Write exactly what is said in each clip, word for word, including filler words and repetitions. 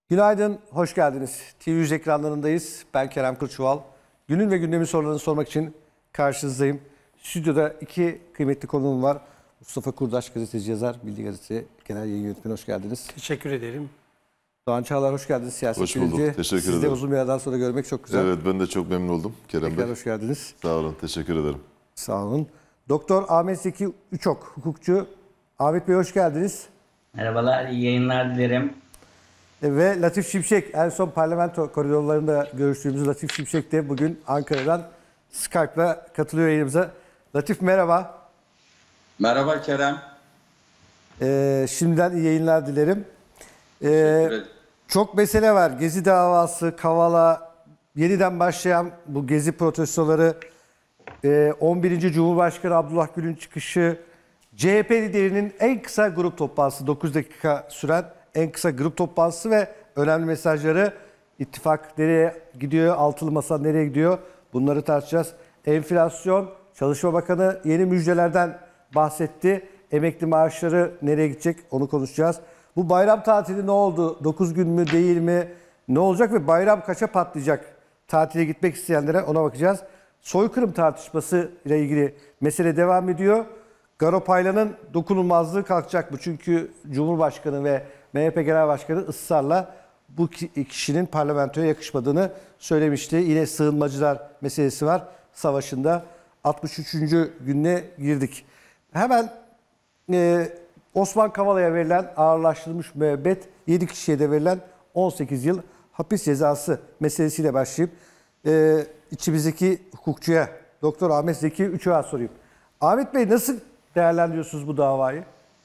Günaydın, hoş geldiniz. T V yüz ekranlarındayız. Ben Kerem Kırçuval. Günün ve gündemin sorularını sormak için karşınızdayım. Stüdyoda iki kıymetli konuğum var. Mustafa Kurdaş, gazeteci yazar, Bilgi Gazetesi Genel Yayın Yönetmeni, hoş geldiniz. Teşekkür ederim. Doğan Çağlar, hoş geldiniz. Siyaset Hoş bulduk, bilimci. teşekkür Sizi de ederim. uzun bir aradan sonra görmek çok güzel. Evet, ben de çok memnun oldum Kerem Tekrar Bey. hoş geldiniz. Sağ olun, teşekkür ederim. Sağ olun. Doktor Ahmet Zeki Üçok, hukukçu. Ahmet Bey hoş geldiniz. Merhabalar, iyi yayınlar dilerim. Ve Latif Şimşek, en son parlamento koridorlarında görüştüğümüz Latif Şimşek de bugün Ankara'dan Skype'la katılıyor yayınımıza. Latif merhaba. Merhaba Kerem. Ee, şimdiden iyi yayınlar dilerim. Ee, Teşekkür ederim. çok mesele var. Gezi davası, Kavala, yeniden başlayan bu Gezi protestoları, e, on birinci Cumhurbaşkanı Abdullah Gül'ün çıkışı, C H P liderinin en kısa grup toplantısı, dokuz dakika süren en kısa grup toplantısı ve önemli mesajları, ittifak nereye gidiyor, altılı masa nereye gidiyor, bunları tartışacağız. Enflasyon, Çalışma Bakanı yeni müjdelerden bahsetti. Emekli maaşları nereye gidecek onu konuşacağız. Bu bayram tatili ne oldu? dokuz gün mü değil mi? Ne olacak ve bayram kaça patlayacak? Tatile gitmek isteyenlere ona bakacağız. Soykırım tartışması ile ilgili mesele devam ediyor. Garo Paylan'ın dokunulmazlığı kalkacak mı? Çünkü Cumhurbaşkanı ve M H P Genel Başkanı ısrarla bu kişinin parlamentoya yakışmadığını söylemişti. Yine sığınmacılar meselesi var. Savaşında altmış üçüncü gününe girdik. Hemen e, Osman Kavala'ya verilen ağırlaştırılmış müebbet, yedi kişiye de verilen on sekiz yıl hapis cezası meselesiyle başlayıp e, içimizdeki hukukçuya, Doktor Ahmet Zeki Üçok'a sorayım. Ahmet Bey, nasıl değerlendiriyorsunuz bu davayı?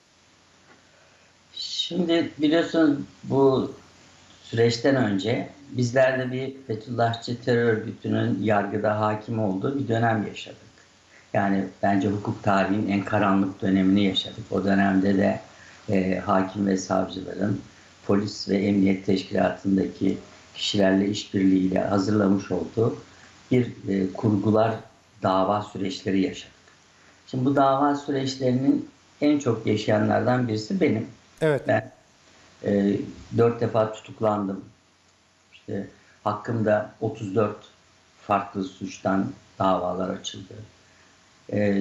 Şimdi biliyorsunuz bu süreçten önce bizler de bir Fethullahçı terör örgütünün yargıda hakim olduğu bir dönem yaşadık. Yani bence hukuk tarihinin en karanlık dönemini yaşadık. O dönemde de e, hakim ve savcıların polis ve emniyet teşkilatındaki kişilerle işbirliğiyle hazırlamış olduğu bir e, kurgular dava süreçleri yaşadık. Şimdi bu dava süreçlerinin en çok yaşayanlardan birisi benim. Evet. Ben e, dört defa tutuklandım. İşte hakkımda otuz dört farklı suçtan davalar açıldı. E,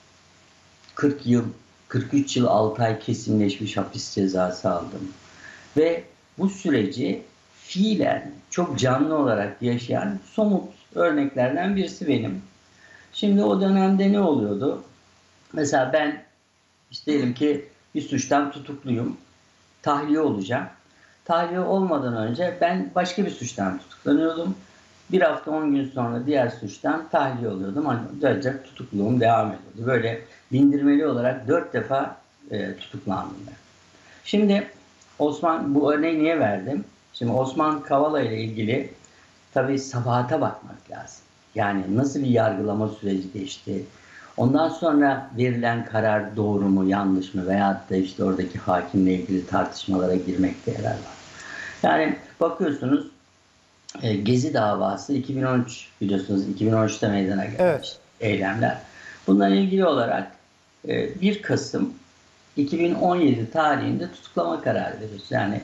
kırk yıl, kırk üç yıl altı ay kesinleşmiş hapis cezası aldım. Ve bu süreci fiilen çok canlı olarak yaşayan somut örneklerden birisi benim. Şimdi o dönemde ne oluyordu? Mesela ben işte diyelim ki bir suçtan tutukluyum. Tahliye olacağım. Tahliye olmadan önce ben başka bir suçtan tutuklanıyordum. Bir hafta on gün sonra diğer suçtan tahliye oluyordum. Ancak tutukluluğum devam ediyordu. Böyle bindirmeli olarak dört defa e, tutuklandım ben. Şimdi Osman, bu örneği niye verdim? Şimdi Osman Kavala ile ilgili tabii sabahata bakmak lazım. Yani nasıl bir yargılama süreci geçti? Ondan sonra verilen karar doğru mu, yanlış mı, veyahut da işte oradaki hakimle ilgili tartışmalara girmekte yarar var. Yani bakıyorsunuz e, Gezi davası iki bin on üç, biliyorsunuz iki bin on üçte meydana gelmiş, evet, eylemler. Bununla ilgili olarak e, bir Kasım iki bin on yedi tarihinde tutuklama kararı veriyoruz. Yani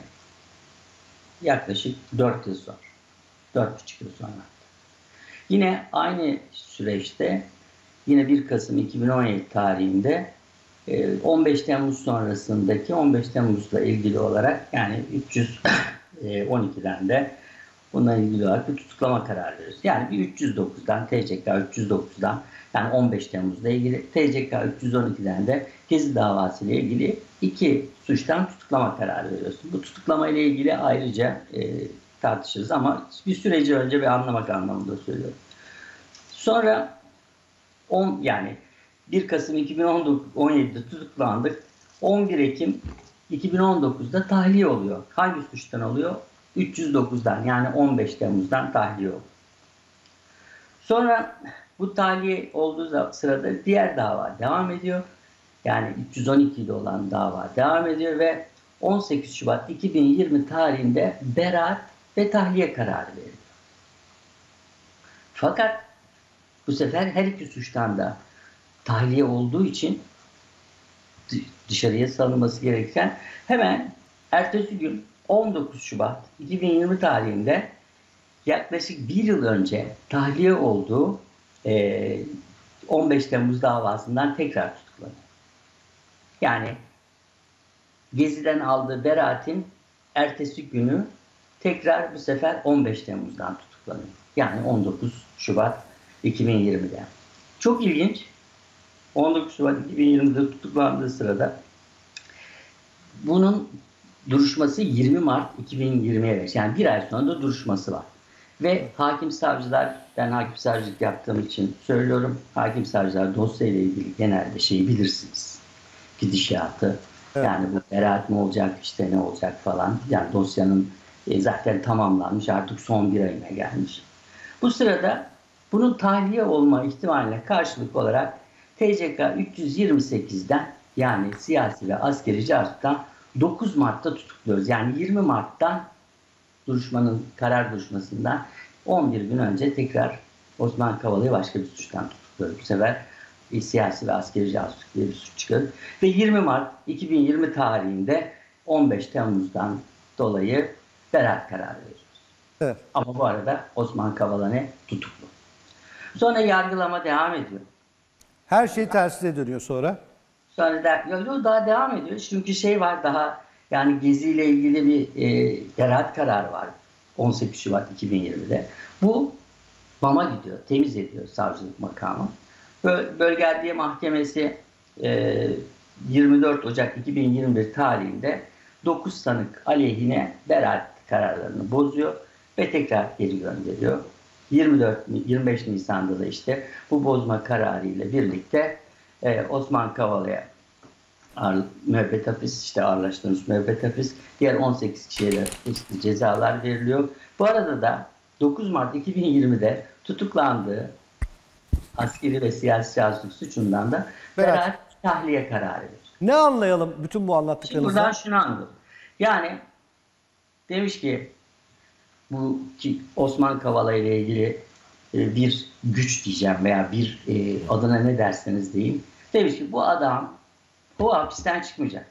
yaklaşık dört yıl sonra, dört buçuk yıl sonra. Yine aynı süreçte yine bir Kasım iki bin on yedi tarihinde on beş Temmuz sonrasındaki on beş Temmuz'la ilgili olarak, yani üç yüz on ikiden de bununla ilgili olarak bir tutuklama kararı veriyoruz. Yani bir üç yüz dokuzdan, T C K üç yüz dokuzdan, yani on beş Temmuz'la ilgili, T C K üç yüz on ikiden de Gezi davası ile ilgili iki suçtan tutuklama kararı veriyorsun. Bu tutuklama ile ilgili ayrıca e, tartışırız ama bir süreci önce bir anlamak anlamında söylüyorum. Sonra on, yani bir Kasım iki bin on yedi'de tutuklandık. on bir Ekim iki bin on dokuz'da tahliye oluyor. Hangi suçtan oluyor? üç yüz dokuzdan, yani on beş Temmuz'dan tahliye oldu. Sonra bu tahliye olduğu sırada diğer dava devam ediyor. Yani üç yüz on iki'de olan dava devam ediyor ve on sekiz Şubat iki bin yirmi tarihinde beraat ve tahliye kararı veriliyor. Fakat bu sefer her iki suçtan da tahliye olduğu için dışarıya salınması gereken hemen ertesi gün on dokuz Şubat iki bin yirmi tarihinde yaklaşık bir yıl önce tahliye olduğu e, on beş Temmuz davasından tekrar tutuklanıyor. Yani Gezi'den aldığı beraatin ertesi günü tekrar bu sefer on beş Temmuz'dan tutuklanıyor. Yani on dokuz Şubat iki bin yirmide. Çok ilginç. on dokuz Şubat iki bin yirmide tutuklandığı sırada bunun duruşması yirmi Mart iki bin yirmiye verir. Yani bir ay sonra da duruşması var. Ve hakim savcılar, ben hakim savcılık yaptığım için söylüyorum, hakim savcılar dosyayla ilgili genelde şeyi bilirsiniz. Gidişatı. Evet. Yani bu beraat mi olacak, işte ne olacak falan. Yani dosyanın e, zaten tamamlanmış, artık son bir ayına gelmiş. Bu sırada bunun tahliye olma ihtimaline karşılık olarak T C K üç yüz yirmi sekizden, yani siyasi ve askeri casustan dokuz Mart'ta tutukluyoruz. Yani yirmi Mart'tan duruşmanın, karar duruşmasından on bir gün önce tekrar Osman Kavala'yı başka bir suçtan tutukluyoruz. Bu sefer bir siyasi ve askeri casusluk diye bir suç çıkıyor. Ve yirmi Mart iki bin yirmi tarihinde on beş Temmuz'dan dolayı beraat kararı veriyoruz. Evet. Ama bu arada Osman Kavala ne? Tutuklu. Sonra yargılama devam ediyor. Her şey tersine dönüyor sonra. Sonra da, yok, daha devam ediyor. Çünkü şey var daha, yani Gezi ile ilgili bir e, beraat kararı var on sekiz Şubat iki bin yirmide. Bu M A M''a gidiyor, temiz ediyor savcılık makamı. Bölge Adliye Mahkemesi e, yirmi dört Ocak iki bin yirmi bir tarihinde dokuz sanık aleyhine beraat kararlarını bozuyor ve tekrar geri gönderiyor. yirmi dört yirmi beş Nisan'da da işte bu bozma kararı ile birlikte e, Osman Kavala'ya müebbet hapis, işte ağırlaştırılmış müebbet hapis, diğer on sekiz kişiye de cezalar veriliyor. Bu arada da dokuz Mart iki bin yirmide tutuklandığı askeri ve siyasi casusluk suçundan da Beraat. beraat tahliye kararı verir. Ne anlayalım bütün bu Şimdi anlattıklarınızdan? buradan şunu anladım. Yani demiş ki bu ki Osman Kavala ile ilgili e, bir güç diyeceğim veya bir e, adına ne derseniz deyin. Demiş ki bu adam o hapisten çıkmayacak.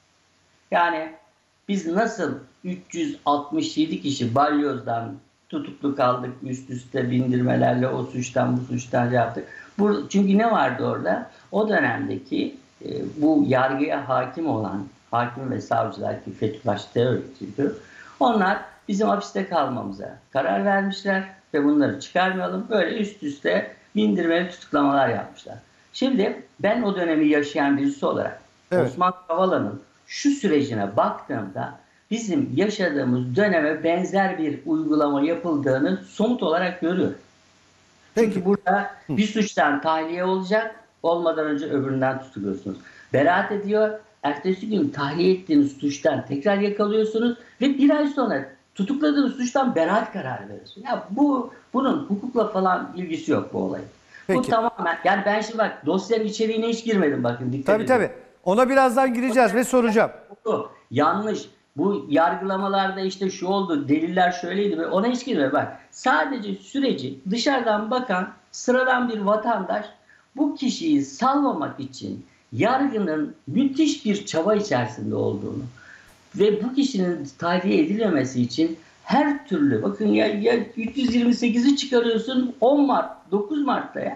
Yani biz nasıl üç yüz altmış yedi kişi balyozdan tutuklu kaldık, üst üste bindirmelerle o suçtan bu suçtan yaptık. Bu, çünkü ne vardı orada? O dönemdeki e, bu yargıya hakim olan hakim ve savcılar, ki Fethullah Teoritiydi, onlar bizim hapiste kalmamıza karar vermişler ve bunları çıkarmayalım. Böyle üst üste bindirmeli tutuklamalar yapmışlar. Şimdi ben o dönemi yaşayan birisi olarak Evet. Osman Kavala'nın şu sürecine baktığımda bizim yaşadığımız döneme benzer bir uygulama yapıldığını somut olarak görüyorum. Çünkü Peki. burada bir suçtan tahliye olacak, olmadan önce öbüründen tutuyorsunuz. Beraat ediyor, ertesi gün tahliye ettiğiniz suçtan tekrar yakalıyorsunuz ve bir ay sonra tutukladığınız suçtan beraat kararı veriyorsunuz. Ya bu bunun hukukla falan ilgisi yok bu olayın. Bu Peki. tamamen, yani ben şimdi bak dosyanın içeriğine hiç girmedim, bakın dikkat Tabii edin. tabii. Ona birazdan gireceğiz ve soracağım. Bu yanlış. Bu yargılamalarda işte şu oldu, deliller şöyleydi. Ona hiç girmiyor. Bak, sadece süreci dışarıdan bakan sıradan bir vatandaş bu kişiyi salmamak için yargının müthiş bir çaba içerisinde olduğunu ve bu kişinin tahliye edilmemesi için her türlü, bakın ya, ya üç yüz yirmi sekizi çıkarıyorsun on Mart, dokuz Mart'ta ya.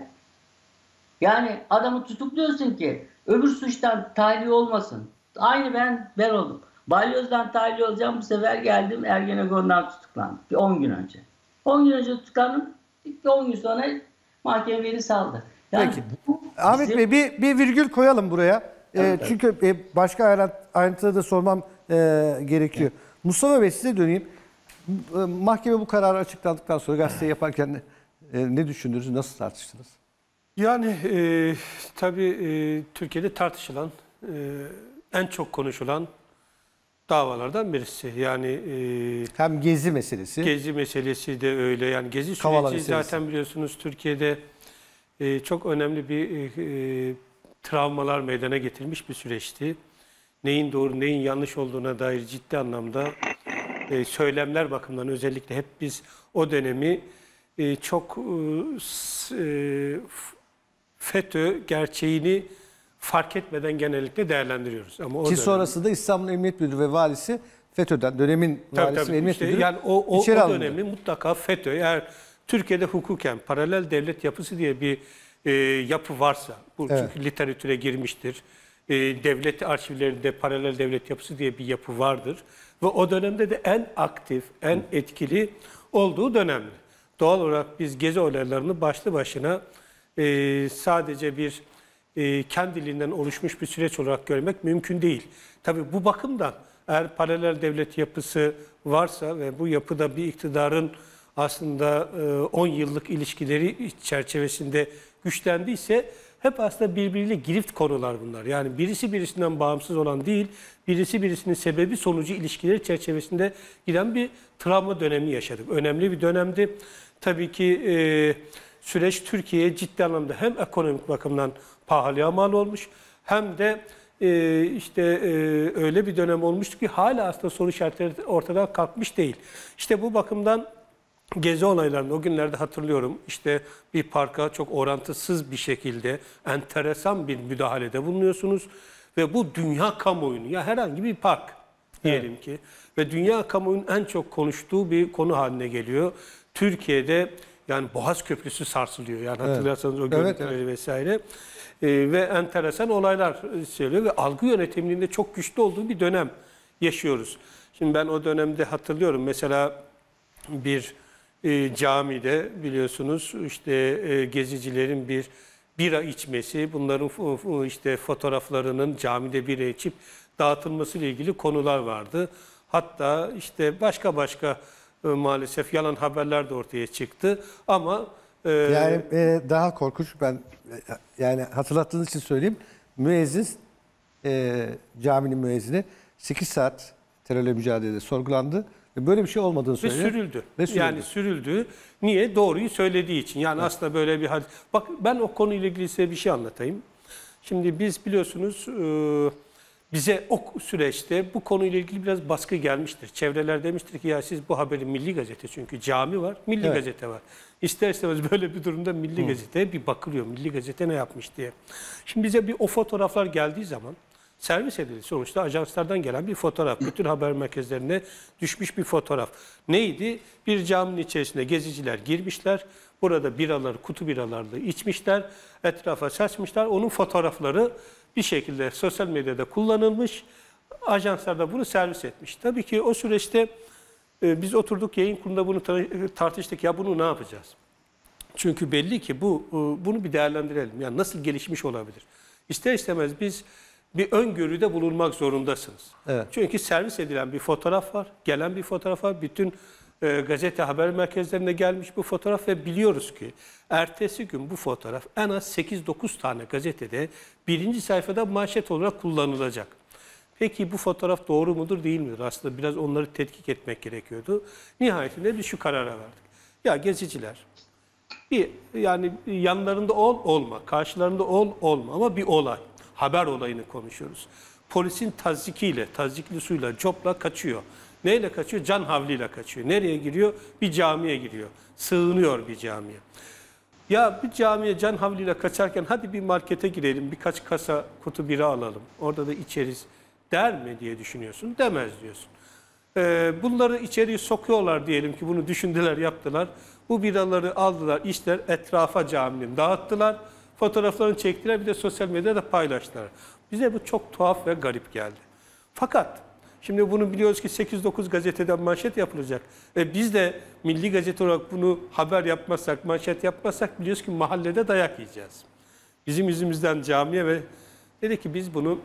Yani adamı tutukluyorsun ki öbür suçtan tahliye olmasın. Aynı ben ben oldum. Balyoz'dan tahliye olacağım, bu sefer geldim Ergenekon'dan tutuklandım. Bir on gün önce. on gün önce tutuklandım. Bir on gün sonra mahkeme beni saldı. Yani Peki. bu Ahmet bizim- Bey bir, bir virgül koyalım buraya. Ee, Evet, evet. çünkü e, başka ayrı- ayrıntıları da sormam e, gerekiyor. Mustafa Bey, size döneyim. E, Mahkeme bu kararı açıklandıktan sonra gazete yaparken e, ne düşündünüz, nasıl tartıştınız? Yani e, tabii e, Türkiye'de tartışılan, e, en çok konuşulan davalardan birisi. Yani e, Hem gezi meselesi. Gezi meselesi de öyle. Yani Gezi Kavala süreci meselesi. zaten biliyorsunuz Türkiye'de e, çok önemli bir e, e, travmalar meydana getirmiş bir süreçti. Neyin doğru, neyin yanlış olduğuna dair ciddi anlamda e, söylemler bakımından özellikle hep biz o dönemi e, çok e, s- e, FETÖ gerçeğini fark etmeden genellikle değerlendiriyoruz. Ama o Ki dönem- sonrasında İstanbul Emniyet Müdürü ve valisi FETÖ'den dönemin Tabii, valisi tabii. ve emniyet İşte müdürü yani o, o, içeri o alındı. dönemi mutlaka FETÖ, eğer Türkiye'de hukuken paralel devlet yapısı diye bir e, yapı varsa, bu Evet. çünkü literatüre girmiştir. E, devlet arşivlerinde paralel devlet yapısı diye bir yapı vardır. Ve o dönemde de en aktif, en etkili olduğu dönemdi. Doğal olarak biz gezi olaylarını başlı başına e, sadece bir e, kendiliğinden oluşmuş bir süreç olarak görmek mümkün değil. Tabii bu bakımdan eğer paralel devlet yapısı varsa ve bu yapıda bir iktidarın aslında on yıllık ilişkileri çerçevesinde güçlendiyse hep aslında birbiriyle girift konular bunlar. Yani birisi birisinden bağımsız olan değil, birisi birisinin sebebi sonucu ilişkileri çerçevesinde giden bir travma dönemi yaşadık. Önemli bir dönemdi. Tabii ki e, süreç Türkiye'ye ciddi anlamda hem ekonomik bakımdan pahalıya mal olmuş hem de e, işte e, öyle bir dönem olmuştu ki hala aslında soru işaretleri ortadan kalkmış değil. İşte bu bakımdan gezi olaylarını o günlerde hatırlıyorum. İşte bir parka çok orantısız bir şekilde enteresan bir müdahalede bulunuyorsunuz ve bu dünya kamuoyunu, ya herhangi bir park diyelim evet. ki ve dünya kamuoyunun en çok konuştuğu bir konu haline geliyor. Türkiye'de yani Boğaz Köprüsü sarsılıyor. Yani evet. hatırlarsanız o görüntüleri evet, evet. vesaire. Ee, ve enteresan olaylar söylüyor ve algı yönetiminin de çok güçlü olduğu bir dönem yaşıyoruz. Şimdi ben o dönemde hatırlıyorum mesela bir e, camide biliyorsunuz işte e, gezicilerin bir bira içmesi, bunların işte fotoğraflarının camide bira içip dağıtılması ile ilgili konular vardı. Hatta işte başka başka e, maalesef yalan haberler de ortaya çıktı ama e, yani e, daha korkunç, ben yani hatırlattığınız için söyleyeyim. Müezzin e, caminin müezzini sekiz saat terörle mücadelede sorgulandı. Böyle bir şey olmadığını söylüyor. Ve sürüldü. Ve sürüldü. Yani sürüldü. Niye? Doğruyu söylediği için. Yani evet. aslında böyle bir hal. Bak ben o konuyla ilgili size bir şey anlatayım. Şimdi biz biliyorsunuz bize o süreçte bu konuyla ilgili biraz baskı gelmiştir. Çevreler demiştir ki ya siz bu haberi Milli Gazete, çünkü cami var, Milli evet. Gazete var. İster istemez böyle bir durumda Milli Hı. Gazete'ye bir bakılıyor. Milli Gazete ne yapmış diye. Şimdi bize bir o fotoğraflar geldiği zaman servis edildi. Sonuçta ajanslardan gelen bir fotoğraf. Bütün haber merkezlerine düşmüş bir fotoğraf. Neydi? Bir caminin içerisinde geziciler girmişler. Burada biraları, kutu biralarla içmişler. Etrafa saçmışlar. Onun fotoğrafları bir şekilde sosyal medyada kullanılmış. Ajanslar da bunu servis etmiş. Tabii ki o süreçte e, biz oturduk yayın kurulunda bunu tartıştık. Ya bunu ne yapacağız? Çünkü belli ki bu e, bunu bir değerlendirelim. Yani nasıl gelişmiş olabilir? İster istemez biz bir öngörüde bulunmak zorundasınız. Evet. Çünkü servis edilen bir fotoğraf var, gelen bir fotoğraf var. Bütün e, gazete haber merkezlerine gelmiş bu fotoğraf ve biliyoruz ki ertesi gün bu fotoğraf en az sekiz dokuz tane gazetede birinci sayfada manşet olarak kullanılacak. Peki bu fotoğraf doğru mudur değil midir? Aslında biraz onları tetkik etmek gerekiyordu. Nihayetinde bir şu karara verdik. Ya geziciler, bir yani yanlarında ol olma, karşılarında ol olma ama bir olay. Haber olayını konuşuyoruz. Polisin tazyikiyle, tazyikli suyla, copla kaçıyor. Neyle kaçıyor? Can havliyle kaçıyor. Nereye giriyor? Bir camiye giriyor. Sığınıyor bir camiye. Ya bir camiye can havliyle kaçarken hadi bir markete girelim, birkaç kasa kutu bira alalım. Orada da içeriz der mi diye düşünüyorsun? Demez diyorsun. Ee, bunları içeriye sokuyorlar diyelim ki bunu düşündüler, yaptılar. Bu biraları aldılar, içtiler, etrafa caminin dağıttılar. Fotoğraflarını çektiler, bir de sosyal medyada paylaştılar. Bize bu çok tuhaf ve garip geldi. Fakat şimdi bunu biliyoruz ki sekiz dokuz gazeteden manşet yapılacak. E biz de Milli Gazete olarak bunu haber yapmazsak, manşet yapmazsak biliyoruz ki mahallede dayak yiyeceğiz. Bizim yüzümüzden camiye ve dedi ki biz bunu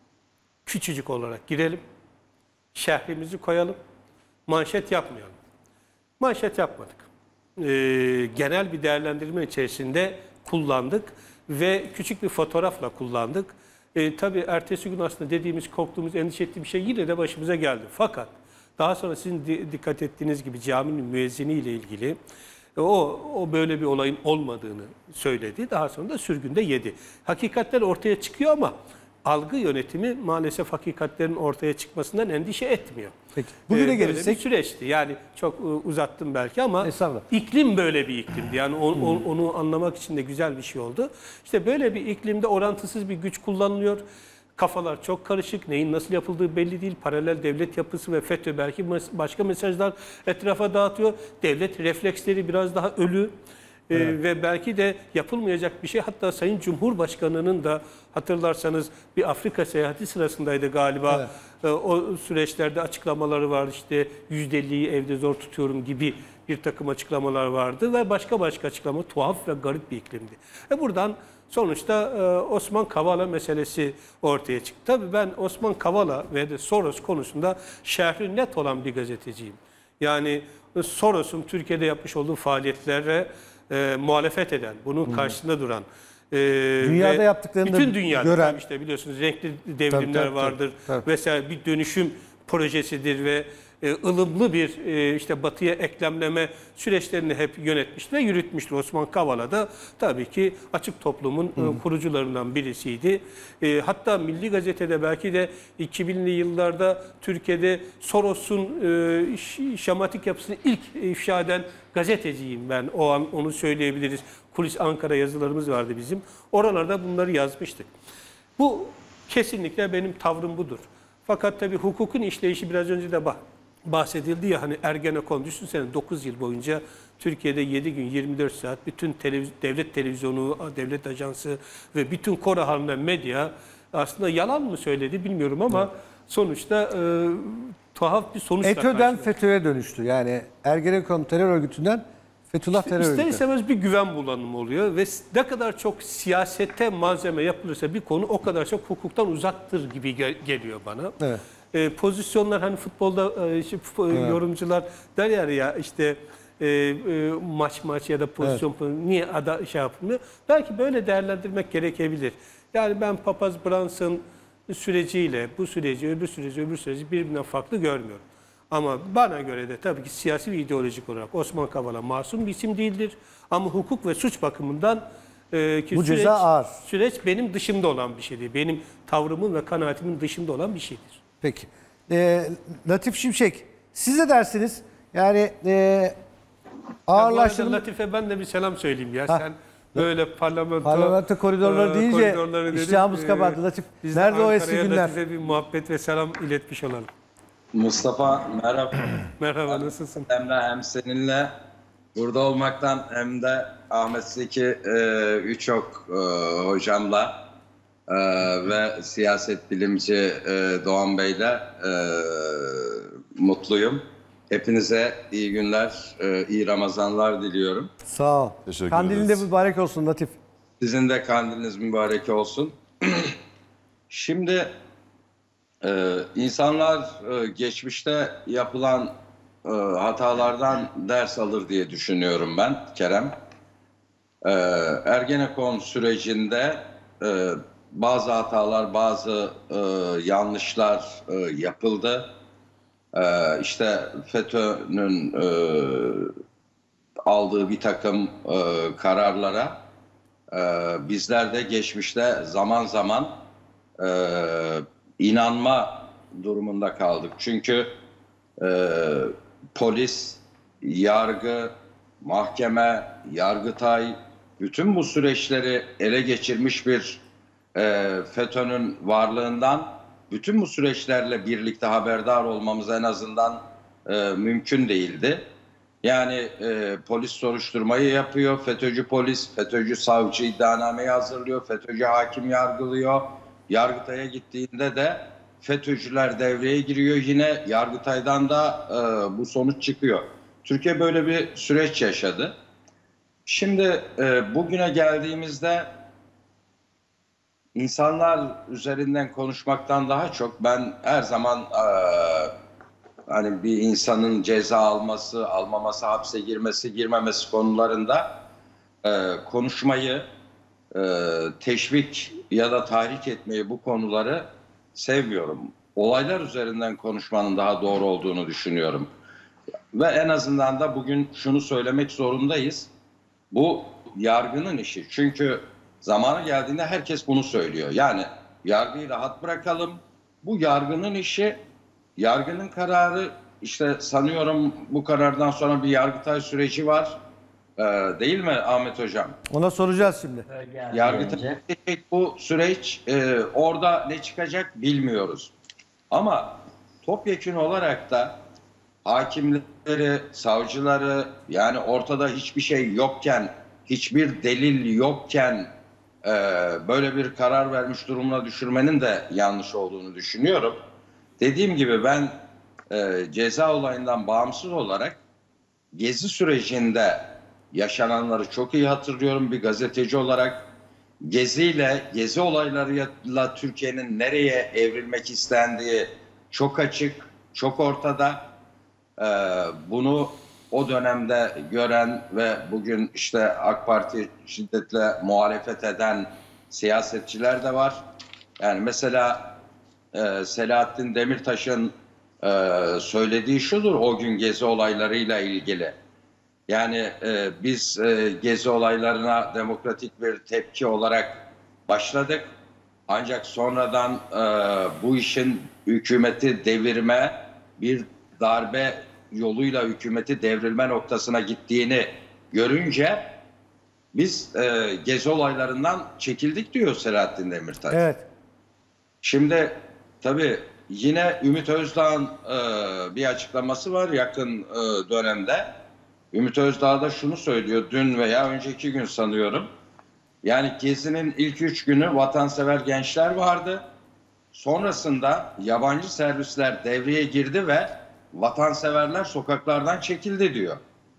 küçücük olarak girelim, şehrimizi koyalım, manşet yapmayalım. Manşet yapmadık. E, genel bir değerlendirme içerisinde kullandık ve küçük bir fotoğrafla kullandık. E, tabii ertesi gün aslında dediğimiz, korktuğumuz, endişe ettiğimiz şey yine de başımıza geldi. Fakat daha sonra sizin di dikkat ettiğiniz gibi caminin müezziniyle ilgili e, o, o böyle bir olayın olmadığını söyledi. Daha sonra da sürgünde yedi. Hakikatler ortaya çıkıyor ama algı yönetimi maalesef hakikatlerin ortaya çıkmasından endişe etmiyor. Peki. Bugüne ee, gelirsek böyle bir süreçti. Yani çok uzattım belki ama iklim böyle bir iklimdi. Yani on, hmm. on, onu anlamak için de güzel bir şey oldu. İşte böyle bir iklimde orantısız bir güç kullanılıyor. Kafalar çok karışık. Neyin nasıl yapıldığı belli değil. Paralel devlet yapısı ve FETÖ belki mes- başka mesajlar etrafa dağıtıyor. Devlet refleksleri biraz daha ölü. Ee, ve belki de yapılmayacak bir şey. Hatta Sayın Cumhurbaşkanı'nın da hatırlarsanız bir Afrika seyahati sırasındaydı galiba. Evet. Ee, o süreçlerde açıklamaları var. İşte yüzde elliyi evde zor tutuyorum gibi bir takım açıklamalar vardı. Ve başka başka açıklama, tuhaf ve garip bir iklimdi. E buradan sonuçta e, Osman Kavala meselesi ortaya çıktı. Tabii ben Osman Kavala ve de Soros konusunda şerhi net olan bir gazeteciyim. Yani Soros'un Türkiye'de yapmış olduğu faaliyetlere e, muhalefet eden, bunun karşısında duran, e, Dünyada ve yaptıklarını bütün dünyada gören- tabii işte biliyorsunuz renkli devrimler Tabii, tabii, vardır tabii, tabii. vesaire, bir dönüşüm projesidir ve e, ılımlı bir e, işte batıya eklemleme süreçlerini hep yönetmiş ve yürütmüştür. Osman Kavala da tabii ki Açık Toplum'un e, kurucularından birisiydi. E, hatta Milli Gazete'de belki de iki binli yıllarda Türkiye'de Soros'un e, ş- şematik yapısını ilk ifşa eden gazeteciyim ben. O an onu söyleyebiliriz. Kulis Ankara yazılarımız vardı bizim. Oralarda bunları yazmıştık. Bu kesinlikle benim tavrım budur. Fakat tabii hukukun işleyişi biraz önce de bah- bahsedildi ya, hani Ergenekon düşünsene dokuz yıl boyunca Türkiye'de yedi gün yirmi dört saat bütün televiz- devlet televizyonu, devlet ajansı ve bütün kora halinde medya aslında yalan mı söyledi bilmiyorum ama sonuçta e, tuhaf bir sonuçla ETÖ'den karşılaştık. FETÖ'ye dönüştü. Yani Ergenekon terör örgütünden Fethullah terör İster örgütü. istemez bir güven bulanımı oluyor ve ne kadar çok siyasete malzeme yapılırsa bir konu o kadar çok hukuktan uzaktır gibi gel- geliyor bana. Evet. E, pozisyonlar hani futbolda e, işte, fu- yorumcular der ya işte e, e, maç maç ya da pozisyon niye ada şey yapılmıyor? Belki böyle değerlendirmek gerekebilir. Yani ben Papaz Brunson süreciyle bu süreci, öbür süreci, öbür süreci birbirinden farklı görmüyorum. Ama bana göre de tabii ki siyasi ve ideolojik olarak Osman Kavala masum bir isim değildir. Ama hukuk ve suç bakımından e, ki Bu süreç, ceza ağır. süreç benim dışımda olan bir şeydir. Benim tavrımın ve kanaatimin dışında olan bir şeydir. Peki. Ee, Latif Şimşek, siz ne dersiniz? Yani e, ağırlaştırılma... Latife ben de bir selam söyleyeyim ya. Ha. Sen böyle parlamento, Parlamento koridorları e, deyince koridorları dedin. iştahımız E, kabardı. Latif, biz de nerede o eski Ankara'ya günler? Latife bir muhabbet ve selam iletmiş olalım. Mustafa merhaba. Merhaba, nasılsın? Hem de hem seninle burada olmaktan hem de Ahmet Zeki e, Üçok e, hocamla e, ve siyaset bilimci e, Doğan Bey'le e, mutluyum. Hepinize iyi günler, e, iyi Ramazanlar diliyorum. Sağ ol. Teşekkür Kandilin de ederiz. mübarek olsun Latif. Sizin de kandiliniz mübarek olsun. Şimdi e, insanlar e, geçmişte yapılan e, hatalardan ders alır diye düşünüyorum ben Kerem. E, Ergenekon sürecinde e, bazı hatalar, bazı e, yanlışlar e, yapıldı. E, işte FETÖ'nün e, aldığı bir takım e, kararlara Ee, bizler de geçmişte zaman zaman e, inanma durumunda kaldık. Çünkü e, polis, yargı, mahkeme, yargıtay bütün bu süreçleri ele geçirmiş bir e, FETÖ'nün varlığından bütün bu süreçlerle birlikte haberdar olmamız en azından e, mümkün değildi. Yani e, polis soruşturmayı yapıyor, FETÖ'cü polis, FETÖ'cü savcı iddianameyi hazırlıyor, FETÖ'cü hakim yargılıyor. Yargıtay'a gittiğinde de FETÖ'cüler devreye giriyor, yine Yargıtay'dan da e, bu sonuç çıkıyor. Türkiye böyle bir süreç yaşadı. Şimdi e, bugüne geldiğimizde insanlar üzerinden konuşmaktan daha çok ben her zaman... E, hani bir insanın ceza alması, almaması, hapse girmesi, girmemesi konularında e, konuşmayı, e, teşvik ya da tahrik etmeyi, bu konuları sevmiyorum. Olaylar üzerinden konuşmanın daha doğru olduğunu düşünüyorum. Ve en azından da bugün şunu söylemek zorundayız. Bu yargının işi. Çünkü zamanı geldiğinde herkes bunu söylüyor. Yani yargıyı rahat bırakalım. Bu yargının işi. Yargının kararı, işte sanıyorum bu karardan sonra bir Yargıtay süreci var. Ee, değil mi Ahmet Hocam? Ona soracağız şimdi. Yargıtay bu süreç e, orada ne çıkacak bilmiyoruz. Ama topyekün olarak da hakimleri, savcıları, yani ortada hiçbir şey yokken, hiçbir delil yokken e, böyle bir karar vermiş durumuna düşürmenin de yanlış olduğunu düşünüyorum. Dediğim gibi ben e, ceza olayından bağımsız olarak Gezi sürecinde yaşananları çok iyi hatırlıyorum bir gazeteci olarak. Gezi ile, Gezi olaylarıyla Türkiye'nin nereye evrilmek istendiği çok açık, çok ortada. Ee, bunu o dönemde gören ve bugün işte AK Parti şiddetle muhalefet eden siyasetçiler de var. Yani mesela e, Selahattin Demirtaş'ın e, söylediği şudur o gün Gezi olaylarıyla ilgili. Yani e, biz e, Gezi olaylarına demokratik bir tepki olarak başladık. Ancak sonradan e, bu işin hükümeti devirme, bir darbe yoluyla hükümeti devrilme noktasına gittiğini görünce biz e, Gezi olaylarından çekildik diyor Selahattin Demirtaş. Evet. Şimdi tabii yine Ümit Özdağ'ın e, bir açıklaması var yakın e, dönemde. Ümit Özdağ da şunu söylüyor dün veya önceki gün sanıyorum. Yani Gezi'nin ilk üç günü vatansever gençler vardı. Sonrasında yabancı servisler devreye girdi ve vatanseverler sokaklardan çekildi diyor.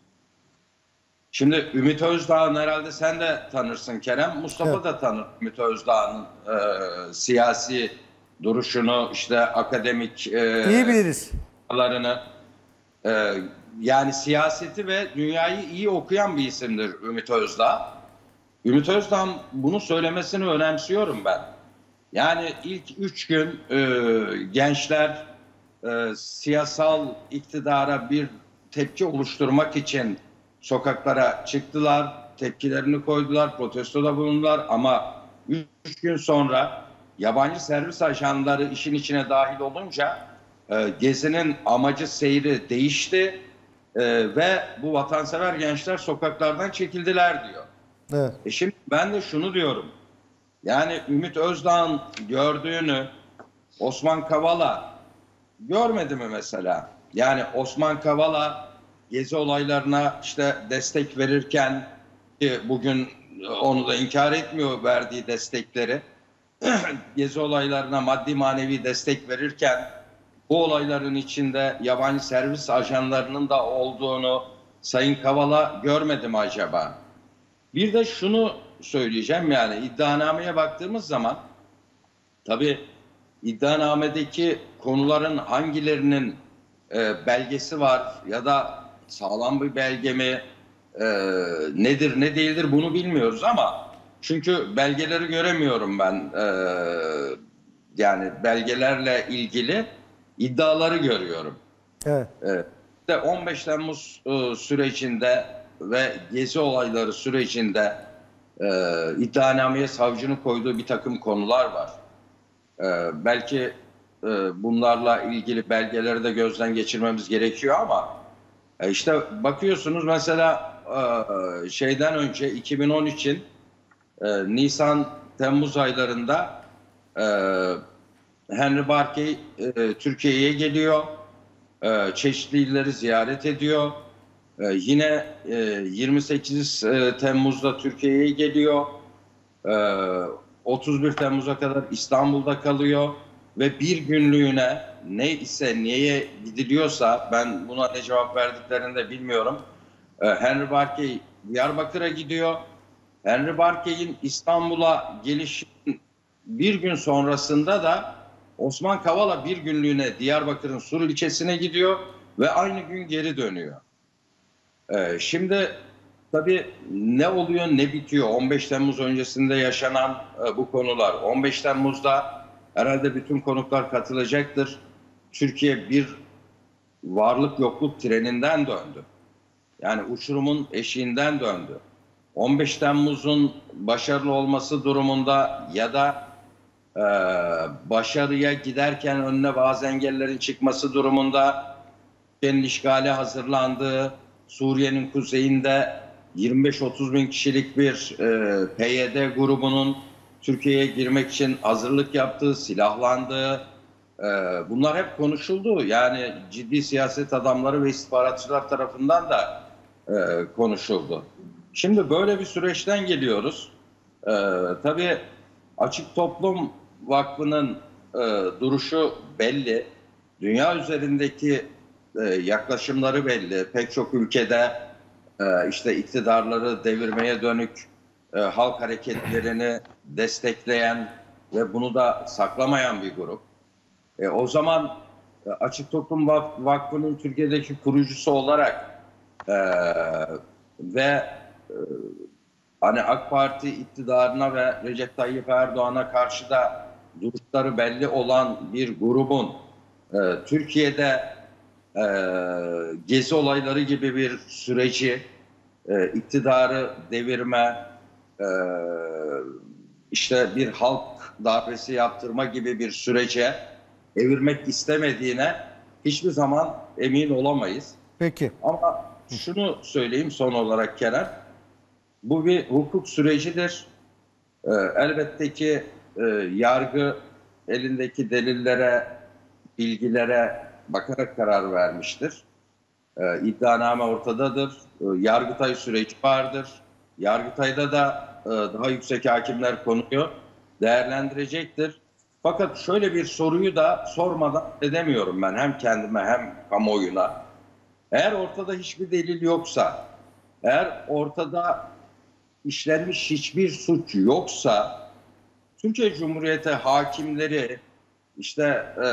Şimdi Ümit Özdağ'ın herhalde sen de tanırsın Kerem. Mustafa Evet. da tanır Ümit Özdağ'ın e, siyasi duruşunu, işte akademik e, İyi biliriz. larını. E, yani siyaseti ve dünyayı iyi okuyan bir isimdir Ümit Özdağ. Ümit Özdağ'ın bunu söylemesini önemsiyorum ben. Yani ilk üç gün e, gençler e, siyasal iktidara bir tepki oluşturmak için sokaklara çıktılar, tepkilerini koydular, protestoda bulundular ama üç gün sonra yabancı servis ajanları işin içine dahil olunca e, Gezi'nin amacı, seyri değişti e, ve bu vatansever gençler sokaklardan çekildiler diyor. Evet. E şimdi ben de şunu diyorum. Yani Ümit Özdağ'ın gördüğünü Osman Kavala görmedi mi mesela? Yani Osman Kavala Gezi olaylarına işte destek verirken ki bugün onu da inkar etmiyor verdiği destekleri. Gezi olaylarına maddi manevi destek verirken bu olayların içinde yabancı servis ajanlarının da olduğunu Sayın Kavala görmedi mi acaba? Bir de şunu söyleyeceğim, yani iddianameye baktığımız zaman tabii iddianamedeki konuların hangilerinin e, belgesi var ya da sağlam bir belge mi e, nedir ne değildir bunu bilmiyoruz ama çünkü belgeleri göremiyorum ben, e, yani belgelerle ilgili iddiaları görüyorum. Evet. E, on beş Temmuz e, sürecinde ve Gezi olayları sürecinde e, iddianameye savcının koyduğu bir takım konular var. E, belki e, bunlarla ilgili belgeleri de gözden geçirmemiz gerekiyor ama e, işte bakıyorsunuz mesela e, şeyden önce iki bin on üçün e, Nisan-Temmuz aylarında e, Henry Barkey e, Türkiye'ye geliyor, e, çeşitli illeri ziyaret ediyor. Ee, yine e, yirmi sekiz Temmuz'da Türkiye'ye geliyor. Ee, otuz bir Temmuz'a kadar İstanbul'da kalıyor. Ve bir günlüğüne ne ise neye gidiliyorsa ben buna ne cevap verdiklerini de bilmiyorum. Ee, Henry Barkey Diyarbakır'a gidiyor. Henry Barkey'in İstanbul'a gelişinin bir gün sonrasında da Osman Kavala bir günlüğüne Diyarbakır'ın Sur ilçesine gidiyor ve aynı gün geri dönüyor. Şimdi tabii ne oluyor ne bitiyor on beş Temmuz öncesinde yaşanan bu konular. on beş Temmuz'da herhalde bütün konuklar katılacaktır. Türkiye bir varlık yokluk treninden döndü. Yani uçurumun eşiğinden döndü. on beş Temmuz'un başarılı olması durumunda ya da e, başarıya giderken önüne bazı engellerin çıkması durumunda Türkiye'nin işgale hazırlandığı, Suriye'nin kuzeyinde yirmi beş otuz bin kişilik bir e, P Y D grubunun Türkiye'ye girmek için hazırlık yaptığı, silahlandığı, e, bunlar hep konuşuldu. Yani ciddi siyaset adamları ve istihbaratçılar tarafından da e, konuşuldu. Şimdi böyle bir süreçten geliyoruz. E, tabii Açık Toplum Vakfı'nın e, duruşu belli. Dünya üzerindeki e, yaklaşımları belli. Pek çok ülkede e, işte iktidarları devirmeye dönük e, halk hareketlerini destekleyen ve bunu da saklamayan bir grup. E, o zaman e, Açık Toplum Vakfı'nın Türkiye'deki kurucusu olarak e, ve e, hani AK Parti iktidarına ve Recep Tayyip Erdoğan'a karşı da duruşları belli olan bir grubun e, Türkiye'de e, gezi olayları gibi bir süreci, e, iktidarı devirme, e, işte bir halk darbesi yaptırma gibi bir sürece evirmek istemediğine hiçbir zaman emin olamayız. Peki. Ama şunu söyleyeyim son olarak Kerem, bu bir hukuk sürecidir. Ee, elbette ki e, yargı elindeki delillere, bilgilere bakarak karar vermiştir. Ee, iddianame ortadadır. Ee, Yargıtay süreci vardır. Yargıtay'da da e, daha yüksek hakimler konuyu değerlendirecektir. Fakat şöyle bir soruyu da sormadan edemiyorum ben hem kendime hem kamuoyuna. Eğer ortada hiçbir delil yoksa, eğer ortada işlenmiş hiçbir suç yoksa, Türkiye Cumhuriyeti hakimleri, işte e,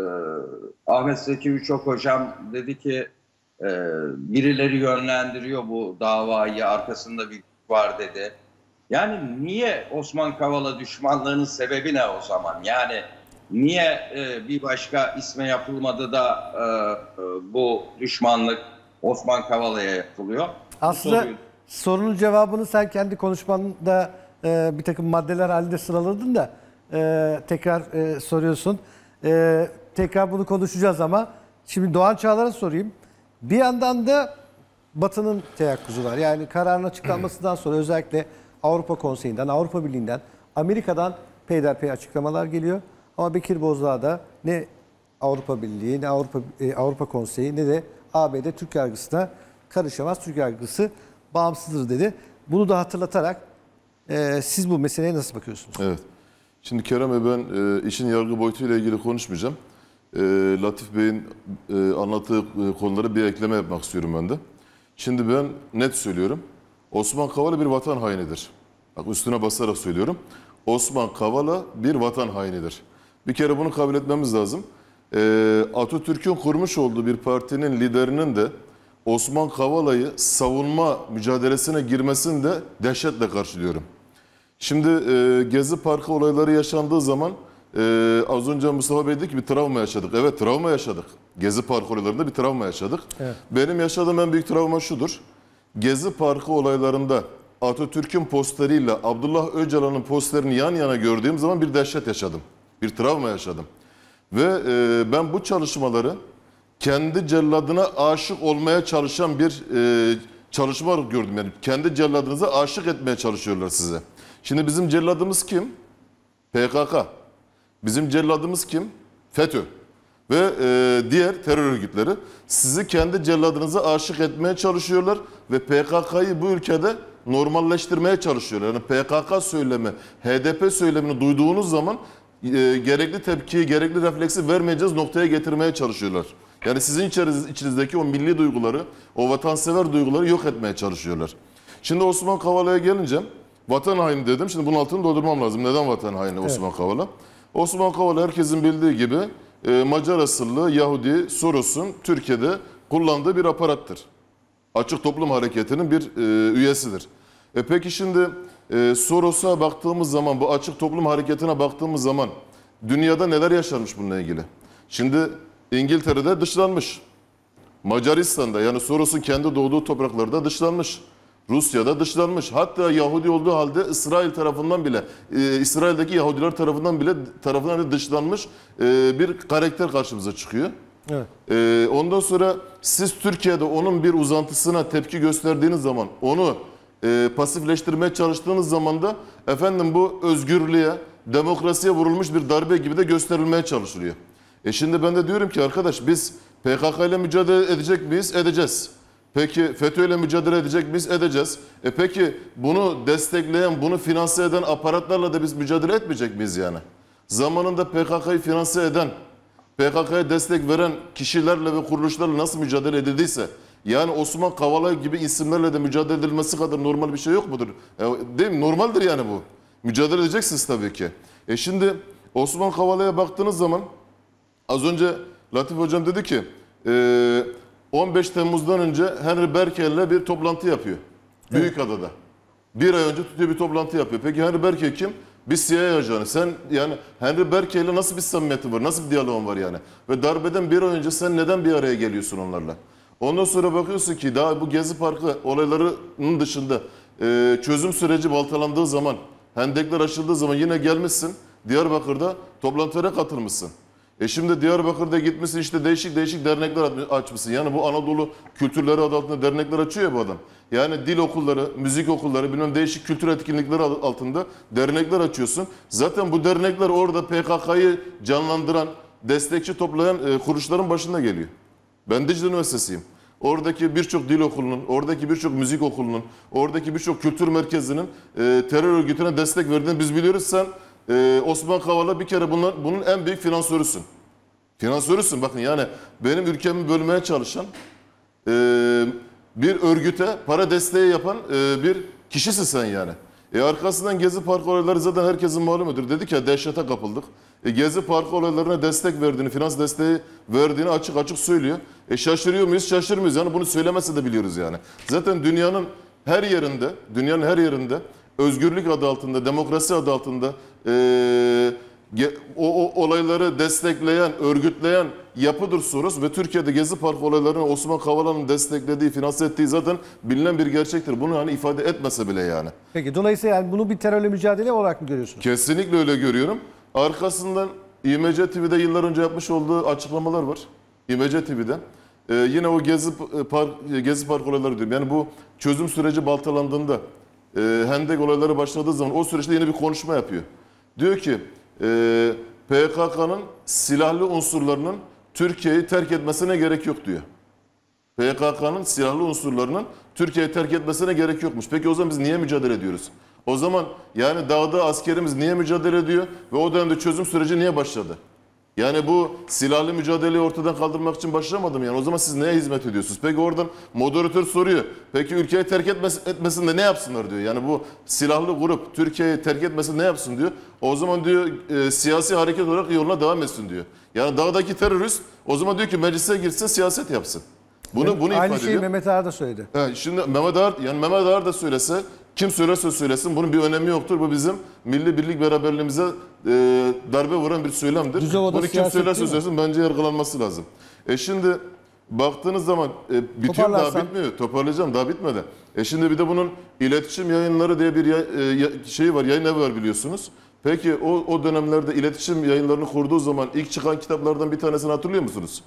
Ahmet Zeki Üçok hocam dedi ki e, birileri yönlendiriyor bu davayı, arkasında bir güç var dedi. Yani niye Osman Kavala düşmanlığının sebebi ne o zaman? Yani niye e, bir başka isme yapılmadı da e, e, bu düşmanlık Osman Kavala'ya yapılıyor? Aslında soruyu... sorunun cevabını sen kendi konuşmanda e, bir takım maddeler halinde sıraladın da e, tekrar e, soruyorsun. E, tekrar bunu konuşacağız ama şimdi Doğan Çağlar'a sorayım. Bir yandan da Batı'nın teyakkuzu var. Yani kararın açıklanmasından sonra özellikle Avrupa Konseyi'nden, Avrupa Birliği'nden, Amerika'dan peyderpey açıklamalar geliyor. Ama Bekir Bozdağ da ne Avrupa Birliği, ne Avrupa e, Avrupa Konseyi ne de A B D Türk yargısına karışamaz. Türk yargısı bağımsızdır dedi. Bunu da hatırlatarak e, siz bu meseleye nasıl bakıyorsunuz? Evet. Şimdi Kerem Bey, ben e, işin yargı boyutuyla ilgili konuşmayacağım. E, Latif Bey'in e, anlattığı e, konulara bir ekleme yapmak istiyorum ben de. Şimdi ben net söylüyorum. Osman Kavala bir vatan hainidir. Bak, üstüne basarak söylüyorum. Osman Kavala bir vatan hainidir. Bir kere bunu kabul etmemiz lazım. E, Atatürk'ün kurmuş olduğu bir partinin liderinin de Osman Kavala'yı savunma mücadelesine girmesini de dehşetle karşılıyorum. Şimdi e, Gezi Parkı olayları yaşandığı zaman e, az önce Mustafa Bey dedi ki bir travma yaşadık. Evet, travma yaşadık. Gezi Parkı olaylarında bir travma yaşadık. Evet. Benim yaşadığım en büyük travma şudur. Gezi Parkı olaylarında Atatürk'ün posteriyle Abdullah Öcalan'ın posterini yan yana gördüğüm zaman bir dehşet yaşadım. Bir travma yaşadım. Ve e, ben bu çalışmaları kendi celladına aşık olmaya çalışan bir e, çalışma gördüm. Yani kendi celladınıza aşık etmeye çalışıyorlar size. Şimdi bizim celladımız kim? P K K. Bizim celladımız kim? FETÖ. Ve e, diğer terör örgütleri sizi kendi celladınıza aşık etmeye çalışıyorlar ve P K K'yı bu ülkede normalleştirmeye çalışıyorlar. Yani P K K söylemi, H D P söylemini duyduğunuz zaman e, gerekli tepkiyi, gerekli refleksi vermeyeceğiz noktaya getirmeye çalışıyorlar. Yani sizin içinizdeki o milli duyguları, o vatansever duyguları yok etmeye çalışıyorlar. Şimdi Osman Kavala'ya gelince vatan haini dedim. Şimdi bunun altını doldurmam lazım. Neden vatan haini evet. Osman Kavala? Osman Kavala herkesin bildiği gibi e, Macar asıllı Yahudi Soros'un Türkiye'de kullandığı bir aparattır. Açık Toplum Hareketi'nin bir e, üyesidir. E peki şimdi e, Soros'a baktığımız zaman, bu Açık Toplum Hareketi'ne baktığımız zaman dünyada neler yaşanmış bununla ilgili? Şimdi İngiltere'de dışlanmış. Macaristan'da, yani Soros'un kendi doğduğu topraklarda dışlanmış. Rusya'da dışlanmış. Hatta Yahudi olduğu halde İsrail tarafından bile, e, İsrail'deki Yahudiler tarafından bile tarafından bile dışlanmış e, bir karakter karşımıza çıkıyor. Evet. Ee, ondan sonra siz Türkiye'de onun bir uzantısına tepki gösterdiğiniz zaman, onu e, pasifleştirmeye çalıştığınız zaman da efendim bu özgürlüğe, demokrasiye vurulmuş bir darbe gibi de gösterilmeye çalışılıyor. E şimdi ben de diyorum ki arkadaş biz P K K ile mücadele edecek miyiz? Edeceğiz. Peki FETÖ ile mücadele edecek miyiz? Edeceğiz. E peki bunu destekleyen, bunu finanse eden aparatlarla da biz mücadele etmeyecek miyiz yani? Zamanında P K K'yı finanse eden, P K K'ya destek veren kişilerle ve kuruluşlarla nasıl mücadele edildiyse, yani Osman Kavala gibi isimlerle de mücadele edilmesi kadar normal bir şey yok mudur? E, değil mi? Normaldir yani bu. Mücadele edeceksiniz tabii ki. E şimdi Osman Kavala'ya baktığınız zaman az önce Latif Hocam dedi ki e, on beş Temmuz'dan önce Henry Berkel'le bir toplantı yapıyor. Büyükada'da. Bir ay önce tutuyor bir toplantı yapıyor. Peki Henry Berkel kim? Bir C I A ajanı. Sen yani Henry Berkel'le nasıl bir samimiyetin var? Nasıl bir diyaloğun var yani? Ve darbeden bir ay önce sen neden bir araya geliyorsun onlarla? Ondan sonra bakıyorsun ki daha bu Gezi Parkı olaylarının dışında e, çözüm süreci baltalandığı zaman, hendekler açıldığı zaman yine gelmişsin. Diyarbakır'da toplantılara katılmışsın. E şimdi Diyarbakır'da gitmişsin işte değişik değişik dernekler açmışsın. Yani bu Anadolu kültürleri adı altında dernekler açıyor ya bu adam. Yani dil okulları, müzik okulları, bilmem değişik kültür etkinlikleri altında dernekler açıyorsun. Zaten bu dernekler orada P K K'yı canlandıran, destekçi toplayan e, kuruluşların başında geliyor. Ben Dicle Üniversitesi'yim. Oradaki birçok dil okulunun, oradaki birçok müzik okulunun, oradaki birçok kültür merkezinin e, terör örgütüne destek verdiğini biz biliyoruz. Sen e, Osman Kavala bir kere bunlar, bunun en büyük finansörüsün. Finansörüsün bakın yani benim ülkemi bölmeye çalışan e, bir örgüte para desteği yapan e, bir kişisin sen yani. E arkasından Gezi Parkı olayları zaten herkesin malumudur. Dedik ya dehşete kapıldık. E Gezi Parkı olaylarına destek verdiğini, finans desteği verdiğini açık açık söylüyor. E şaşırıyor muyuz? Şaşırmıyoruz. Yani bunu söylemese de biliyoruz yani. Zaten dünyanın her yerinde, dünyanın her yerinde özgürlük adı altında, demokrasi adı altında e, o, o olayları destekleyen, örgütleyen yapıdır Soros ve Türkiye'de Gezi Parkı olaylarını Osman Kavala'nın desteklediği, finanse ettiği zaten bilinen bir gerçektir. Bunu hani ifade etmese bile yani. Peki dolayısıyla yani bunu bir terörle mücadele olarak mı görüyorsunuz? Kesinlikle öyle görüyorum. Arkasından İ M C T V'de yıllar önce yapmış olduğu açıklamalar var. İ M C T V'de. Ee, yine o Gezi Park, Gezi Park olayları diyorum. Yani bu çözüm süreci baltalandığında, e, Hendek olayları başladığı zaman o süreçte yine bir konuşma yapıyor. Diyor ki e, P K K'nın silahlı unsurlarının Türkiye'yi terk etmesine gerek yok diyor. P K K'nın silahlı unsurlarının Türkiye'yi terk etmesine gerek yokmuş. Peki o zaman biz niye mücadele ediyoruz? O zaman yani dağda askerimiz niye mücadele ediyor ve o dönemde çözüm süreci niye başladı? Yani bu silahlı mücadeleyi ortadan kaldırmak için başlamadım yani. O zaman siz neye hizmet ediyorsunuz? Peki oradan moderatör soruyor. Peki ülkeyi terk etmez, etmesin de ne yapsınlar diyor. Yani bu silahlı grup Türkiye'yi terk etmesin ne yapsın diyor. O zaman diyor e, siyasi hareket olarak yoluna devam etsin diyor. Yani dağdaki terörist o zaman diyor ki meclise girsin siyaset yapsın. Bunu, bunu Aynı ifade şeyi ediyor. Mehmet Ağar da söyledi. Evet, şimdi Mehmet Ağar, yani Mehmet Ağar da söylese, kim söylerse söylesin bunun bir önemi yoktur. Bu bizim milli birlik beraberliğimize e, darbe vuran bir söylemdir. Düzova'da Bunu kim siyaset söylerse değil mi? söylesin bence yargılanması lazım. E şimdi baktığınız zaman e, bitiyor daha Toparlarsan. bitmiyor. Toparlayacağım daha bitmedi. E şimdi bir de bunun iletişim yayınları diye bir yay, e, ya- şeyi var, yayın evi var biliyorsunuz. Peki o, o dönemlerde iletişim yayınlarını kurduğu zaman ilk çıkan kitaplardan bir tanesini hatırlıyor musunuz?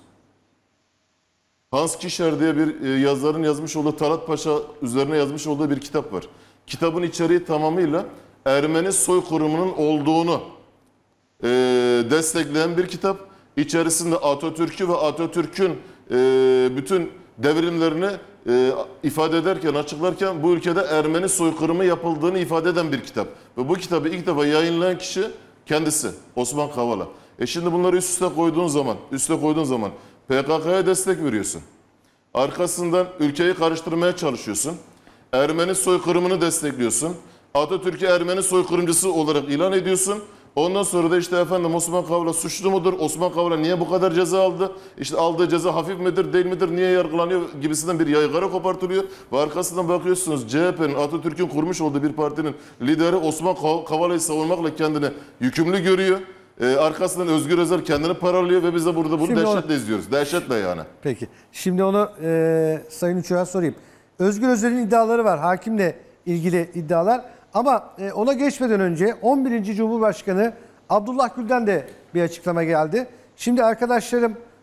Hans Kischer diye bir e, yazarın yazmış olduğu Talat Paşa üzerine yazmış olduğu bir kitap var. Kitabın içeriği tamamıyla Ermeni soykırımının olduğunu e, destekleyen bir kitap. İçerisinde Atatürk'ü ve Atatürk'ün e, bütün devrimlerini e, ifade ederken, açıklarken bu ülkede Ermeni soykırımı yapıldığını ifade eden bir kitap. Ve bu kitabı ilk defa yayınlayan kişi kendisi, Osman Kavala. E şimdi bunları üst üste koyduğun zaman, üste koyduğun zaman P K K'ya destek veriyorsun. Arkasından ülkeyi karıştırmaya çalışıyorsun. Ermeni soykırımını destekliyorsun. Atatürk'ü Ermeni soykırımcısı olarak ilan ediyorsun. Ondan sonra da işte efendim Osman Kavala suçlu mudur? Osman Kavala niye bu kadar ceza aldı? İşte aldığı ceza hafif midir, değil midir? Niye yargılanıyor gibisinden bir yaygara kopartılıyor. Ve arkasından bakıyorsunuz C H P'nin, Atatürk'ün kurmuş olduğu bir partinin lideri Osman Kavala'yı savunmakla kendini yükümlü görüyor. Ee, arkasından Özgür Özel kendini paralıyor ve biz de burada bunu Şimdi dehşetle onu- izliyoruz. Dehşetle yani. Peki. Şimdi onu e, Sayın Uçak'a sorayım. Özgür Özel'in iddiaları var. Hakimle ilgili iddialar. Ama e, ona geçmeden önce on birinci Cumhurbaşkanı Abdullah Gül'den de bir açıklama geldi. Şimdi arkadaşlarım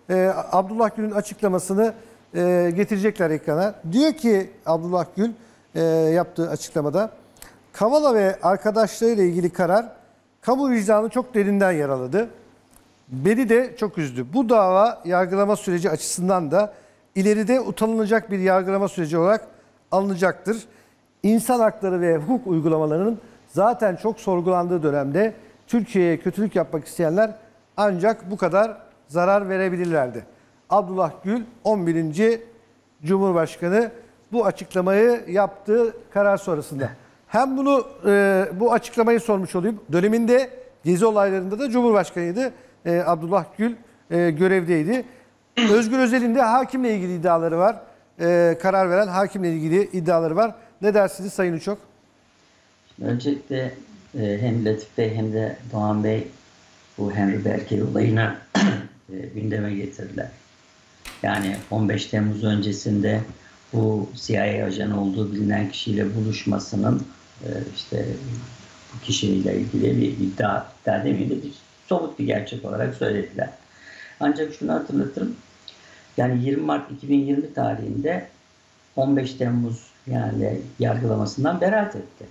e, Abdullah Gül'ün açıklamasını e, getirecekler ekrana. Diyor ki Abdullah Gül e, yaptığı açıklamada, Kavala ve arkadaşlarıyla ilgili karar kamu vicdanı çok derinden yaraladı. Beni de çok üzdü. Bu dava yargılama süreci açısından da ileride utanılacak bir yargılama süreci olarak alınacaktır. İnsan hakları ve hukuk uygulamalarının zaten çok sorgulandığı dönemde Türkiye'ye kötülük yapmak isteyenler ancak bu kadar zarar verebilirlerdi. Abdullah Gül on birinci Cumhurbaşkanı bu açıklamayı yaptığı karar sonrasında. Hem bunu e, bu açıklamayı sormuş olayım. Döneminde Gezi olaylarında da Cumhurbaşkanıydı. E, Abdullah Gül e, görevdeydi. Özgür Özel'in de hakimle ilgili iddiaları var. E, karar veren hakimle ilgili iddiaları var. Ne dersiniz Sayın Uçok? Öncelikle e, hem Latif Bey hem de Doğan Bey bu Henry Berkey olayını e, gündeme getirdiler. Yani on beş Temmuz öncesinde bu C I A ajanı olduğu bilinen kişiyle buluşmasının e, işte bu kişiyle ilgili bir iddia, iddia demeyeyim de bir somut bir gerçek olarak söylediler. Ancak şunu hatırlatırım. Yani yirmi Mart iki bin yirmi tarihinde on beş Temmuz yani yargılamasından beraat etti.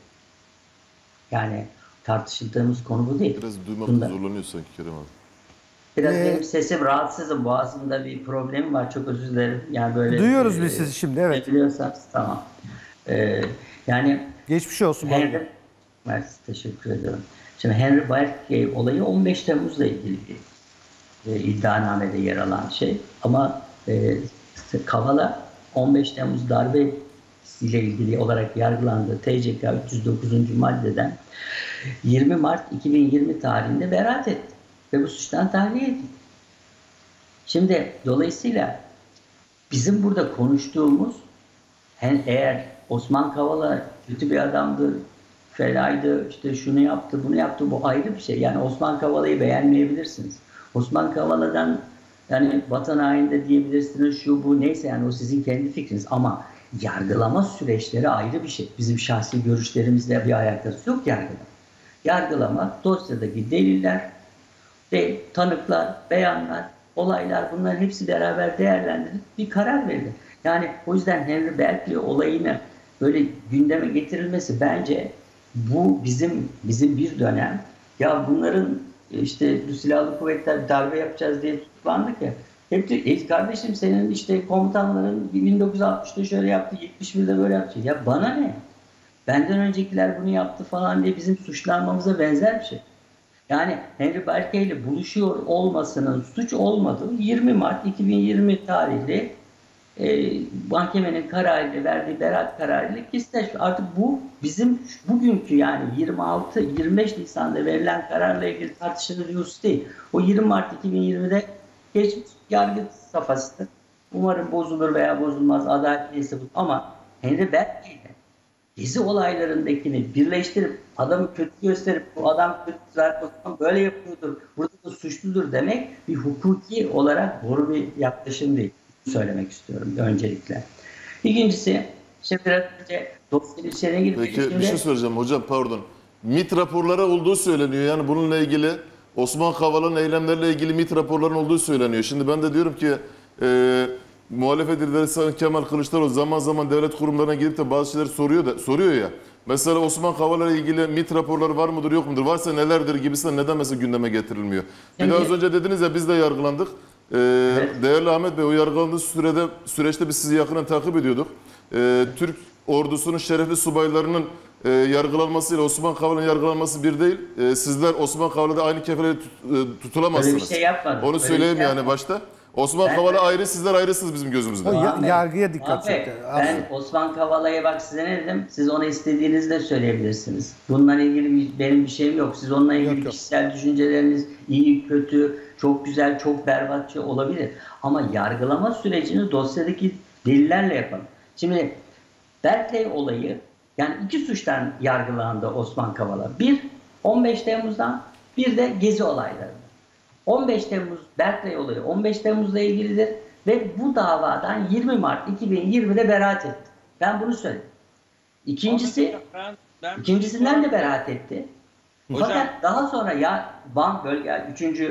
Yani tartışıldığımız konu bu değil. Biraz duymakta Bunda, zorlanıyor sanki Kerem abi. biraz Ee, benim sesim rahatsızım. Boğazımda bir problemim var. Çok özür dilerim. Yani böyle Duyuyoruz e, biz sizi şimdi, evet. Biliyorsanız tamam. E, yani Geçmiş olsun. Henry, Mersi, teşekkür ediyorum. Şimdi Henry Berkey olayı on beş Temmuz'la ilgili bir e, iddianamede yer alan şey. Ama e, Kavala on beş Temmuz darbe ile ilgili olarak yargılandığı T C K üç yüz dokuzuncu maddeden yirmi Mart iki bin yirmi tarihinde beraat etti. Ve bu suçtan tahliye edildi. Şimdi dolayısıyla bizim burada konuştuğumuz eğer Osman Kavala kötü bir adamdı, felaydı, işte şunu yaptı, bunu yaptı, bu ayrı bir şey. Yani Osman Kavala'yı beğenmeyebilirsiniz. Osman Kavala'dan yani vatan haini diyebilirsiniz, şu bu neyse, yani o sizin kendi fikriniz. Ama yargılama süreçleri ayrı bir şey. Bizim şahsi görüşlerimizle bir alakası yok yargılama. Yargılama dosyadaki deliller ve tanıklar, beyanlar, olaylar, bunların hepsi beraber değerlendirilip bir karar verilir. Yani o yüzden Henry Berkey olayını böyle gündeme getirilmesi bence bu bizim bizim bir dönem ya bunların işte bu silahlı kuvvetler darbe yapacağız diye tutuklandık ya. Hep de e kardeşim senin işte komutanların bin dokuz yüz altmışta şöyle yaptı, yetmiş birde böyle yaptı. Ya bana ne? Benden öncekiler bunu yaptı falan diye bizim suçlanmamıza benzer bir şey. Yani Henry Berkey ile buluşuyor olmasının suç olmadığı yirmi Mart iki bin yirmi tarihli e, mahkemenin kararıyla verdiği beraat kararıyla kesinleşti. Artık bu bizim bugünkü yani yirmi altı yirmi beş Nisan'da verilen kararla ilgili tartışılır bir husus değil. O yirmi Mart iki bin yirmide geçmiş yargı safhasıdır. Umarım bozulur veya bozulmaz, adalet neyse bu. Ama Henry Berkey ile Gezi olaylarındakini birleştirip adamı kötü gösterip bu adam kötü zaten böyle yapıyordur, burada da suçludur demek bir hukuki olarak doğru bir yaklaşım değil. Söylemek istiyorum öncelikle. İkincisi, şimdi biraz önce dosyanın içine girdik. Peki Şimdi, bir şey söyleyeceğim hocam, pardon. MİT raporları olduğu söyleniyor. Yani bununla ilgili Osman Kavala'nın eylemleriyle ilgili MİT raporlarının olduğu söyleniyor. Şimdi ben de diyorum ki e, muhalefet lideri Sayın Kemal Kılıçdaroğlu zaman zaman devlet kurumlarına gidip de bazı şeyleri soruyor da soruyor ya. Mesela Osman Kavala ile ilgili MİT raporları var mıdır yok mudur? Varsa nelerdir gibisinden neden mesela gündeme getirilmiyor? Bir de az önce dediniz ya biz de yargılandık. Ee, Evet. Değerli Ahmet Bey, o yargılandığı sürede süreçte biz sizi yakından takip ediyorduk. Ee, Türk ordusunun şerefli subaylarının e, yargılanmasıyla Osman Kavala'nın yargılanması bir değil. E, sizler Osman Kavala'da aynı kefede tut, e, tutulamazsınız. Öyle bir şey yapmadım. Onu Öyle söyleyeyim bir şey yani yapmadım. başta. Osman Ben- Kavala ayrı, sizler ayrısınız bizim gözümüzde. O ya- Ahmet, yargıya dikkat Ahmet, çekti. Ben Osman Kavala'ya bak size ne dedim? Siz ona istediğinizi de söyleyebilirsiniz. Bununla ilgili bir, benim bir şeyim yok. Siz onunla ilgili Yok, yok. kişisel düşünceleriniz iyi, kötü, çok güzel, çok berbatça olabilir. Ama yargılama sürecini dosyadaki delillerle yapalım. Şimdi Berkeley olayı, yani iki suçtan yargılandı Osman Kavala. Bir, on beş Temmuz'dan, bir de Gezi olaylarından. on beş Temmuz Berkeley olayı on beş Temmuz'la ilgilidir ve bu davadan yirmi Mart iki bin yirmide beraat etti. Ben bunu söyledim. İkincisi, Ben, ben ikincisinden de beraat etti. Hocam- Fakat daha sonra ya Van bölge üçüncü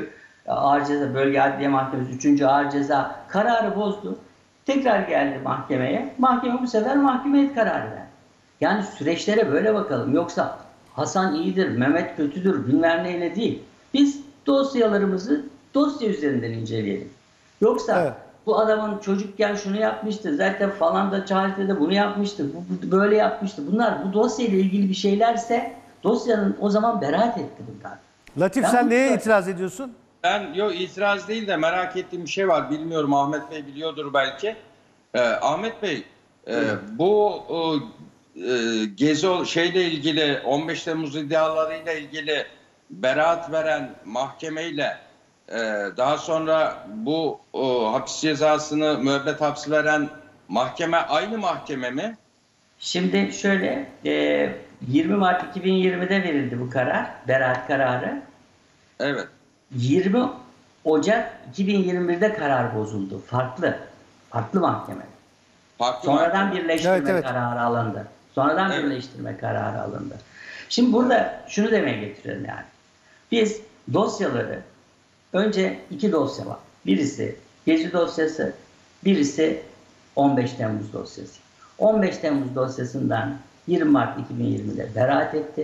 Ağır Ceza Bölge Adliye Mahkemesi üçüncü Ağır Ceza kararı bozdu. Tekrar geldi mahkemeye. Mahkeme bu sefer mahkumiyet kararı verdi. Yani süreçlere böyle bakalım. Yoksa Hasan iyidir, Mehmet kötüdür, bilmem neyle değil. Biz dosyalarımızı dosya üzerinden inceleyelim. Yoksa Evet. bu adamın çocukken şunu yapmıştı, zaten falan da tarihte de bunu yapmıştı, bu, bu böyle yapmıştı. Bunlar bu dosyayla ilgili bir şeylerse dosyanın o zaman beraat etti bunlar. Latif Ben sen bu- neye itiraz ediyorsun? Ben yok itiraz değil de merak ettiğim bir şey var. Bilmiyorum, Ahmet Bey biliyordur belki. Ee, Ahmet Bey e, bu e, gezi şeyle ilgili on beş Temmuz iddialarıyla ilgili beraat veren mahkemeyle e, daha sonra bu o, hapis cezasını müebbet hapsi veren mahkeme aynı mahkeme mi? Şimdi şöyle, e, yirmi Mart iki bin yirmide verildi bu karar, beraat kararı. Evet. yirmi Ocak iki bin yirmi birde karar bozuldu. Farklı. Farklı mahkeme. Farklı Sonradan mahkeme. birleştirme Evet, evet. kararı alındı. Sonradan Evet. birleştirme kararı alındı. Şimdi burada şunu demeye getiriyorum yani. Biz dosyaları, önce iki dosya var. Birisi Gezi dosyası, birisi on beş Temmuz dosyası. on beş Temmuz dosyasından yirmi Mart iki bin yirmide beraat etti.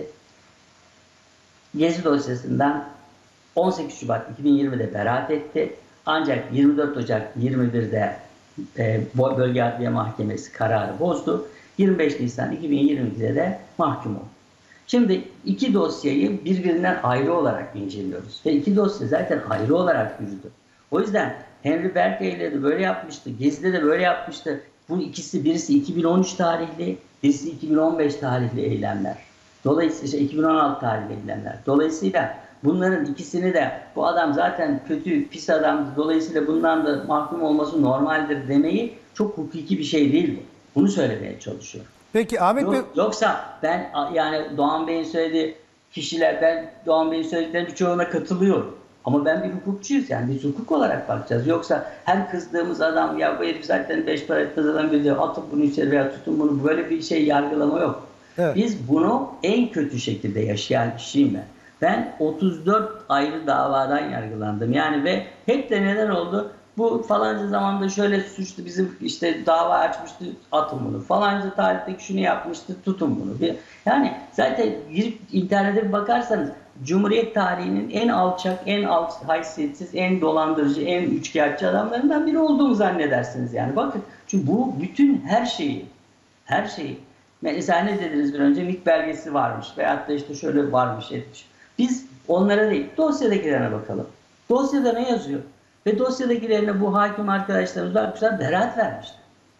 Gezi dosyasından on sekiz Şubat iki bin yirmide beraat etti. Ancak yirmi dört Ocak yirmi birde e, Bölge Adliye Mahkemesi kararı bozdu. yirmi beş Nisan iki bin yirmi ikide de mahkum oldu. Şimdi iki dosyayı birbirinden ayrı olarak inceliyoruz. Ve iki dosya zaten ayrı olarak yürüdü. O yüzden Henry Berkey'le de böyle yapmıştı. Gezi'de de böyle yapmıştı. Bu ikisi, birisi iki bin on üç tarihli, birisi iki bin on beş tarihli eylemler. Dolayısıyla işte iki bin on altı tarihli eylemler. Dolayısıyla bunların ikisini de bu adam zaten kötü, pis adamdı. Dolayısıyla bundan da mahkum olması normaldir demeyi çok hukuki bir şey değil bu. Bunu söylemeye çalışıyorum. Peki Ahmet Bey, Yok, yoksa ben yani Doğan Bey'in söylediği kişiler, ben Doğan Bey'in söylediklerinin birçoğuna katılıyorum. Ama ben bir hukukçuyuz yani biz hukuk olarak bakacağız. Yoksa her kızdığımız adam ya bu herif zaten beş para etmez adam biliyor, atın bunu içeri veya tutun bunu, böyle bir şey yargılama yok. Evet. Biz bunu en kötü şekilde yaşayan kişiyim ben. Ben otuz dört ayrı davadan yargılandım. Yani ve hep de neden oldu? Bu falanca zamanda şöyle suçlu bizim işte dava açmıştı, atın bunu. Falanca tarihteki şunu yapmıştı, tutun bunu. Bir, yani zaten girip internete bir bakarsanız Cumhuriyet tarihinin en alçak, en alt, haysiyetsiz, en dolandırıcı, en üçkağıtçı adamlarından biri olduğumu zannedersiniz yani. Bakın çünkü bu bütün her şeyi, her şeyi. Mesela ne dediniz bir önce? MİT belgesi varmış veyahut da işte şöyle varmış etmiş. Biz onlara değil, dosyadakilerine bakalım. Dosyada ne yazıyor? Ve dosyadakilerine bu hakim arkadaşlarımız bakmışlar, beraat vermişler.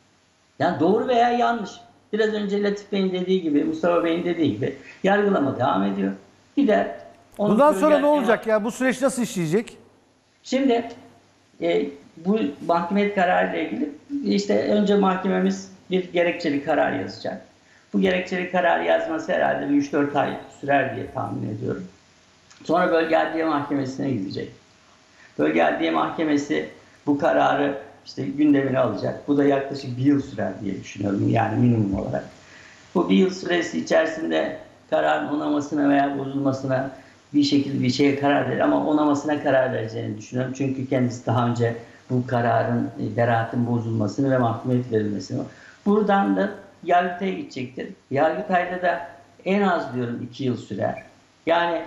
Yani doğru veya yanlış. Biraz önce Latif Bey'in dediği gibi, Mustafa Bey'in dediği gibi yargılama devam ediyor. Gider. onu bundan sonra bölge- ne olacak ya? Bu süreç nasıl işleyecek? Şimdi e, bu mahkemiyet kararı ile ilgili işte önce mahkememiz bir gerekçeli karar yazacak. Bu gerekçeli karar yazması herhalde bir üç dört ay sürer diye tahmin ediyorum. Sonra Bölge Adliye Mahkemesi'ne gidecek. Bölge Adliye Mahkemesi bu kararı işte gündemine alacak. Bu da yaklaşık bir yıl sürer diye düşünüyorum yani minimum olarak. Bu bir yıl süresi içerisinde kararın onamasına veya bozulmasına bir şekilde bir şeye karar verir ama onamasına karar vereceğini düşünüyorum. Çünkü kendisi daha önce bu kararın, beraatın bozulmasını ve mahkumiyet verilmesini. Buradan da Yargıtay'a gidecektir. Yargıtay'da da en az diyorum iki yıl sürer. Yani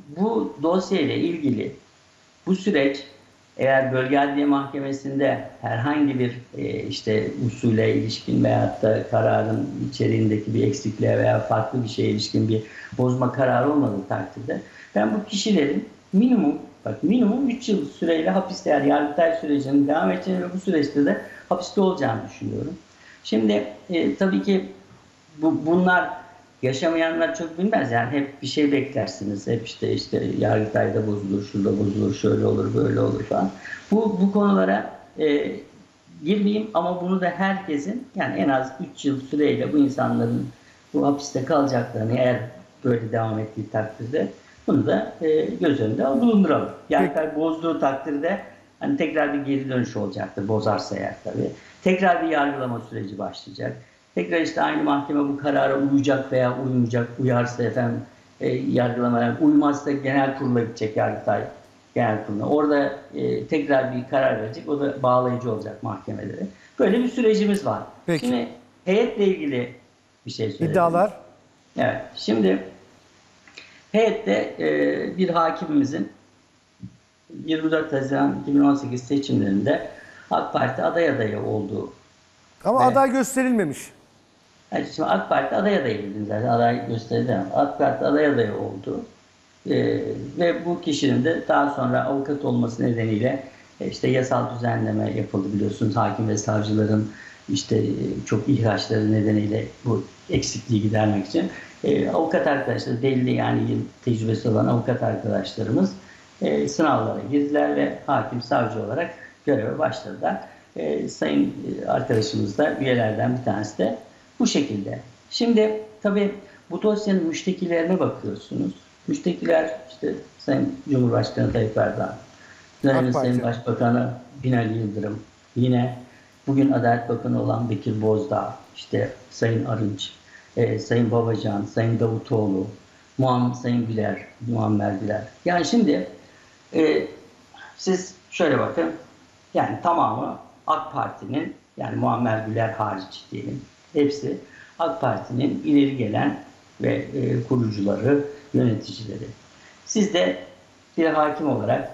bu dosyayla ilgili bu süreç eğer Bölge Adliye Mahkemesi'nde herhangi bir e, işte usule ilişkin veyahut da kararın içeriğindeki bir eksikliğe veya farklı bir şeye ilişkin bir bozma kararı olmadığı takdirde ben bu kişilerin minimum bak minimum üç yıl süreyle hapiste yani Yargıtay sürecinin devam edeceğini ve bu süreçte de hapiste olacağını düşünüyorum. Şimdi e, tabii ki bu, bunlar yaşamayanlar çok bilmez yani hep bir şey beklersiniz. Hep işte işte Yargıtay'da bozulur, şurada bozulur, şöyle olur, böyle olur falan. Bu bu konulara e, girmeyeyim ama bunu da herkesin yani en az üç yıl süreyle bu insanların bu hapiste kalacaklarını eğer böyle devam ettiği takdirde bunu da e, göz önünde bulunduralım. Yargıtay bozduğu takdirde hani tekrar bir geri dönüş olacaktır bozarsa eğer tabii. Tekrar bir yargılama süreci başlayacak. Tekrar işte aynı mahkeme bu karara uyacak veya uymayacak, uyarsa efendim e, yargılamaya, uymazsa genel kurula gidecek Yargıtay. Genel kuruluna. Orada e, tekrar bir karar verecek. O da bağlayıcı olacak mahkemelere. Böyle bir sürecimiz var. Peki. Şimdi heyetle ilgili bir şey söyledim. İddialar. Evet. Şimdi heyette e, bir hakimimizin yirmi dört Haziran iki bin on sekiz seçimlerinde AK Parti aday adayı olduğu. Ama Evet. aday gösterilmemiş. Yani şimdi AK Parti aday adayı dedim zaten. Aday gösterdi ama AK Parti aday adayı oldu. E, ve bu kişinin de daha sonra avukat olması nedeniyle e, işte yasal düzenleme yapıldı biliyorsunuz. Hakim ve savcıların işte e, çok ihraçları nedeniyle bu eksikliği gidermek için e, avukat arkadaşlar, belli yani yıl tecrübesi olan avukat arkadaşlarımız e, sınavlara girdiler ve hakim savcı olarak göreve başladılar. E, sayın arkadaşımız da üyelerden bir tanesi de bu şekilde. Şimdi tabii bu dosyanın müştekilerine bakıyorsunuz. Müştekiler işte Sayın Cumhurbaşkanı Tayyip Erdoğan, dönemin Sayın Başbakanı Binali Yıldırım, yine bugün Adalet Bakanı olan Bekir Bozdağ, işte Sayın Arınç, e, Sayın Babacan, Sayın Davutoğlu, Muhammed Sayın Güler, Muammer Güler. Yani şimdi e, siz şöyle bakın, yani tamamı AK Parti'nin, yani Muammer Güler hariç diyelim, hepsi AK Parti'nin ileri gelen ve e, kurucuları, yöneticileri. Siz de bir hakim olarak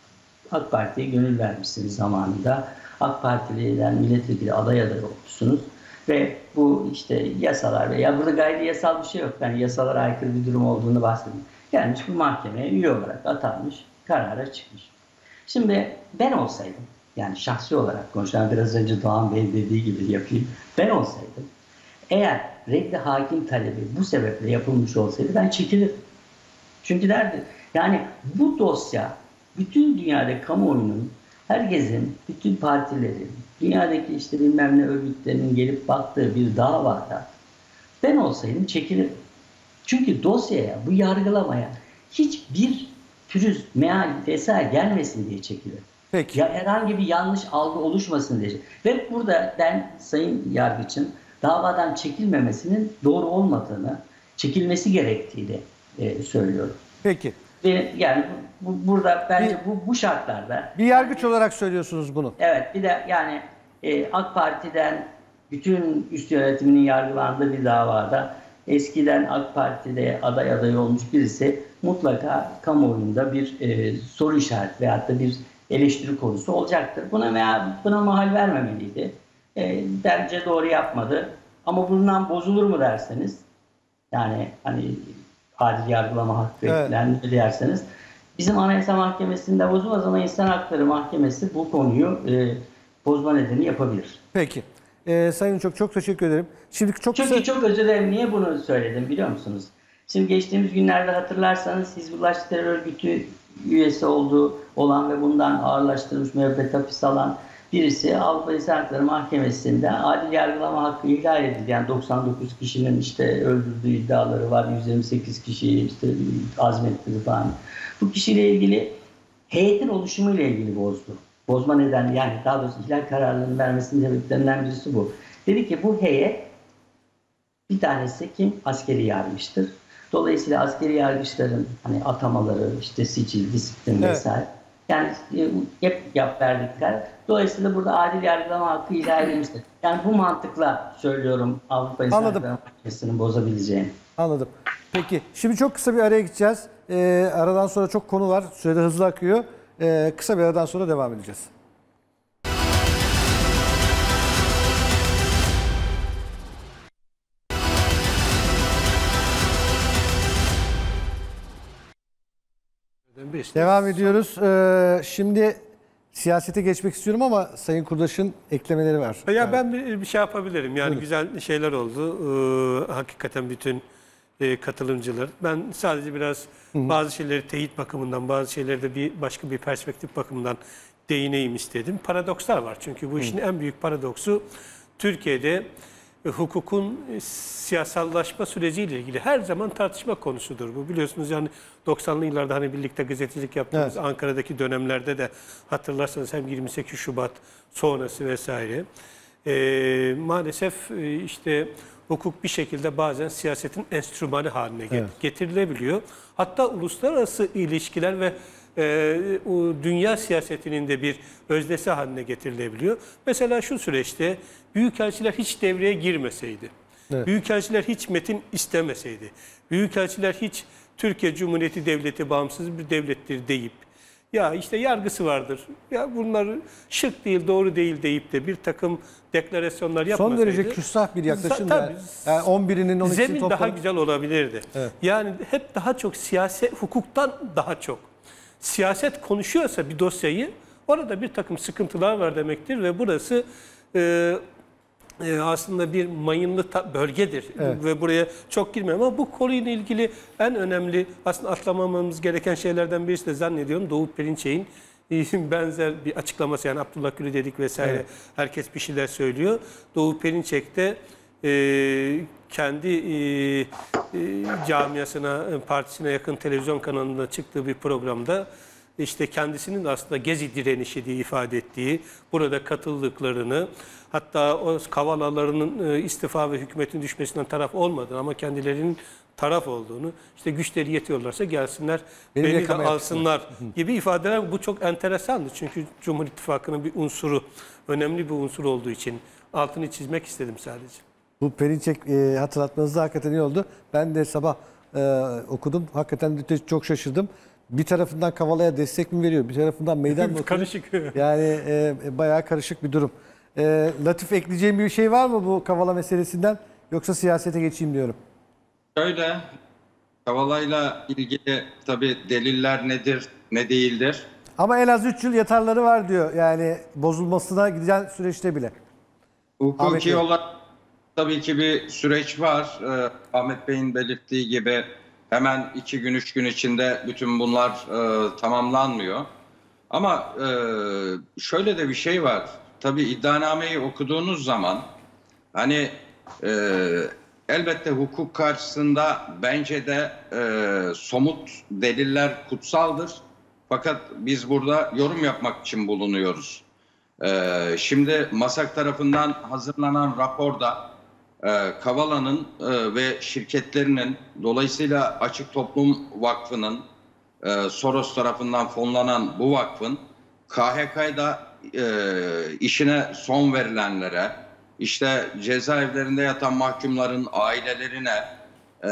AK Parti'ye gönül vermişsiniz zamanında. AK Partili'den milletvekili aday aday olmuşsunuz. Ve bu işte yasalar veya burada gayri yasal bir şey yok. Yani yasalara aykırı bir durum olduğunu bahsedeyim. Gelmiş bu mahkemeye üye olarak atanmış, karara çıkmış. Şimdi ben olsaydım, yani şahsi olarak konuşan biraz önce Doğan Bey dediği gibi yapayım. Ben olsaydım, eğer reddi hakim talebi bu sebeple yapılmış olsaydı ben çekilirdim. Çünkü derdi, yani bu dosya bütün dünyada kamuoyunun, herkesin, bütün partilerin, dünyadaki işte bilmem ne örgütlerinin gelip baktığı bir davada ben olsaydım çekilirdim. Çünkü dosyaya, bu yargılamaya hiçbir pürüz, meal vesaire gelmesin diye çekilir. Peki. Ya herhangi bir yanlış algı oluşmasın diye. Ve burada ben Sayın Yargıç'ın davadan çekilmemesinin doğru olmadığını, çekilmesi gerektiğini e, söylüyorum. Peki. Ve yani bu, burada bence bu, bu şartlarda Bir yargıç olarak söylüyorsunuz bunu. evet, bir de yani e, AK Parti'den bütün üst yönetiminin yargılandığı bir davada eskiden AK Parti'de aday adayı olmuş birisi mutlaka kamuoyunda bir e, soru işareti veyahut da bir eleştiri konusu olacaktır. Buna veya buna mahal vermemeliydi. E, bence doğru yapmadı. Ama bundan bozulur mu derseniz, yani hani adil yargılama hakkı Evet. yani derseniz, bizim Anayasa Mahkemesi'nde bozulmaz ama İnsan Hakları Mahkemesi bu konuyu e, bozma nedeni yapabilir. Peki. Ee, Sayın çok çok teşekkür ederim. Şimdi çok Çünkü kısa... çok özür dilerim. Niye bunu söyledim biliyor musunuz? Şimdi geçtiğimiz günlerde hatırlarsanız Hizbullah terör örgütü üyesi olduğu olan ve bundan ağırlaştırılmış müebbet hapis alan birisi Avrupa İnsan Hakları Mahkemesi'nde adil yargılama hakkı ihlal edildi. Yani doksan dokuz kişinin işte öldürdüğü iddiaları var. yüz yirmi sekiz kişiyi işte azmettirdi falan. Bu kişiyle ilgili heyetin oluşumuyla ilgili bozdu. Bozma nedeni, yani daha doğrusu ihlal kararlarının vermesinin sebeplerinden birisi bu. Dedi ki bu heyet, bir tanesi kim? Askeri yargıçtır. Dolayısıyla askeri yargıçların hani atamaları, işte sicil, disiplin Evet. vesaire. Yani e, hep yap verdikler. Dolayısıyla burada adil yargılama hakkı ihlal edilmiştir. Yani bu mantıkla söylüyorum Avrupa İnsan Anladım. Hakları Mahkemesi'nin bozabileceğini. Anladım. Peki. Şimdi çok kısa bir araya gideceğiz. Ee, aradan sonra çok konu var. Sürede hızlı akıyor. Ee, kısa bir aradan sonra devam edeceğiz. Devam ediyoruz. Ee, şimdi siyasete geçmek istiyorum ama Sayın Kurdaş'ın eklemeleri var. Ya ben bir, bir şey yapabilirim. Yani Buyurun. güzel şeyler oldu. Ee, hakikaten bütün e, katılımcılar. Ben sadece biraz bazı şeyleri teyit bakımından, bazı şeyleri de bir başka bir perspektif bakımından değineyim istedim. Paradokslar var. Çünkü bu işin en büyük paradoksu Türkiye'de e, hukukun e, siyasallaşma süreciyle ilgili her zaman tartışma konusudur bu. Biliyorsunuz yani doksanlı yıllarda hani birlikte gazetecilik yaptığımız Evet. Ankara'daki dönemlerde de hatırlarsanız hem yirmi sekiz Şubat sonrası vesaire. E, maalesef e, işte hukuk bir şekilde bazen siyasetin enstrümanı haline get- Evet. getirilebiliyor. Hatta uluslararası ilişkiler ve e, o dünya siyasetinin de bir öznesi haline getirilebiliyor. Mesela şu süreçte büyükelçiler hiç devreye girmeseydi, Evet. büyükelçiler hiç metin istemeseydi, büyükelçiler hiç Türkiye Cumhuriyeti Devleti bağımsız bir devlettir deyip, ya işte yargısı vardır, ya bunlar şık değil, doğru değil deyip de bir takım deklarasyonlar yapmasaydı. Son derece küstah bir yaklaşım. Tabii. Yani. Yani on birinin on ikisini Zemin toplanıp... daha güzel olabilirdi. Evet. Yani hep daha çok siyaset, hukuktan daha çok. Siyaset konuşuyorsa bir dosyayı, orada bir takım sıkıntılar var demektir ve burası e, e, aslında bir mayınlı ta- bölgedir. Evet. Ve buraya çok girmiyorum ama bu konuyla ilgili en önemli, aslında atlamamamız gereken şeylerden birisi de zannediyorum Doğu Perinçek'in benzer bir açıklaması, yani Abdullah Gül'ü dedik vesaire, Evet. herkes bir şeyler söylüyor. Doğu Perinçek de e, kendi e, e, camiasına, partisine yakın televizyon kanalında çıktığı bir programda işte kendisinin de aslında Gezi direnişi diye ifade ettiği, burada katıldıklarını, hatta o Kavalalarının e, istifa ve hükümetin düşmesinden taraf olmadığını ama kendilerinin taraf olduğunu, işte güçleri yetiyorlarsa gelsinler, Benim beni de yakama alsınlar gibi ifadeler. Bu çok enteresandı çünkü Cumhur İttifakı'nın bir unsuru, önemli bir unsur olduğu için altını çizmek istedim sadece. Bu Perinçek e, hatırlatmanız da hakikaten iyi oldu. Ben de sabah e, okudum. Hakikaten de çok şaşırdım. Bir tarafından Kavala'ya destek mi veriyor? Bir tarafından meydan mı okuyor? Karışık. Yani e, bayağı karışık bir durum. E, Latif, ekleyeceğim bir şey var mı bu Kavala meselesinden? Yoksa siyasete geçeyim diyorum. Şöyle, Kavala'yla ilgili tabii deliller nedir, ne değildir? Ama en az üç yıl yatarları var diyor. Yani bozulmasına giden süreçte bile. Ahmet Bey. Hukuki olarak tabii ki bir süreç var. Ee, Ahmet Bey'in belirttiği gibi hemen iki gün, üç gün içinde bütün bunlar e, tamamlanmıyor. Ama e, şöyle de bir şey var. Tabii iddianameyi okuduğunuz zaman hani e, elbette hukuk karşısında bence de e, somut deliller kutsaldır. Fakat biz burada yorum yapmak için bulunuyoruz. Ee, şimdi MASAK tarafından hazırlanan raporda e, Kavala'nın e, ve şirketlerinin, dolayısıyla Açık Toplum Vakfı'nın, e, Soros tarafından fonlanan bu vakfın K H K'da e, işine son verilenlere, işte cezaevlerinde yatan mahkumların ailelerine e,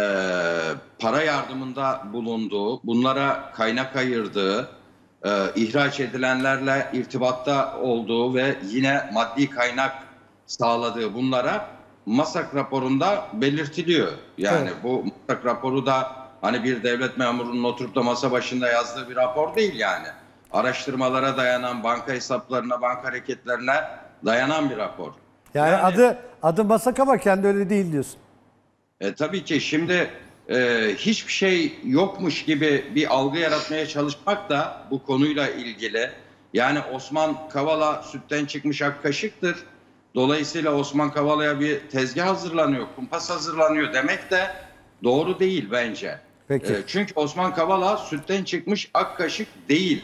para yardımında bulunduğu, bunlara kaynak ayırdığı, e, ihraç edilenlerle irtibatta olduğu ve yine maddi kaynak sağladığı bunlara MASAK raporunda belirtiliyor. Yani Evet. bu MASAK raporu da hani bir devlet memurunun oturup da masa başında yazdığı bir rapor değil yani. Araştırmalara dayanan, banka hesaplarına, banka hareketlerine dayanan bir rapor. Yani, Yani- adı adı MASAK ama kendi öyle değil diyorsun. E, tabii ki şimdi e, hiçbir şey yokmuş gibi bir algı yaratmaya çalışmak da bu konuyla ilgili. Yani Osman Kavala sütten çıkmış ak kaşıktır. Dolayısıyla Osman Kavala'ya bir tezgah hazırlanıyor, kumpas hazırlanıyor demek de doğru değil bence. Peki. E, çünkü Osman Kavala sütten çıkmış ak kaşık değil.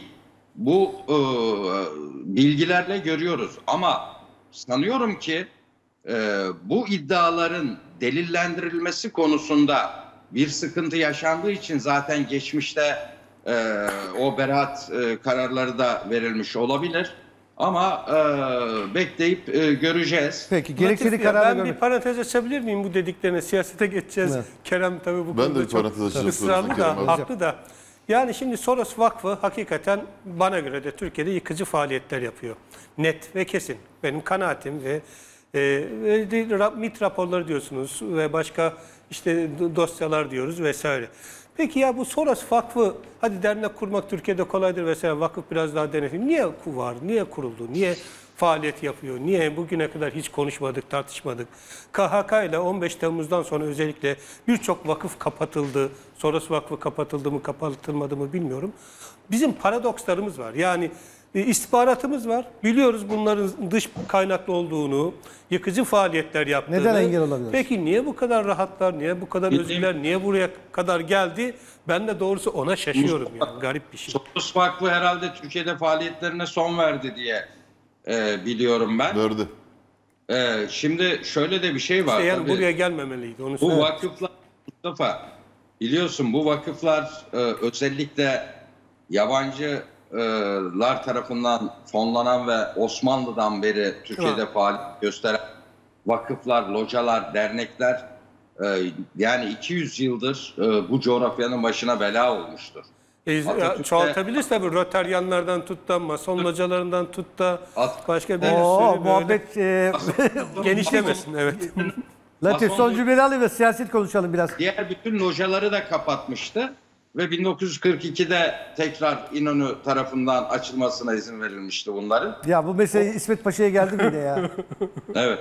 Bu e, bilgilerle görüyoruz ama sanıyorum ki e, bu iddiaların delillendirilmesi konusunda bir sıkıntı yaşandığı için zaten geçmişte e, o beraat e, kararları da verilmiş olabilir. Ama e, bekleyip e, göreceğiz. Peki gerekçeli Latif ya, kararı ben görmek. bir parantez açabilir miyim bu dediklerine? Siyasete geçeceğiz. Evet. Kerem tabii bu Ben de konuda bir parantez çok açacak ısrarlı soracağım da, Kerem abi. haklı da. Yani şimdi Soros Vakfı hakikaten bana göre de Türkiye'de yıkıcı faaliyetler yapıyor. Net ve kesin. Benim kanaatim ve e, ve MİT raporları diyorsunuz ve başka işte dosyalar diyoruz vesaire. Peki ya bu Soros Vakfı, hadi dernek kurmak Türkiye'de kolaydır vesaire, vakıf biraz daha denetim. Niye var, niye kuruldu, niye faaliyet yapıyor, niye bugüne kadar hiç konuşmadık, tartışmadık? K H K ile on beş Temmuz'dan sonra özellikle birçok vakıf kapatıldı. Soros Vakfı kapatıldı mı, kapatılmadı mı bilmiyorum. Bizim paradokslarımız var. Yani e, istihbaratımız var. Biliyoruz bunların dış kaynaklı olduğunu, yıkıcı faaliyetler yaptığını. Neden engel olamıyoruz? Peki niye bu kadar rahatlar, niye bu kadar Bildiğim- özgürler, niye buraya kadar geldi? Ben de doğrusu ona şaşıyorum yani. Garip bir şey. Soros Vakfı herhalde Türkiye'de faaliyetlerine son verdi diye e, biliyorum ben. Verdi. E, şimdi şöyle de bir şey var. İşte yani tabii. buraya gelmemeliydi. Onu Bu söyleyeyim. vakıflar, Mustafa, biliyorsun bu vakıflar e, özellikle yabancılar tarafından fonlanan ve Osmanlı'dan beri Türkiye'de faaliyet gösteren vakıflar, localar, dernekler e, yani iki yüz yıldır e, bu coğrafyanın başına bela olmuştur. E, Atatürk'te- çoğaltabiliriz tabii. Roteryanlardan tut da, mason localarından tut da At- başka bir Oo, sürü böyle muhabbet e, genişlemesin. Evet. Latif Mason- son cümleleri alayım ve siyaset konuşalım biraz. Diğer bütün locaları da kapatmıştı ve bin dokuz yüz kırk ikide tekrar İnönü tarafından açılmasına izin verilmişti bunların. Ya bu mesele İsmet Paşa'ya geldi mi yine ya? Evet.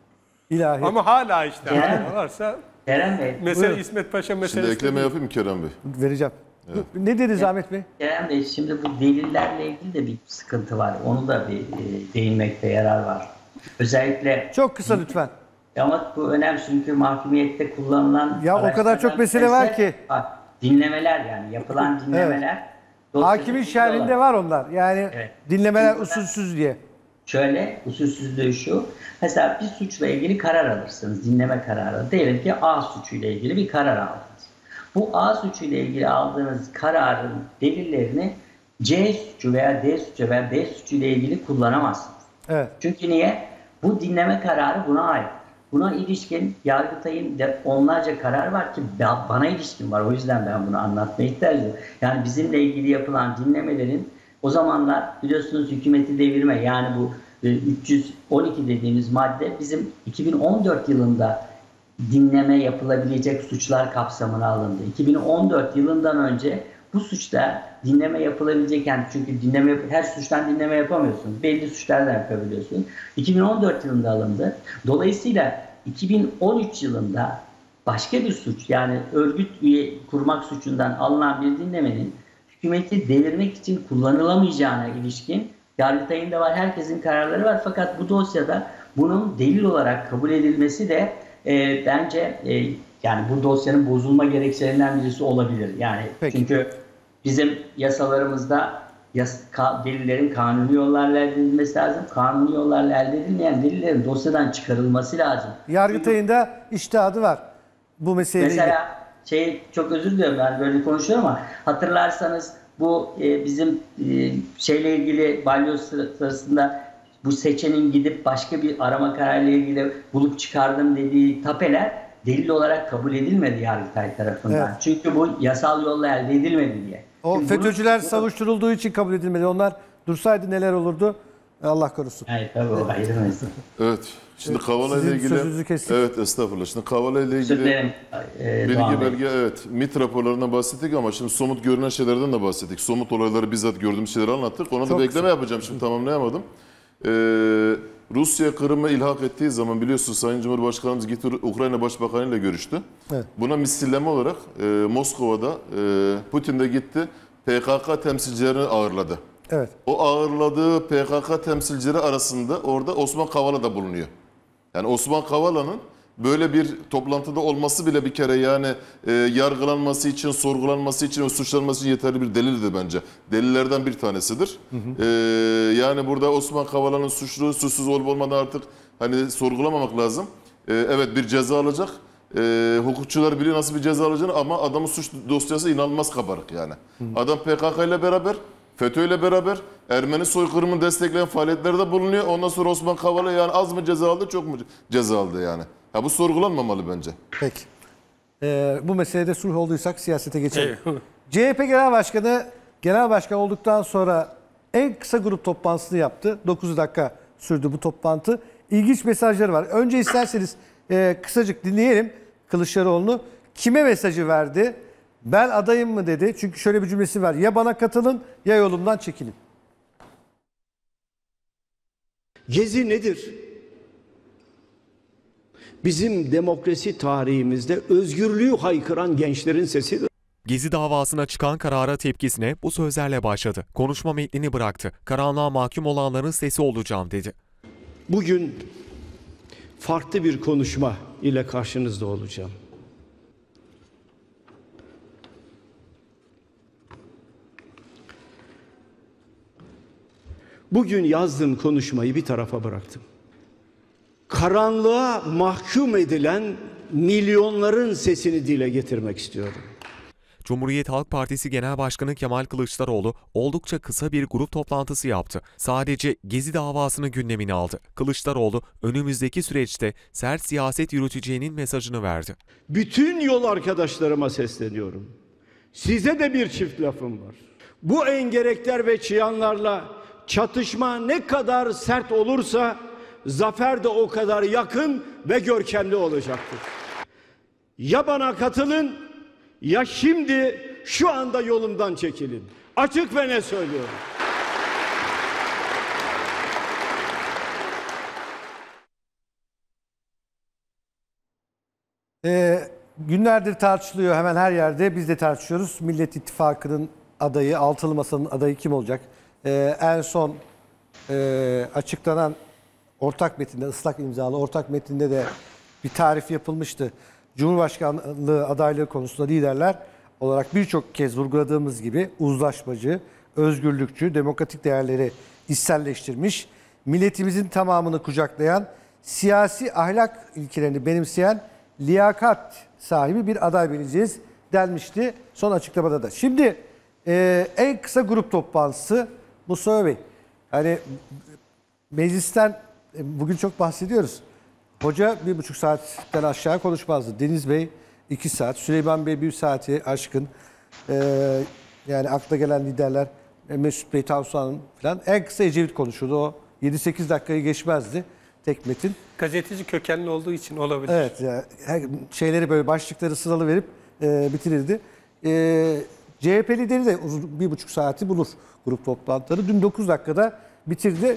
İlahi. Ama hala işte Yani- hala varsa Kerem Bey, mesela Buyurun. İsmet Paşa Şimdi meselesi. ekleme değil. yapayım mı Kerem Bey? Vereceğim. Ne dediniz Ahmet Bey? Kerem Bey şimdi bu delillerle ilgili de bir sıkıntı var. Onu da bir e, değinmekte yarar var. Özellikle Çok kısa lütfen. ama bu önemli çünkü mahkumiyette kullanılan Ya o kadar araçlardan çok mesele var birisi- ki. Bak, dinlemeler yani yapılan dinlemeler. dosyada Hakimin tutuyorlar. şerhinde var onlar. Yani Evet. dinlemeler usulsüz diye. Şöyle usulsüzlüğü şu. Mesela bir suçla ilgili karar alırsınız. Dinleme kararı. Diyelim ki A suçuyla ilgili bir karar aldınız. Bu A suçuyla ilgili aldığınız kararın delillerini C suçu veya D suçu veya B suçuyla ilgili kullanamazsınız. Evet. Çünkü niye? Bu dinleme kararı buna ait. Buna ilişkin Yargıtay'ın de onlarca karar var ki ba- bana ilişkin var. O yüzden ben bunu anlatmaya ihtiyacım var. Yani bizimle ilgili yapılan dinlemelerin o zamanlar biliyorsunuz hükümeti devirme yani bu e, üç yüz on iki dediğimiz madde bizim iki bin on dört yılında dinleme yapılabilecek suçlar kapsamına alındı. iki bin on dört yılından önce bu suçta dinleme yapılabilecek yani çünkü dinleme her suçtan dinleme yapamıyorsunuz. Belli suçlardan yapabiliyorsunuz. iki bin on dört yılında alındı. Dolayısıyla iki bin on üç yılında başka bir suç yani örgüt üye kurmak suçundan alınan bir dinlemenin hükümeti devirmek için kullanılamayacağına ilişkin Yargıtay'ın da var, herkesin kararları var. Fakat bu dosyada bunun delil olarak kabul edilmesi de e, bence e, yani bu dosyanın bozulma gerekçelerinden birisi olabilir. Yani Peki. çünkü bizim yasalarımızda yas ka delillerin kanuni yollarla elde edilmesi lazım. Kanuni yollarla elde edilmeyen delillerin dosyadan çıkarılması lazım. Yargıtay'ın da iştihadı var. Bu meseleyle ilgili. Mesela şey çok özür diliyorum ben böyle konuşuyorum ama hatırlarsanız bu e, bizim e, şeyle ilgili balyoz sıra- sırasında bu seçenin gidip başka bir arama kararıyla ilgili bulup çıkardım dediği tapeler delil olarak kabul edilmedi Yargıtay tarafından. Evet. Çünkü bu yasal yolla elde edilmedi diye. O Şimdi FETÖ'cüler bunu- savuşturulduğu için kabul edilmedi. Onlar dursaydı neler olurdu? Allah korusun. Hayır tabii o ayrı mesele. Evet. Şimdi Kavala sizin ile ilgili sözünüzü kestik. Evet, estağfurullah. Şimdi Kavala ile Özür ilgili dilerim. e, bilgi Doğan Bey. belge evet MİT raporlarından bahsettik ama şimdi somut görünen şeylerden de bahsettik. Somut olayları bizzat gördüğümüz şeyleri anlattık. Ona da Çok bir ekleme yapacağım şimdi tamamlayamadım. Ee, Rusya Kırım'ı ilhak ettiği zaman biliyorsunuz Sayın Cumhurbaşkanımız gitti Ukrayna Başbakanı ile görüştü. Evet. Buna misilleme olarak e, Moskova'da e, Putin de gitti P K K temsilcilerini ağırladı. Evet. O ağırladığı P K K temsilcileri arasında orada Osman Kavala da bulunuyor. Yani Osman Kavala'nın böyle bir toplantıda olması bile bir kere yani e, yargılanması için, sorgulanması için ve suçlanması için yeterli bir delildir bence. Delillerden bir tanesidir. Hı hı. E, yani burada Osman Kavala'nın suçlu, suçsuz olup olmadan artık hani sorgulamamak lazım. E, evet bir ceza alacak. E, hukukçular biliyor nasıl bir ceza alacağını ama adamın suç dosyası inanılmaz kabarık yani. Hı hı. Adam P K K ile beraber, FETÖ ile beraber Ermeni soykırımını destekleyen faaliyetlerde bulunuyor. Ondan sonra Osman Kavala yani az mı ceza aldı, çok mu ceza aldı yani? Ha bu sorgulanmamalı bence. Peki. Ee, bu meselede sulh olduysak siyasete geçelim. Evet. C H P Genel Başkanı genel başkan olduktan sonra en kısa grup toplantısını yaptı. dokuz dakika sürdü bu toplantı. İlginç mesajları var. Önce isterseniz e, kısacık dinleyelim Kılıçdaroğlu'nu. Kime mesajı verdi? Ben adayım mı dedi. Çünkü şöyle bir cümlesi var. Ya bana katılın ya yolumdan çekilin. Gezi nedir? Bizim demokrasi tarihimizde özgürlüğü haykıran gençlerin sesidir. Gezi davasına çıkan karara tepkisine bu sözlerle başladı. Konuşma metnini bıraktı. Karanlığa mahkum olanların sesi olacağım dedi. Bugün farklı bir konuşma ile karşınızda olacağım. Bugün yazdığım konuşmayı bir tarafa bıraktım. Karanlığa mahkum edilen milyonların sesini dile getirmek istiyorum. Cumhuriyet Halk Partisi Genel Başkanı Kemal Kılıçdaroğlu oldukça kısa bir grup toplantısı yaptı. Sadece Gezi davasını gündemine aldı. Kılıçdaroğlu önümüzdeki süreçte sert siyaset yürüteceğinin mesajını verdi. Bütün yol arkadaşlarıma sesleniyorum. Size de bir çift lafım var. Bu engerekler ve çıyanlarla çatışma ne kadar sert olursa zafer de o kadar yakın ve görkemli olacaktır. Ya bana katılın ya şimdi şu anda yolumdan çekilin. Açık ve ne söylüyorum? Ee, günlerdir tartışılıyor hemen her yerde. Biz de tartışıyoruz. Millet İttifakı'nın adayı, Altılı Masa'nın adayı kim olacak? Ee, en son e, açıklanan ortak metinde, ıslak imzalı ortak metinde de bir tarif yapılmıştı. Cumhurbaşkanlığı adaylığı konusunda liderler olarak birçok kez vurguladığımız gibi uzlaşmacı, özgürlükçü, demokratik değerleri içselleştirmiş, milletimizin tamamını kucaklayan, siyasi ahlak ilkelerini benimseyen, liyakat sahibi bir aday vereceğiz denmişti son açıklamada da. Şimdi e, en kısa grup toplantısı Mustafa Bey. Hani meclisten e, bugün çok bahsediyoruz. Hoca bir buçuk saatten aşağı konuşmazdı. Deniz Bey iki saat, Süleyman Bey bir saati aşkın. Ee, yani akla gelen liderler Mesut Bey, Tansu Hanım falan. En kısa Ecevit konuşurdu. O yedi sekiz dakikayı geçmezdi tek metin. Gazeteci kökenli olduğu için olabilir. Evet, yani her şeyleri böyle başlıkları sıralı verip e, bitirirdi. E, C H P lideri de uzun bir buçuk saati bulur grup toplantıları. Dün dokuz dakikada bitirdi.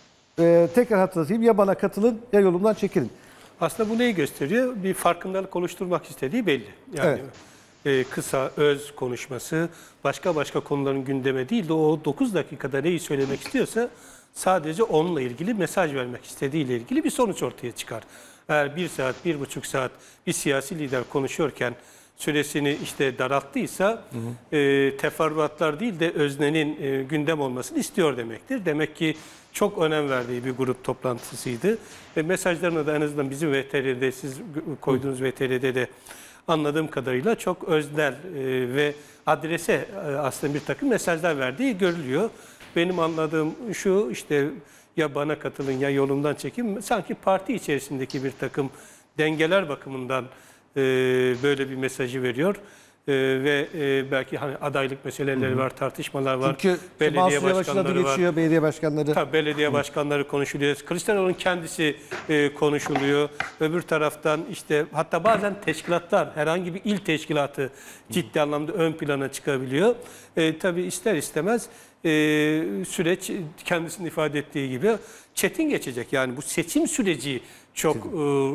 E, tekrar hatırlatayım, ya bana katılın ya yolumdan çekilin. Aslında bu neyi gösteriyor? Bir farkındalık oluşturmak istediği belli. Yani e, kısa, öz konuşması, başka başka konuların gündeme değil de o dokuz dakikada neyi söylemek istiyorsa sadece onunla ilgili mesaj vermek istediğiyle ilgili bir sonuç ortaya çıkar. Eğer bir saat, bir buçuk saat bir siyasi lider konuşuyorken süresini işte daralttıysa hı hı. E, teferruatlar değil de öznenin e, gündem olmasını istiyor demektir. Demek ki çok önem verdiği bir grup toplantısıydı. Ve mesajlarına da en azından bizim V T R'de, siz koyduğunuz V T R'de de anladığım kadarıyla çok öznel e, ve adrese e, aslında bir takım mesajlar verdiği görülüyor. Benim anladığım şu, işte ya bana katılın ya yolumdan çekin, sanki parti içerisindeki bir takım dengeler bakımından e, böyle bir mesajı veriyor. Ee, ve e, belki hani adaylık meseleleri var, tartışmalar var. Çünkü belediye başkanları var. Geçiyor, belediye başkanları. Tabii belediye başkanları konuşuluyor. Kılıçdaroğlu'nun kendisi e, konuşuluyor. Öbür taraftan işte hatta bazen teşkilatlar, herhangi bir il teşkilatı ciddi anlamda ön plana çıkabiliyor. E, tabii ister istemez e, süreç kendisinin ifade ettiği gibi çetin geçecek. Yani bu seçim süreci çok e,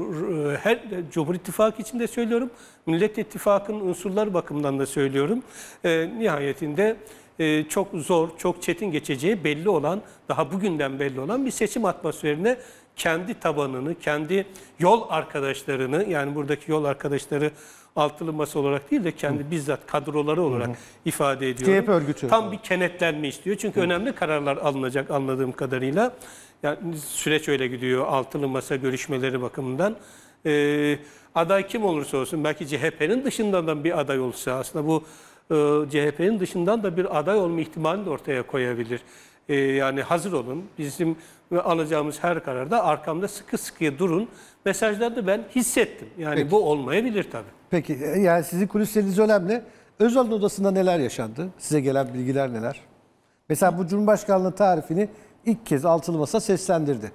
her Cumhur İttifakı için de söylüyorum, Millet İttifakı'nın unsurları bakımından da söylüyorum. E, nihayetinde e, çok zor, çok çetin geçeceği belli olan, daha bugünden belli olan bir seçim atmosferine kendi tabanını, kendi yol arkadaşlarını, yani buradaki yol arkadaşları altılı masa olarak değil de kendi Hı. bizzat kadroları olarak Hı. ifade ediyorum. C H P örgütü. Tam bir kenetlenme istiyor. Çünkü Hı. önemli kararlar alınacak anladığım kadarıyla. Yani süreç öyle gidiyor altılı masa görüşmeleri bakımından. Ee, aday kim olursa olsun, belki C H P'nin dışından da bir aday olsa, aslında bu e, C H P'nin dışından da bir aday olma ihtimalini de ortaya koyabilir. Ee, yani hazır olun, bizim alacağımız her kararda arkamda sıkı sıkıya durun mesajlarını ben hissettim. Yani Peki. bu olmayabilir tabii. Peki, yani sizin kulisleriniz önemli. Özal'ın odasında neler yaşandı? Size gelen bilgiler neler? Mesela bu Cumhurbaşkanlığı tarifini ilk kez altılı masa seslendirdi.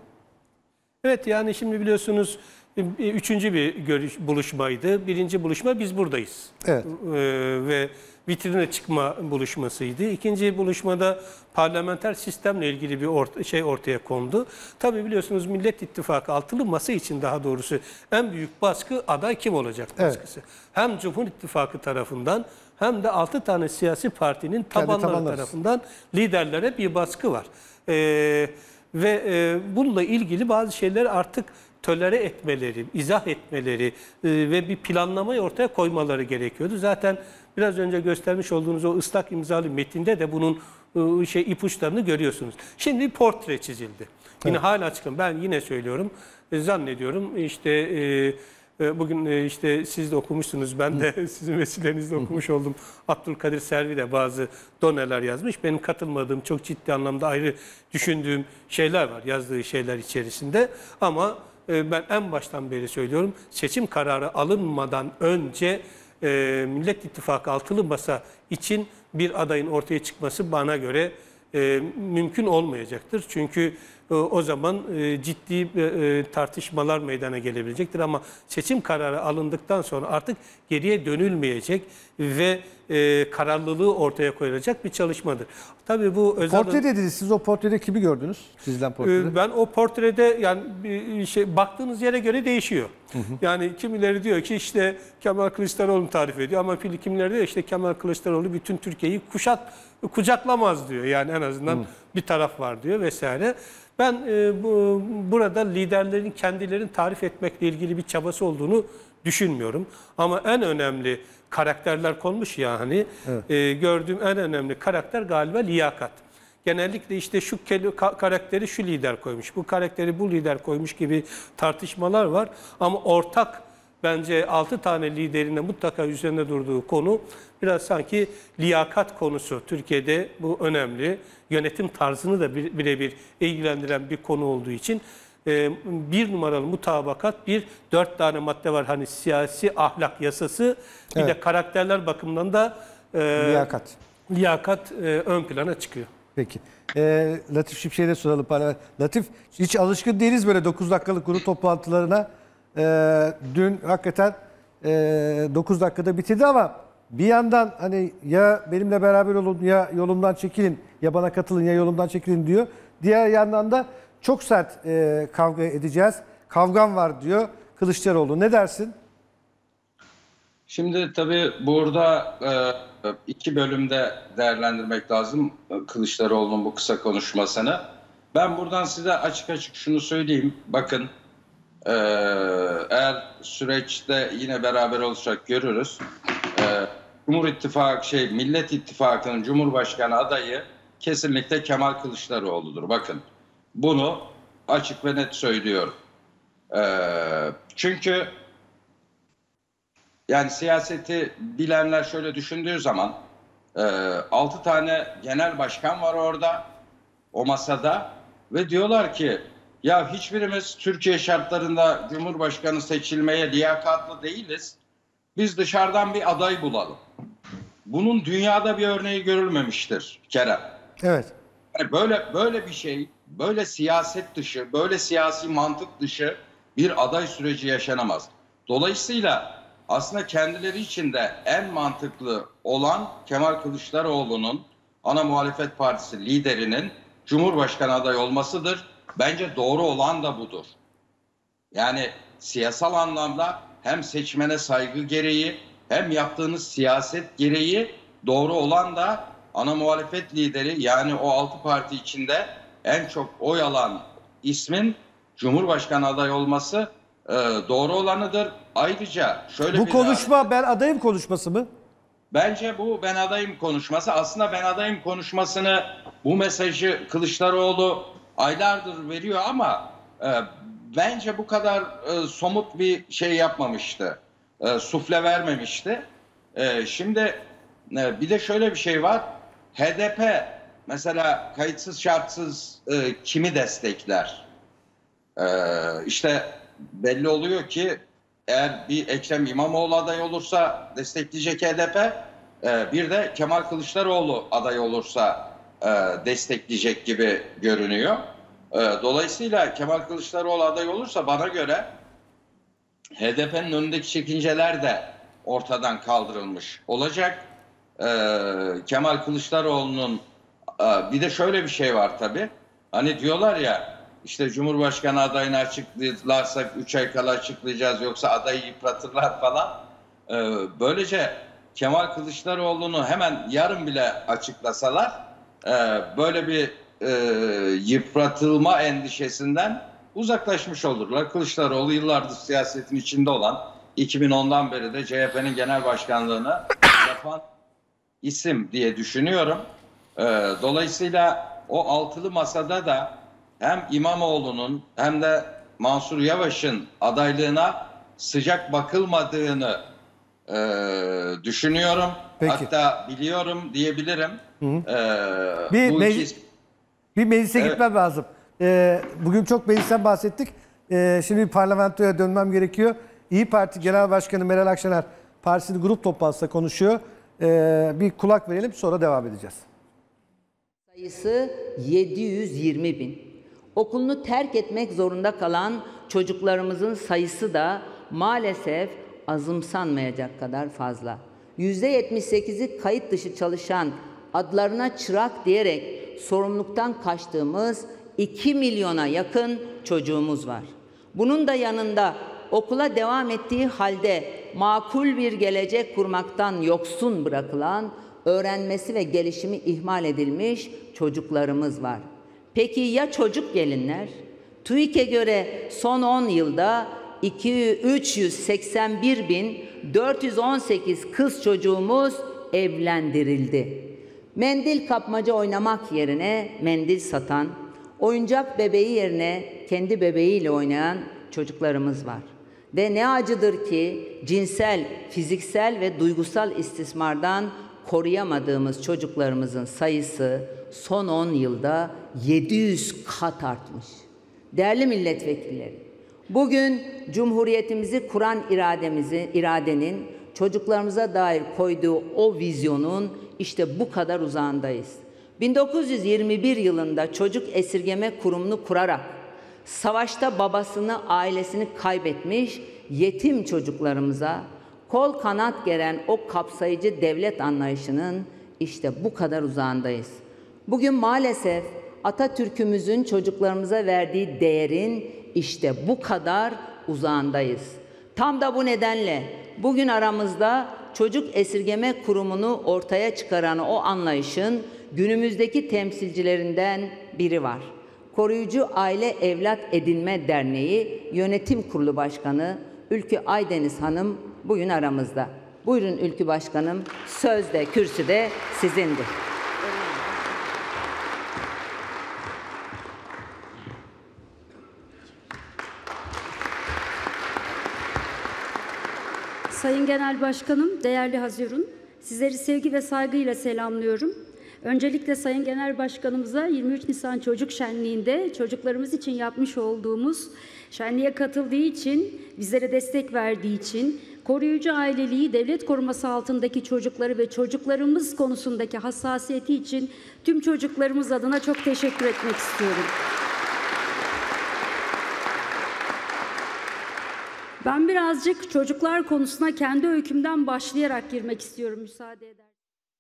Evet, yani şimdi biliyorsunuz üçüncü bir görüş, buluşmaydı. Birinci buluşma biz buradayız. Evet. Ee, ve vitrine çıkma buluşmasıydı. İkinci buluşmada parlamenter sistemle ilgili bir orta, şey ortaya kondu. Tabii biliyorsunuz Millet İttifakı altılı masa için daha doğrusu en büyük baskı aday kim olacak baskısı. Evet. Hem Cumhur İttifakı tarafından hem de altı tane siyasi partinin tabanları tarafından liderlere bir baskı var. Ee, ve e, bununla ilgili bazı şeyler artık tolere etmeleri, izah etmeleri e, ve bir planlamayı ortaya koymaları gerekiyordu. Zaten biraz önce göstermiş olduğunuz o ıslak imzalı metinde de bunun e, şey ipuçlarını görüyorsunuz. Şimdi bir portre çizildi. Yine evet. hala açıklam. Ben yine söylüyorum, e, zannediyorum işte e, E, Bugün e, işte siz de okumuşsunuz, ben de sizin vesilenizle okumuş oldum. Abdülkadir Selvi de bazı doneler yazmış. Benim katılmadığım, çok ciddi anlamda ayrı düşündüğüm şeyler var yazdığı şeyler içerisinde. Ama e, ben en baştan beri söylüyorum, seçim kararı alınmadan önce e, Millet İttifakı altılı masa için bir adayın ortaya çıkması bana göre e, mümkün olmayacaktır. Çünkü e, o zaman e, ciddi e, tartışmalar meydana gelebilecektir. Ama seçim kararı alındıktan sonra artık geriye dönülmeyecek ve e, kararlılığı ortaya koyulacak bir çalışmadır. Tabii bu Özal'ın... Portre dediniz. Siz o portrede kimi gördünüz? Sizden portrede. Ee, Ben o portrede yani bir şey baktığınız yere göre değişiyor. Hı hı. Yani kimileri diyor ki işte Kemal Kılıçdaroğlu'nu tarif ediyor ama kimileri de işte Kemal Kılıçdaroğlu bütün Türkiye'yi kuşat kucaklamaz diyor. Yani en azından hı. bir taraf var diyor vesaire. Ben e, bu, burada liderlerin kendilerini tarif etmekle ilgili bir çabası olduğunu düşünmüyorum. Ama en önemli karakterler konmuş ya hani evet. e, gördüğüm en önemli karakter galiba liyakat. Genellikle işte şu karakteri şu lider koymuş, bu karakteri bu lider koymuş gibi tartışmalar var. Ama ortak bence altı tane liderine mutlaka üzerinde durduğu konu biraz sanki liyakat konusu. Türkiye'de bu önemli. Yönetim tarzını da birebir ilgilendiren bir konu olduğu için bir numaralı mutabakat, bir dört tane madde var. Hani siyasi ahlak yasası, bir evet. de karakterler bakımından da e, liyakat, liyakat e, ön plana çıkıyor. Peki. Ee, Latif Şimşek'e soralım. Latif, hiç alışkın değiliz böyle dokuz dakikalık grup toplantılarına. Ee, dün hakikaten e, dokuz dakikada bitirdi ama bir yandan hani ya benimle beraber olun ya yolumdan çekilin, ya bana katılın ya yolumdan çekilin diyor. Diğer yandan da çok sert e, kavga edeceğiz. Kavgam var diyor Kılıçdaroğlu. Ne dersin? Şimdi tabii burada e, iki bölümde değerlendirmek lazım Kılıçdaroğlu'nun bu kısa konuşmasını. Ben buradan size açık açık şunu söyleyeyim. Bakın e, eğer süreçte yine beraber olacak görürüz. E, Cumhur İttifakı şey Millet İttifakı'nın Cumhurbaşkanı adayı kesinlikle Kemal Kılıçdaroğlu'dur. Bakın bunu açık ve net söylüyorum. E, çünkü yani siyaseti bilenler şöyle düşündüğü zaman e, altı tane genel başkan var orada, o masada ve diyorlar ki ya hiçbirimiz Türkiye şartlarında Cumhurbaşkanı seçilmeye liyakatlı değiliz. Biz dışarıdan bir aday bulalım. Bunun dünyada bir örneği görülmemiştir Kerem. Evet. Yani böyle böyle bir şey, böyle siyaset dışı, böyle siyasi mantık dışı bir aday süreci yaşanamaz. Dolayısıyla aslında kendileri için de en mantıklı olan Kemal Kılıçdaroğlu'nun ana muhalefet partisi liderinin Cumhurbaşkanı adayı olmasıdır. Bence doğru olan da budur. Yani siyasal anlamda hem seçmene saygı gereği hem yaptığınız siyaset gereği doğru olan da ana muhalefet lideri, yani o altı parti içinde en çok oy alan ismin Cumhurbaşkanı adayı olması e, doğru olanıdır. Ayrıca şöyle bu bir konuşma daha, ben adayım konuşması mı? Bence bu ben adayım konuşması. Aslında ben adayım konuşmasını, bu mesajı Kılıçdaroğlu aylardır veriyor ama e, bence bu kadar e, somut bir şey yapmamıştı. E, sufle vermemişti. E, şimdi e, bir de şöyle bir şey var. H D P mesela kayıtsız şartsız e, kimi destekler? E, işte belli oluyor ki eğer bir Ekrem İmamoğlu aday olursa destekleyecek H D P, e, bir de Kemal Kılıçdaroğlu aday olursa e, destekleyecek gibi görünüyor. E, dolayısıyla Kemal Kılıçdaroğlu aday olursa bana göre H D P'nin önündeki çekinceler de ortadan kaldırılmış olacak. E, Kemal Kılıçdaroğlu'nun e, bir de şöyle bir şey var tabii. Hani diyorlar ya, İşte Cumhurbaşkanı adayını açıklarsak üç ay kala açıklayacağız, yoksa adayı yıpratırlar falan. Ee, böylece Kemal Kılıçdaroğlu'nu hemen yarın bile açıklasalar e, böyle bir e, yıpratılma endişesinden uzaklaşmış olurlar. Kılıçdaroğlu yıllardır siyasetin içinde olan, iki bin ondan beri de C H P'nin genel başkanlığını yapan isim diye düşünüyorum. Ee, dolayısıyla o altılı masada da hem İmamoğlu'nun hem de Mansur Yavaş'ın adaylığına sıcak bakılmadığını e, düşünüyorum. Peki. Hatta biliyorum diyebilirim. E, Bir bu meclis- iki- Bir meclise Evet. gitmem lazım. Ee, bugün çok meclisten bahsettik. Ee, şimdi bir parlamentoya dönmem gerekiyor. İyi Parti Genel Başkanı Meral Akşener partisinin grup toplantısında konuşuyor. Ee, bir kulak verelim, sonra devam edeceğiz. Sayısı yedi yüz yirmi bin. Okulunu terk etmek zorunda kalan çocuklarımızın sayısı da maalesef azımsanmayacak kadar fazla. yüzde yetmiş sekizi kayıt dışı çalışan, adlarına çırak diyerek sorumluluktan kaçtığımız iki milyona yakın çocuğumuz var. Bunun da yanında okula devam ettiği halde makul bir gelecek kurmaktan yoksun bırakılan, öğrenmesi ve gelişimi ihmal edilmiş çocuklarımız var. Peki ya çocuk gelinler? TÜİK'e göre son on yılda üç yüz seksen bir bin dört yüz on sekiz kız çocuğumuz evlendirildi. Mendil kapmaca oynamak yerine mendil satan, oyuncak bebeği yerine kendi bebeğiyle oynayan çocuklarımız var. Ve ne acıdır ki cinsel, fiziksel ve duygusal istismardan koruyamadığımız çocuklarımızın sayısı son on yılda yedi yüz kat artmış. Değerli milletvekilleri, bugün Cumhuriyetimizi kuran irademizi, iradenin çocuklarımıza dair koyduğu o vizyonun işte bu kadar uzağındayız. bin dokuz yüz yirmi bir yılında Çocuk Esirgeme Kurumu'nu kurarak savaşta babasını, ailesini kaybetmiş yetim çocuklarımıza kol kanat geren o kapsayıcı devlet anlayışının işte bu kadar uzağındayız. Bugün maalesef Atatürk'ümüzün çocuklarımıza verdiği değerin işte bu kadar uzağındayız. Tam da bu nedenle bugün aramızda Çocuk Esirgeme Kurumu'nu ortaya çıkaran o anlayışın günümüzdeki temsilcilerinden biri var. Koruyucu Aile Evlat Edinme Derneği Yönetim Kurulu Başkanı Ülkü Aydeniz Hanım bugün aramızda. Buyurun Ülkü Başkanım, söz de kürsü de sizindir. Sayın Genel Başkanım, değerli Hazirun, sizleri sevgi ve saygıyla selamlıyorum. Öncelikle Sayın Genel Başkanımıza yirmi üç Nisan Çocuk Şenliği'nde çocuklarımız için yapmış olduğumuz şenliğe katıldığı için, bizlere destek verdiği için, koruyucu aileliği, devlet koruması altındaki çocukları ve çocuklarımız konusundaki hassasiyeti için tüm çocuklarımız adına çok teşekkür etmek istiyorum. Ben birazcık çocuklar konusuna kendi öykümden başlayarak girmek istiyorum, müsaade eder.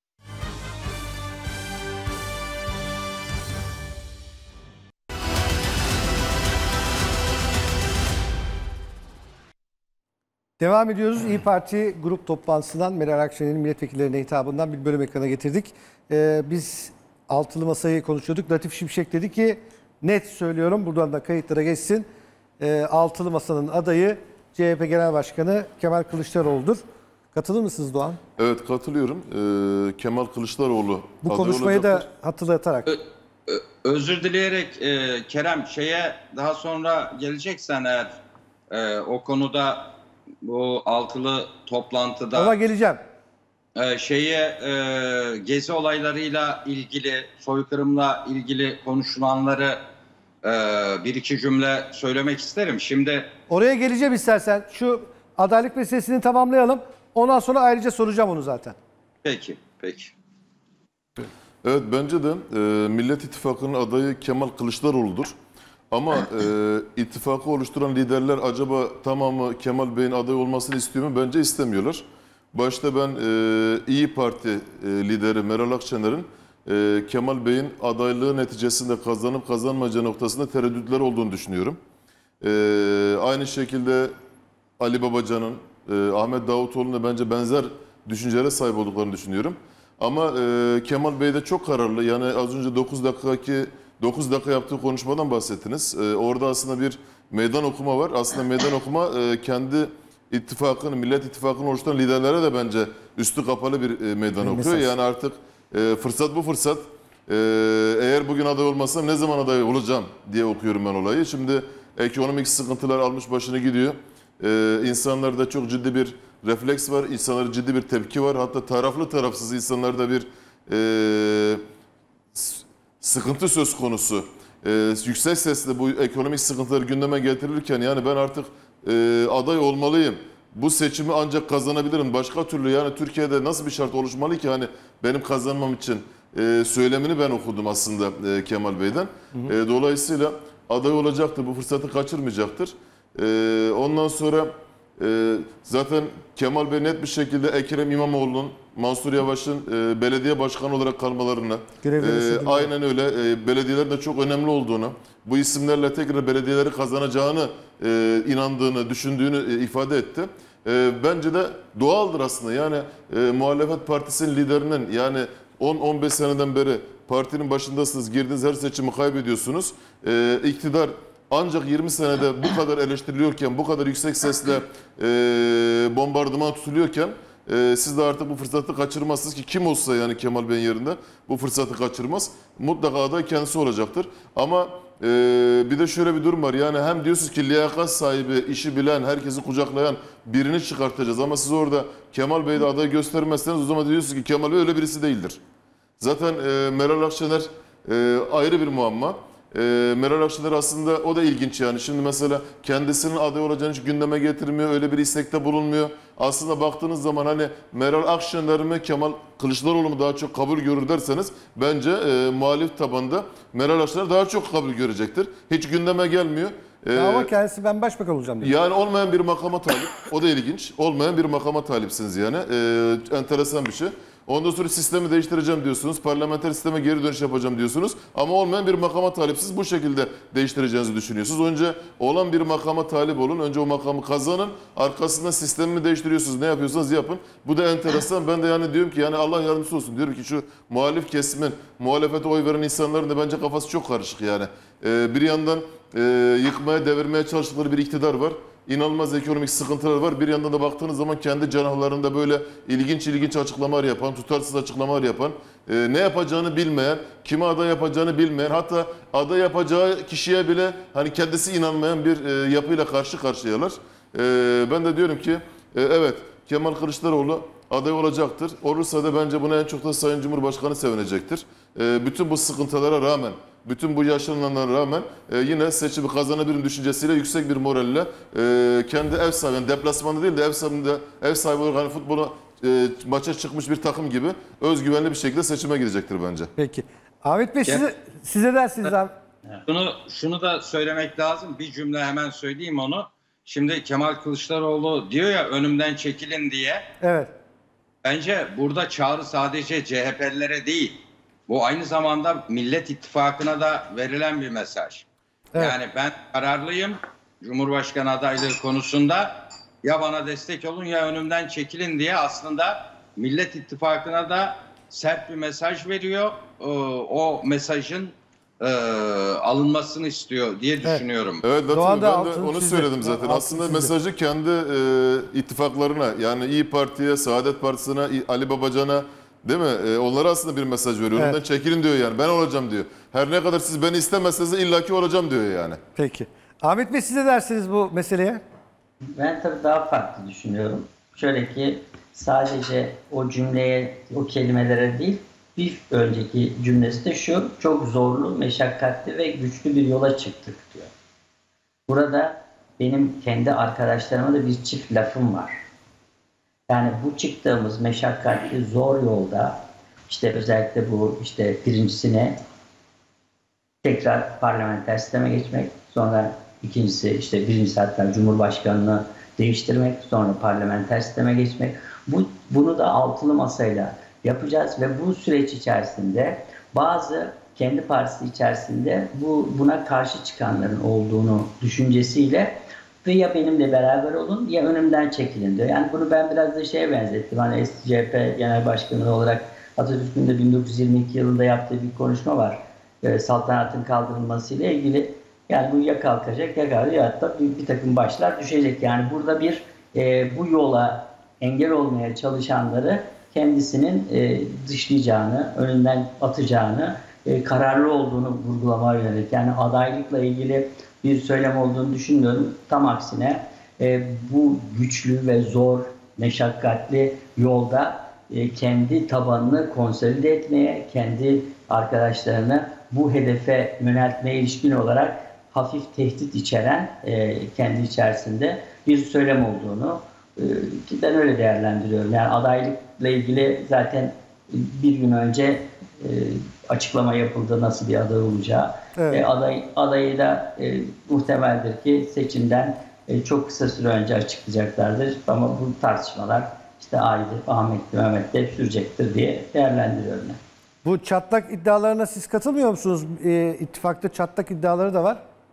Devam ediyoruz. İyi Parti grup toplantısından Meral Akşener'in milletvekillerine hitabından bir bölüm ekrana getirdik. Ee, biz altılı masayı konuşuyorduk. Latif Şimşek dedi ki, net söylüyorum, buradan da kayıtlara geçsin. Ee, altılı masanın adayı C H P Genel Başkanı Kemal Kılıçdaroğlu'dur. Katılır mısınız Doğan? Evet, katılıyorum. Ee, Kemal Kılıçdaroğlu Bu aday konuşmayı olacaktır. da hatırlatarak. Ö- ö- özür dileyerek e, Kerem şeye daha sonra geleceksen eğer e, o konuda bu altılı toplantıda Ona geleceğim. e, şeye e, gezi olaylarıyla ilgili, soykırımla ilgili konuşulanları e, bir iki cümle söylemek isterim. Şimdi Oraya geleceğim istersen. Şu adaylık meselesini tamamlayalım. Ondan sonra ayrıca soracağım onu zaten. peki, peki. Evet, bence de e, Millet İttifakı'nın adayı Kemal Kılıçdaroğlu'dur. Ama e, ittifakı oluşturan liderler acaba tamamı Kemal Bey'in aday olmasını istiyor mu? Bence istemiyorlar. Başta ben e, İyi Parti e, lideri Meral Akşener'in e, Kemal Bey'in adaylığı neticesinde kazanıp kazanmayacağı noktasında tereddütler olduğunu düşünüyorum. E, aynı şekilde Ali Babacan'ın, e, Ahmet Davutoğlu'nun da bence benzer düşüncelere sahip olduklarını düşünüyorum. Ama e, Kemal Bey de çok kararlı. Yani az önce dokuz dakikaki dokuz dakika yaptığı konuşmadan bahsettiniz. E, orada aslında bir meydan okuma var. Aslında meydan okuma e, kendi ittifakını, Millet İttifakı'nı oluşturan liderlere de bence üstü kapalı bir e, meydan okuyor. mesaj. Yani artık e, fırsat bu fırsat. E, eğer bugün aday olmazsam ne zaman aday olacağım diye okuyorum ben olayı. Şimdi ekonomik sıkıntılar almış başını gidiyor. Ee, insanlarda çok ciddi bir refleks var, insanlarda ciddi bir tepki var. Hatta taraflı tarafsız insanlarda bir e, sıkıntı söz konusu. Ee, yüksek sesle bu ekonomik sıkıntıları gündeme getirilirken yani ben artık e, aday olmalıyım. Bu seçimi ancak kazanabilirim. Başka türlü yani Türkiye'de nasıl bir şart oluşmalı ki hani benim kazanmam için e, söylemini ben okudum aslında e, Kemal Bey'den. Hı hı. E, dolayısıyla aday olacaktır, bu fırsatı kaçırmayacaktır. E, ondan sonra e, zaten Kemal Bey net bir şekilde Ekrem İmamoğlu'nun, Mansur Yavaş'ın e, belediye başkanı olarak kalmalarını, e, aynen öyle e, belediyelerin de çok önemli olduğunu, bu isimlerle tekrar belediyeleri kazanacağını e, inandığını, düşündüğünü e, ifade etti. E, bence de doğaldır aslında yani e, muhalefet partisinin liderinin yani on on beş seneden beri partinin başındasınız, girdiğiniz her seçimi kaybediyorsunuz. E, iktidar ancak yirmi senede bu kadar eleştiriliyorken, bu kadar yüksek sesle e, bombardıman tutuluyorken e, siz de artık bu fırsatı kaçırmazsınız ki kim olsa yani Kemal Bey'in yerinde bu fırsatı kaçırmaz. Mutlaka aday kendisi olacaktır. Ama e, bir de şöyle bir durum var yani hem diyorsunuz ki liyakat sahibi, işi bilen, herkesi kucaklayan birini çıkartacağız. Ama siz orada Kemal Bey'de aday göstermezseniz o zaman diyorsunuz ki Kemal Bey öyle birisi değildir. Zaten e, Meral Akşener e, ayrı bir muamma. E, Meral Akşener aslında o da ilginç yani. Şimdi mesela kendisinin aday olacağını hiç gündeme getirmiyor. Öyle bir istekte bulunmuyor. Aslında baktığınız zaman hani Meral Akşener mi Kemal Kılıçdaroğlu mu daha çok kabul görür derseniz bence e, muhalif tabanda Meral Akşener daha çok kabul görecektir. Hiç gündeme gelmiyor. E, Ama kendisi ben başbakan olacağım diyor. Yani olmayan bir makama talip. O da ilginç. Olmayan bir makama talipsiniz yani. E, enteresan bir şey. Ondan sonra sistemi değiştireceğim diyorsunuz. Parlamenter sisteme geri dönüş yapacağım diyorsunuz. Ama olmayan bir makama talipsiz bu şekilde değiştireceğinizi düşünüyorsunuz. Önce olan bir makama talip olun. Önce o makamı kazanın. Arkasından sistemi değiştiriyorsunuz. Ne yapıyorsanız yapın. Bu da enteresan. Ben de yani diyorum ki yani Allah yardımcısı olsun. Diyorum ki şu muhalif kesimin, muhalefete oy veren insanların da bence kafası çok karışık yani. Ee, bir yandan e, yıkmaya, devirmeye çalıştıkları bir iktidar var. İnanılmaz ekonomik sıkıntılar var. Bir yandan da baktığınız zaman kendi canahlarında böyle ilginç ilginç açıklamalar yapan, tutarsız açıklamalar yapan, e, ne yapacağını bilmeyen, kime aday yapacağını bilmeyen, hatta aday yapacağı kişiye bile hani kendisi inanmayan bir e, yapıyla karşı karşıyalar. E, ben de diyorum ki e, evet Kemal Kılıçdaroğlu aday olacaktır. Olursa da bence buna en çok da Sayın Cumhurbaşkanı sevinecektir. E, bütün bu sıkıntılara rağmen, bütün bu yaşananlara rağmen e, yine seçimi kazanabilirim düşüncesiyle yüksek bir moralle e, kendi ev sahibi, yani deplasmanda değil de ev sahibi, ev sahibi olarak hani futbola e, maça çıkmış bir takım gibi özgüvenli bir şekilde seçime girecektir bence. Peki. Ahmet Bey size, size dersiniz abi. Şunu, şunu da söylemek lazım. Bir cümle hemen söyleyeyim onu. Şimdi Kemal Kılıçdaroğlu diyor ya önümden çekilin diye. Evet. Bence burada çağrı sadece C H P'lilere değil. Bu aynı zamanda Millet İttifakı'na da verilen bir mesaj. Evet. Yani ben kararlıyım Cumhurbaşkanı adaylığı konusunda. Ya bana destek olun ya önümden çekilin diye aslında Millet İttifakı'na da sert bir mesaj veriyor. O mesajın e, alınmasını istiyor diye düşünüyorum. Evet, evet ben de onu sizde. söyledim zaten. Altın aslında sizde. Mesajı kendi e, ittifaklarına yani İYİ Parti'ye, Saadet Partisi'ne, Ali Babacan'a değil mi? E, onlara aslında bir mesaj veriyor. Evet. Ondan çekilin diyor yani. Ben olacağım diyor. Her ne kadar siz beni istemezseniz illaki olacağım diyor yani. Peki. Ahmet Bey size dersiniz bu meseleye? Ben tabii daha farklı düşünüyorum. Şöyle ki sadece o cümleye, o kelimelere değil, bir önceki cümlesi de şu: çok zorlu, meşakkatli ve güçlü bir yola çıktık diyor. Burada benim kendi arkadaşlarıma da bir çift lafım var. Yani bu çıktığımız meşakkatli, zor yolda işte özellikle bu işte birincisine tekrar parlamenter sisteme geçmek, sonra ikincisi işte birincisi hatta Cumhurbaşkanlığı değiştirmek, sonra parlamenter sisteme geçmek. Bu, bunu da altılı masayla yapacağız ve bu süreç içerisinde bazı kendi partisi içerisinde bu buna karşı çıkanların olduğunu düşüncesiyle ve ya benimle beraber olun ya önümden çekilin diyor. Yani bunu ben biraz da şeye benzettim. Hani eski C H P Genel Başkanı olarak Atatürk'ün de bin dokuz yüz yirmi iki yılında yaptığı bir konuşma var. E, saltanatın kaldırılmasıyla ilgili. Yani bu ya kalkacak ya kalkacak ya hatta bir, bir takım başlar düşecek. Yani burada bir e, bu yola engel olmaya çalışanları kendisinin e, dışlayacağını, önünden atacağını, e, kararlı olduğunu vurgulamaya yönelik. Yani adaylıkla ilgili bir söylem olduğunu düşünmüyorum. Tam aksine e, bu güçlü ve zor, meşakkatli yolda e, kendi tabanını konsolide etmeye, kendi arkadaşlarını bu hedefe yöneltmeye ilişkin olarak hafif tehdit içeren e, kendi içerisinde bir söylem olduğunu e, ki ben öyle değerlendiriyorum. Yani adaylıkla ilgili zaten bir gün önce e, açıklama yapıldı nasıl bir aday olacağı. Evet. E, aday, adayı da e, muhtemeldir ki seçimden e, çok kısa süre önce açıklayacaklardır. Ama bu tartışmalar işte Aydın, Ahmet'le, Mehmet'le hep sürecektir diye değerlendiriyorum ben. Bu çatlak iddialarına siz katılmıyor musunuz? E, ittifakta çatlak iddiaları da var.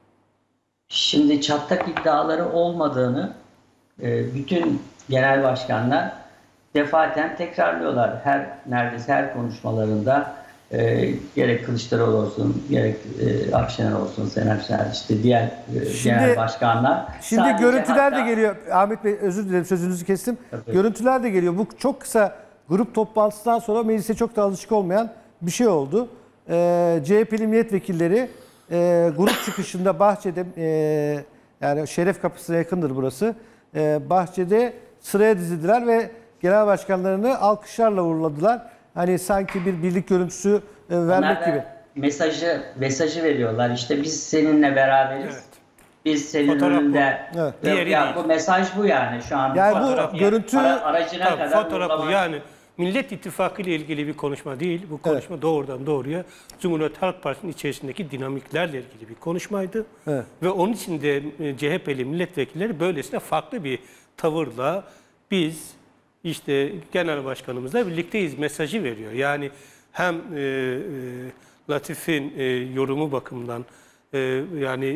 Şimdi çatlak iddiaları olmadığını e, bütün genel başkanlar defaten tekrarlıyorlar. Her neredeyse her konuşmalarında e, gerek Kılıçdaroğlu olsun, gerek e, Akşener olsun, Sayın Akşener, işte diğer e, Şimdi- genel başkanlar. Şimdi sadece görüntüler hatta- de geliyor. Ahmet Bey özür dilerim sözünüzü kestim. Tabii. Görüntüler de geliyor. Bu çok kısa grup toplantısından sonra meclise çok da alışık olmayan bir şey oldu. Ee, C H P'li milletvekilleri e, grup çıkışında Bahçe'de e, yani Şeref Kapısı'na yakındır burası. E, Bahçe'de sıraya dizildiler ve genel başkanlarını alkışlarla uğurladılar. Hani sanki bir birlik görüntüsü e, vermek Onlar da gibi. mesajı mesajı veriyorlar. İşte biz seninle beraberiz. Evet. Biz senin Fotoğraf bu. önünde. Evet. Diğeri Ya, değil. bu mesaj bu yani şu an. Yani bu fotoğraf- görüntü- ara- aracına Tabii, kadar fotoğraf bu. uygulama- Yani Millet İttifakı ile ilgili bir konuşma değil. Bu konuşma doğrudan doğruya Cumhuriyet Halk Partisi'nin içerisindeki dinamiklerle ilgili bir konuşmaydı. Evet. Ve onun için de e, C H P'li milletvekilleri böylesine farklı bir tavırla biz işte genel başkanımızla birlikteyiz mesajı veriyor. Yani hem e, e, Latif'in e, yorumu bakımından e, yani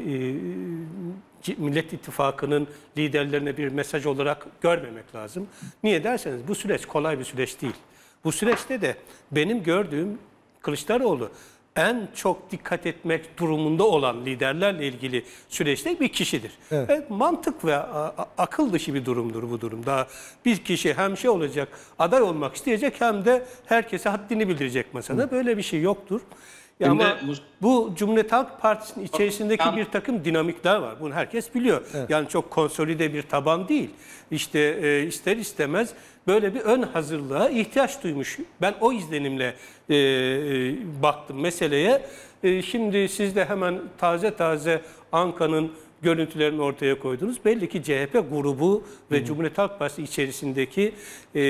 e, C- Millet İttifakı'nın liderlerine bir mesaj olarak görmemek lazım. Niye derseniz bu süreç kolay bir süreç değil. Bu süreçte de benim gördüğüm Kılıçdaroğlu en çok dikkat etmek durumunda olan liderlerle ilgili süreçte bir kişidir. Evet. Evet, mantık ve a- a- akıl dışı bir durumdur bu durum. Daha bir kişi hem şey olacak, aday olmak isteyecek hem de herkese haddini bildirecek masada. Böyle bir şey yoktur. Ya Şimdi ama bu- bu Cumhuriyet Halk Partisi'nin içerisindeki bir takım dinamikler var. Bunu herkes biliyor. Yani çok konsolide bir taban değil. İşte e, ister istemez böyle bir ön hazırlığa ihtiyaç duymuş. Ben o izlenimle e, e, baktım meseleye. E, şimdi siz de hemen taze taze Anka'nın görüntülerini ortaya koydunuz. Belli ki C H P grubu ve Cumhuriyet Halk Partisi içerisindeki e,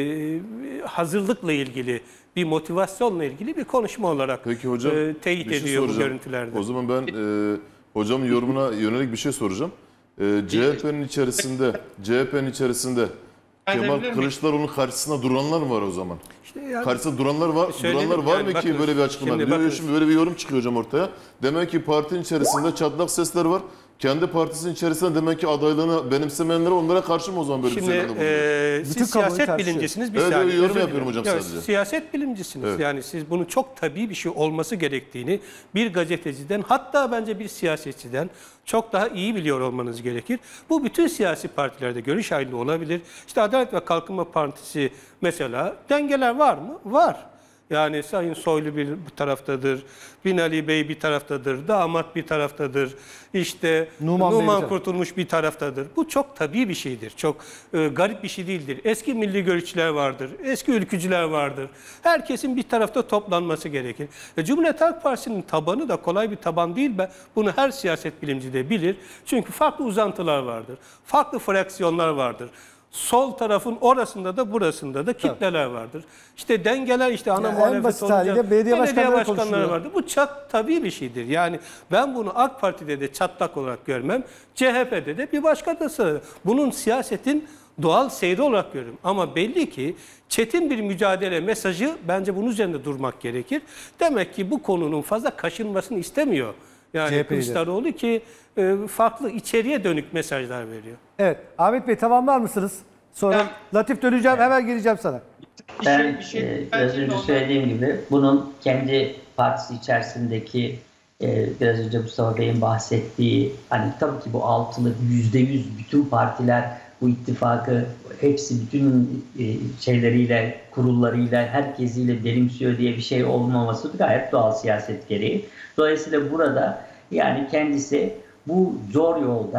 hazırlıkla ilgili bir motivasyonla ilgili bir konuşma olarak Peki hocam e, teyit bir şey ediyor bu soracağım. görüntülerde. O zaman ben e, hocamın yorumuna yönelik bir şey soracağım. E, C H P'nin içerisinde C H P'nin içerisinde Kemal Kılıçdaroğlu'nun karşısında duranlar mı var o zaman? İşte yani- Karşısında duranlar var, Söyledim duranlar var yani, mı ki bakınız, böyle bir açıklama? şimdi Şimdi, bakınız. şimdi böyle bir yorum çıkıyor hocam ortaya. Demek ki partinin içerisinde çatlak sesler var. Kendi partisinin içerisinde demek ki adaylığını benimsemeyenlere onlara karşı mı o zaman böyle bir Şimdi söylemde bulunuyor? e, Bütün siz kamuoyu siyaset tartışıyor. bilimcisiniz. Bir Evet, saniye, evet, yorum özür yapıyorum dilerim. hocam Evet, sadece. siyaset bilimcisiniz. Evet. Yani siz bunun çok tabii bir şey olması gerektiğini bir gazeteciden hatta bence bir siyasetçiden çok daha iyi biliyor olmanız gerekir. Bu bütün siyasi partilerde görüş ayrılığı olabilir. İşte Adalet ve Kalkınma Partisi mesela dengeler var mı? Var. Yani Sayın Soylu bir bir taraftadır, Binali Bey bir taraftadır, damat bir taraftadır, işte Numan Bey bir Numan taraf- Kurtulmuş bir taraftadır. Bu çok tabii bir şeydir, çok e, garip bir şey değildir. Eski milli görüşçüler vardır, eski ülkücüler vardır. Herkesin bir tarafta toplanması gerekir. E, Cumhuriyet Halk Partisi'nin tabanı da kolay bir taban değil. Ben bunu her siyaset bilimci de bilir. Çünkü farklı uzantılar vardır, farklı fraksiyonlar vardır. Sol tarafın orasında da burasında da kitleler vardır. İşte dengeler işte ana Yani en muhalefet basit olunca haliyle belediye başkanları başkanları konuşuluyor. vardır. Bu çat tabii bir şeydir. Yani ben bunu AK Parti'de de çatlak olarak görmem. C H P'de de bir başkası. Bunun siyasetin doğal seyri olarak görüyorum. Ama belli ki çetin bir mücadele mesajı bence bunun üzerinde durmak gerekir. Demek ki bu konunun fazla kaşınmasını istemiyor. Yani C H P'li de. Kılıçdaroğlu ki e, farklı içeriye dönük mesajlar veriyor. Evet. Ahmet Bey tamamlar mısınız? Sonra Latif döneceğim hemen geleceğim sana. Ben Bir şey- e, ben biraz şimdi önce ondan- söylediğim gibi bunun kendi partisi içerisindeki e, biraz önce Mustafa Bey'in bahsettiği hani tabii ki bu altılı yüzde yüz bütün partiler bu ittifakı hepsi bütün e, şeyleriyle, kurullarıyla, herkesiyle benimsiyor diye bir şey olmaması gayet doğal siyaset gereği. Dolayısıyla burada yani kendisi bu zor yolda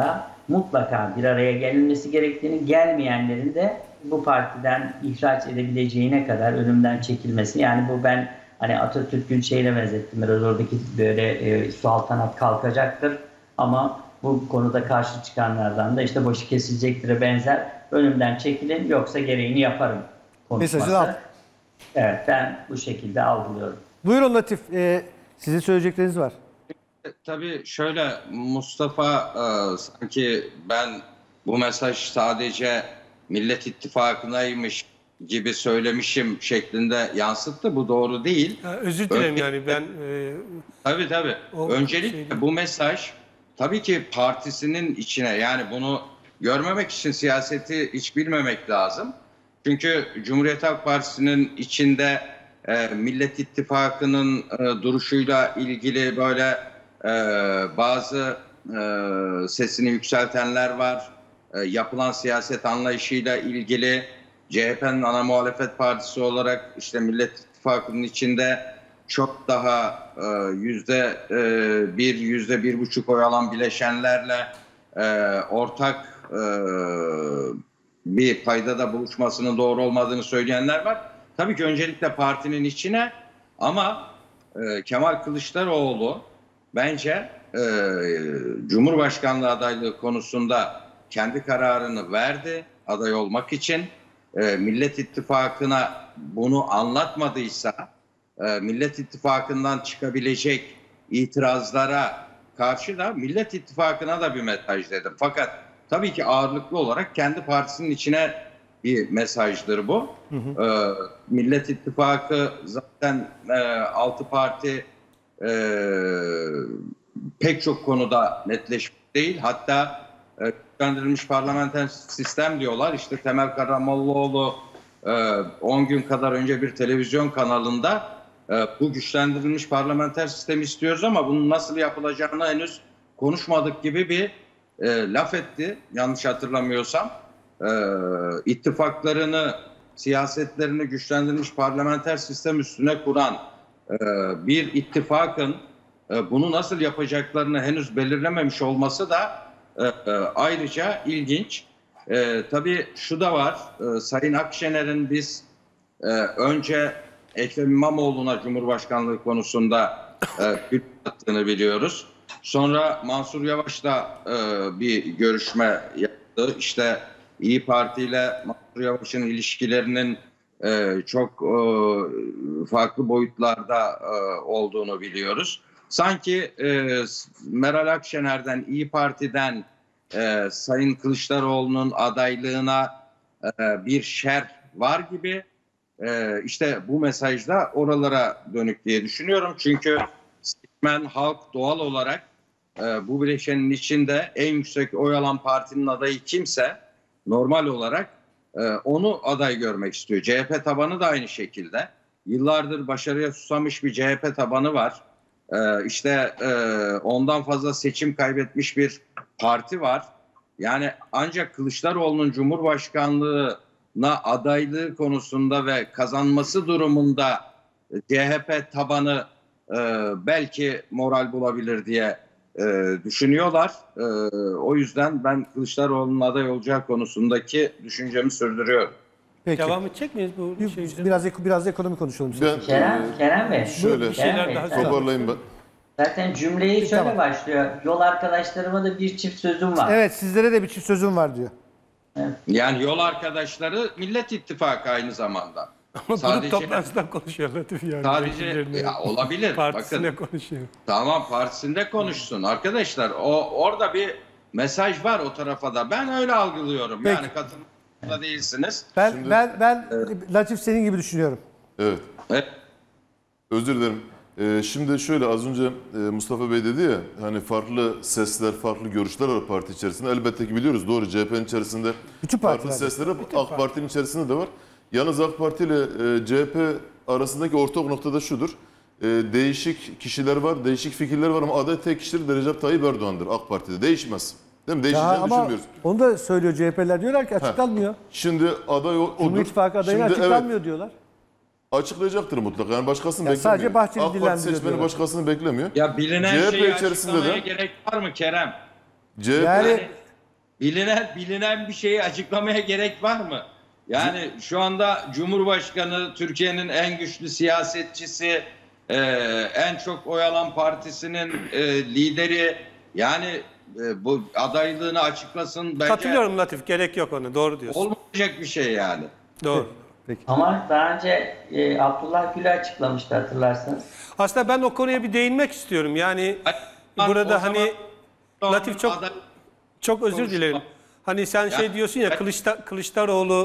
mutlaka bir araya gelinmesi gerektiğini, gelmeyenlerin de bu partiden ihraç edebileceğine kadar ölümden çekilmesi. Yani bu ben hani Atatürk'ün şeyine benzettim. Biraz oradaki böyle e, saltanat kalkacaktır ama bu konuda karşı çıkanlardan da işte başı kesilecektir'e benzer, ölümden çekilin yoksa gereğini yaparım konuşması. Mesajını al. Evet, ben bu şekilde algılıyorum. Buyurun Latif, e, sizin söyleyecekleriniz var. Tabii şöyle Mustafa e, sanki ben bu mesaj sadece Millet İttifakı'naymış gibi söylemişim şeklinde yansıttı. Bu doğru değil. Ya, özür dilerim Önce- yani ben e, Tabii tabii. O Öncelikle şey- bu mesaj tabii ki partisinin içine, yani bunu görmemek için siyaseti hiç bilmemek lazım. Çünkü Cumhuriyet Halk Partisi'nin içinde e, Millet İttifakı'nın e, duruşuyla ilgili böyle e, bazı e, sesini yükseltenler var. E, yapılan siyaset anlayışıyla ilgili C H P'nin ana muhalefet partisi olarak işte Millet İttifakı'nın içinde çok daha e, yüzde e, bir, yüzde bir buçuk oy alan bileşenlerle e, ortak e, bir paydada buluşmasının doğru olmadığını söyleyenler var. Tabii ki öncelikle partinin içine, ama e, Kemal Kılıçdaroğlu bence e, Cumhurbaşkanlığı adaylığı konusunda kendi kararını verdi aday olmak için. E, Millet İttifakı'na bunu anlatmadıysa, e, Millet İttifakı'ndan çıkabilecek itirazlara karşı da Millet İttifakı'na da bir mesaj dedim. Fakat tabii ki ağırlıklı olarak kendi partisinin içine bir mesajdır bu. Hı hı. E, Millet İttifakı zaten e, altı parti e, pek çok konuda netleşmiş değil. Hatta e, güçlendirilmiş parlamenter sistem diyorlar. İşte Temel Karamollaoğlu on gün kadar önce bir televizyon kanalında bu güçlendirilmiş parlamenter sistemi istiyoruz ama bunun nasıl yapılacağını henüz konuşmadık gibi bir laf etti, yanlış hatırlamıyorsam. İttifaklarını, siyasetlerini güçlendirilmiş parlamenter sistem üstüne kuran bir ittifakın bunu nasıl yapacaklarını henüz belirlememiş olması da ayrıca ilginç. Ee, tabii şu da var, ee, Sayın Akşener'in biz e, önce Ekrem İmamoğlu'na Cumhurbaşkanlığı konusunda e, attığını biliyoruz. Sonra Mansur Yavaş'la e, bir görüşme yaptı. İşte İYİ Parti ile Mansur Yavaş'ın ilişkilerinin e, çok e, farklı boyutlarda e, olduğunu biliyoruz. Sanki e, Meral Akşener'den, İYİ Parti'den e, Sayın Kılıçdaroğlu'nun adaylığına e, bir şer var gibi. E, işte bu mesajda oralara dönük diye düşünüyorum. Çünkü seçmen, halk doğal olarak e, bu bileşenin içinde en yüksek oy alan partinin adayı kimse normal olarak e, onu aday görmek istiyor. C H P tabanı da aynı şekilde. Yıllardır başarıya susamış bir C H P tabanı var. Ee, işte e, ondan fazla seçim kaybetmiş bir parti var. Yani ancak Kılıçdaroğlu'nun Cumhurbaşkanlığına adaylığı konusunda ve kazanması durumunda C H P tabanı e, belki moral bulabilir diye e, düşünüyorlar. E, o yüzden ben Kılıçdaroğlu'nun aday olacağı konusundaki düşüncemi sürdürüyorum. Peki. devam edecek miyiz bu Bir- şey üzerine? Biraz biraz ekonomi konuşalım. Ben Kerem, e, Kerem Bey. şöyle Bir şeyler Kerem Bey, daha sen- toparlayayım ben. Zaten cümleyi şöyle Tamam. başlıyor. Yol arkadaşlarıma da bir çift sözüm var. Evet, sizlere de bir çift sözüm var diyor. Yani yol arkadaşları Millet İttifakı aynı zamanda. Ama grup Sadece- toplantısından konuşuyor Latif yani. Sadece Vekillerini. ya olabilir. Partisine Bakın, konuşuyor. tamam, partisinde konuşsun arkadaşlar. O orada bir mesaj var o tarafa da. Ben öyle algılıyorum. Peki. Yani katılımda değilsiniz. Ben Şimdi- ben ben Latif senin gibi düşünüyorum. Evet. Evet. Özür dilerim. Ee, şimdi şöyle, az önce e, Mustafa Bey dedi ya, hani farklı sesler, farklı görüşler var parti içerisinde. Elbette ki biliyoruz, doğru, C H P'nin içerisinde Bütün farklı partilerde. sesler var. AK Parti'nin içerisinde de var. Yalnız AK Parti ile e, C H P arasındaki ortak nokta da şudur. E, değişik kişiler var, değişik fikirler var ama aday tek kişidir de Recep Tayyip Erdoğan'dır AK Parti'de. Değişmez. Değil mi? Ya Değişeceğini ama düşünmüyoruz. onu da söylüyor C H P'liler, diyorlar ki açıklanmıyor. Şimdi aday o- odur. Cumhur İttifakı adayı Şimdi açıklanmıyor evet, diyorlar. açıklayacaktır mutlaka. Yani başkasını Ya beklemiyor. sadece Bahçeli AK Parti dillendiriyor seçmeni diyorlar. başkasını beklemiyor. Ya bilinen C H P şeyi içerisinde açıklamaya de- gerek var mı Kerem? C H P Yani Yani bilinen bilinen bir şeyi açıklamaya gerek var mı? Yani şu anda Cumhurbaşkanı, Türkiye'nin en güçlü siyasetçisi, e, en çok oy alan partisinin e, lideri, yani e, bu adaylığını açıklasın. Bence Katılıyorum Latif, gerek yok ona, doğru diyorsun. olmayacak bir şey yani. Doğru. Peki. Ama daha önce e, Abdullah Gül açıklamıştı, hatırlarsanız. Aslında ben o konuya bir değinmek istiyorum. Yani burada O zaman- hani Latif çok Aday- çok özür Konuşma. dilerim. Hani sen Ya- şey diyorsun ya, Kılıçda, Kılıçdaroğlu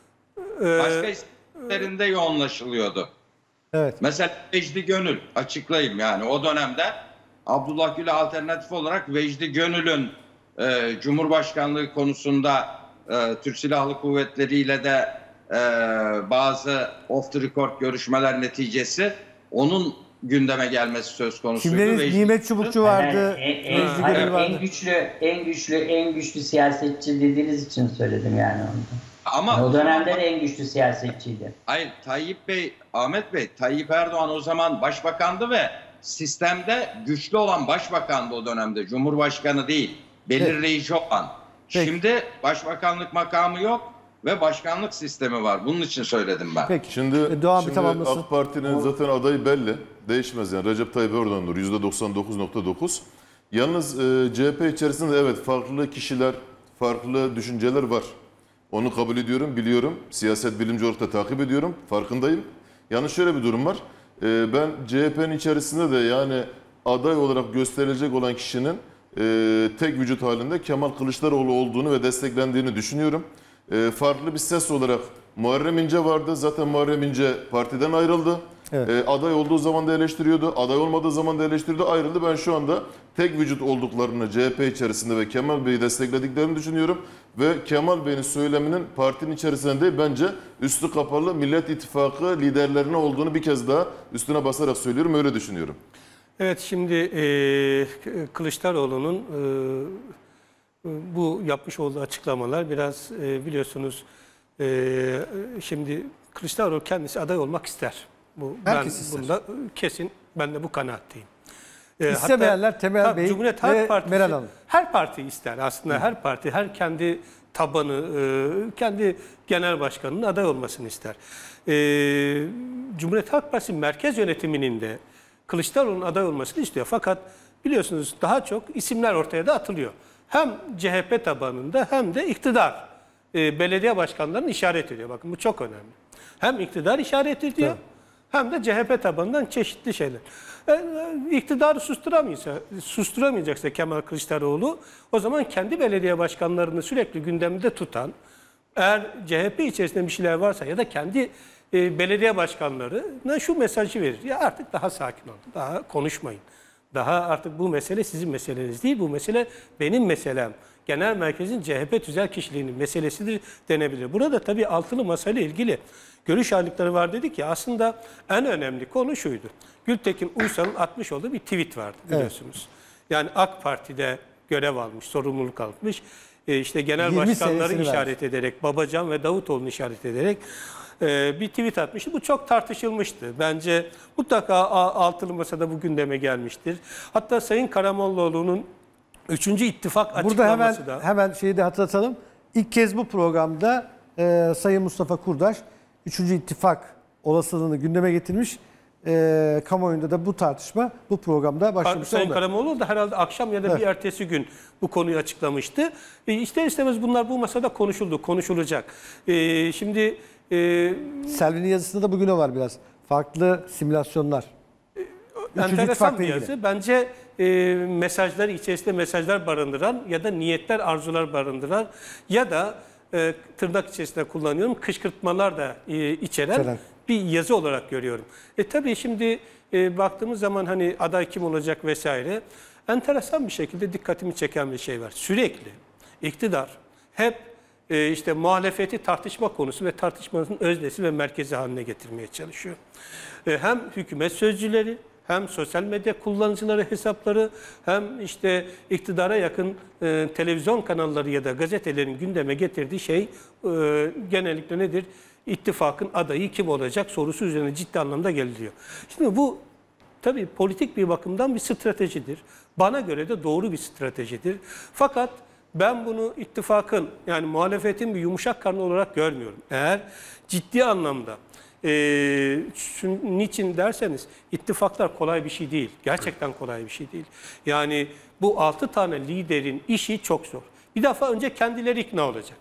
e, Başka isimlerinde yoğunlaşılıyordu. Evet. Mesela Vecdi Gönül, açıklayayım yani o dönemde Abdullah Gül'e alternatif olarak Vecdi Gönül'ün e, Cumhurbaşkanlığı konusunda e, Türk Silahlı Kuvvetleri ile de e, bazı off the record görüşmeler neticesi onun gündeme gelmesi söz konusuydu. Kimdeniz? Vecdi- Nimet Çubukçu vardı. Yani en, en, Vecdi hayır, Gönül vardı. en güçlü, en güçlü, en güçlü siyasetçi dediğiniz için söyledim yani onu. Ama Yani o dönemde de en güçlü siyasetçiydi. hayır, Tayyip Bey, Ahmet Bey, Tayyip Erdoğan o zaman başbakandı ve sistemde güçlü olan başbakandı o dönemde. Cumhurbaşkanı değil, belirleyici olan. Peki. Şimdi başbakanlık makamı yok ve başkanlık sistemi var. Bunun için söyledim ben. Peki. Şimdi, E, Doğan bir şimdi tamamlasın. AK Parti'nin zaten adayı belli. Değişmez yani. Recep Tayyip Erdoğan'dır. yüzde doksan dokuz nokta dokuz. Yalnız e, C H P içerisinde evet farklı kişiler, farklı düşünceler var. Onu kabul ediyorum, biliyorum. Siyaset bilimci olarak da takip ediyorum. Farkındayım. Yalnız şöyle bir durum var. E, ben C H P'nin içerisinde de yani aday olarak gösterilecek olan kişinin e, tek vücut halinde Kemal Kılıçdaroğlu olduğunu ve desteklendiğini düşünüyorum. E, farklı bir ses olarak Muharrem İnce vardı. Zaten Muharrem İnce partiden ayrıldı. Evet. E, aday olduğu zaman da eleştiriyordu. Aday olmadığı zaman da eleştiriyordu. Ayrıldı. Ben şu anda tek vücut olduklarını C H P içerisinde ve Kemal Bey'i desteklediklerini düşünüyorum. Ve Kemal Bey'in söyleminin partinin içerisinde değil, bence üstü kapalı Millet İttifakı liderlerine olduğunu bir kez daha üstüne basarak söylüyorum. Öyle düşünüyorum. evet, şimdi e, Kılıçdaroğlu'nun e, bu yapmış olduğu açıklamalar biraz e, biliyorsunuz, e, şimdi Kılıçdaroğlu kendisi aday olmak ister. Bu, ben Herkes ister. bunda kesin, ben de bu kanaatteyim. E, İstemeyenler hatta- Temel tabii Bey Cumhuriyet ve Halk Partisi, Meral Hanım. her parti ister aslında. Her parti, her kendi tabanı, e, kendi genel başkanının aday olmasını ister. E, Cumhuriyet Halk Partisi merkez yönetiminin de Kılıçdaroğlu'nun aday olmasını istiyor. Fakat biliyorsunuz daha çok isimler ortaya da atılıyor. Hem C H P tabanında hem de iktidar e, belediye başkanlarını işaret ediyor. Bakın bu çok önemli. Hem iktidar işaret ediyor, Tabii. hem de C H P tabanından çeşitli şeyler. E, e, iktidarı susturamayacaksa, susturamayacaksa Kemal Kılıçdaroğlu, o zaman kendi belediye başkanlarını sürekli gündemde tutan, eğer C H P içerisinde bir şeyler varsa ya da kendi e, belediye başkanlarına şu mesajı verir. Ya artık daha sakin olun, daha konuşmayın. Daha artık bu mesele sizin meseleniz değil, bu mesele benim meselem. Genel merkezin C H P tüzel kişiliğinin meselesidir denebilir. Burada tabii altılı masayla ilgili görüş ayrılıkları var dedik ya, aslında en önemli konu şuydu. Gültekin Uysal'ın atmış olduğu bir tweet vardı biliyorsunuz. Yani AK Parti'de görev almış, sorumluluk almış. E işte genel yirmi başkanları senesini işaret ederek, Babacan ve Davutoğlu'nu işaret ederek e, bir tweet atmıştı. Bu çok tartışılmıştı. Bence mutlaka a- altılı masada bu gündeme gelmiştir. Hatta Sayın Karamollaoğlu'nun üçüncü ittifak Burada hemen açıklaması da... hemen şeyi de hatırlatalım. İlk kez bu programda e, Sayın Mustafa Kurdaş üçüncü ittifak olasılığını gündeme getirmiş. E, kamuoyunda da bu tartışma bu programda başlamış Sayın oldu. Karamollaoğlu da herhalde akşam ya da Evet. bir ertesi gün bu konuyu açıklamıştı. E, ister istemez bunlar bu masada konuşuldu, konuşulacak. E, şimdi e, Selvi'nin yazısında da bugüne var biraz. Farklı simülasyonlar. Üçüncü enteresan ittifakla bir ilgili. yazı. Bence e, mesajlar içerisinde mesajlar barındıran ya da niyetler, arzular barındıran ya da e, tırnak içerisinde kullanıyorum, kışkırtmalar da e, içeren İçeren. bir yazı olarak görüyorum. E tabii şimdi e, baktığımız zaman hani aday kim olacak vesaire, enteresan bir şekilde dikkatimi çeken bir şey var. Sürekli iktidar hep e, işte muhalefeti tartışma konusu ve tartışmanın öznesi ve merkezi haline getirmeye çalışıyor. E, hem hükümet sözcüleri, hem sosyal medya kullanıcıları hesapları, hem işte iktidara yakın e, televizyon kanalları ya da gazetelerin gündeme getirdiği şey e, genellikle nedir? İttifakın adayı kim olacak sorusu üzerine ciddi anlamda geliniyor. Şimdi bu tabii politik bir bakımdan bir stratejidir. Bana göre de doğru bir stratejidir. Fakat Ben bunu ittifakın yani muhalefetin bir yumuşak karnı olarak görmüyorum. Eğer ciddi anlamda e, şun, niçin derseniz ittifaklar kolay bir şey değil. Gerçekten kolay bir şey değil. Yani bu altı tane liderin işi çok zor. Bir defa önce kendileri ikna olacak.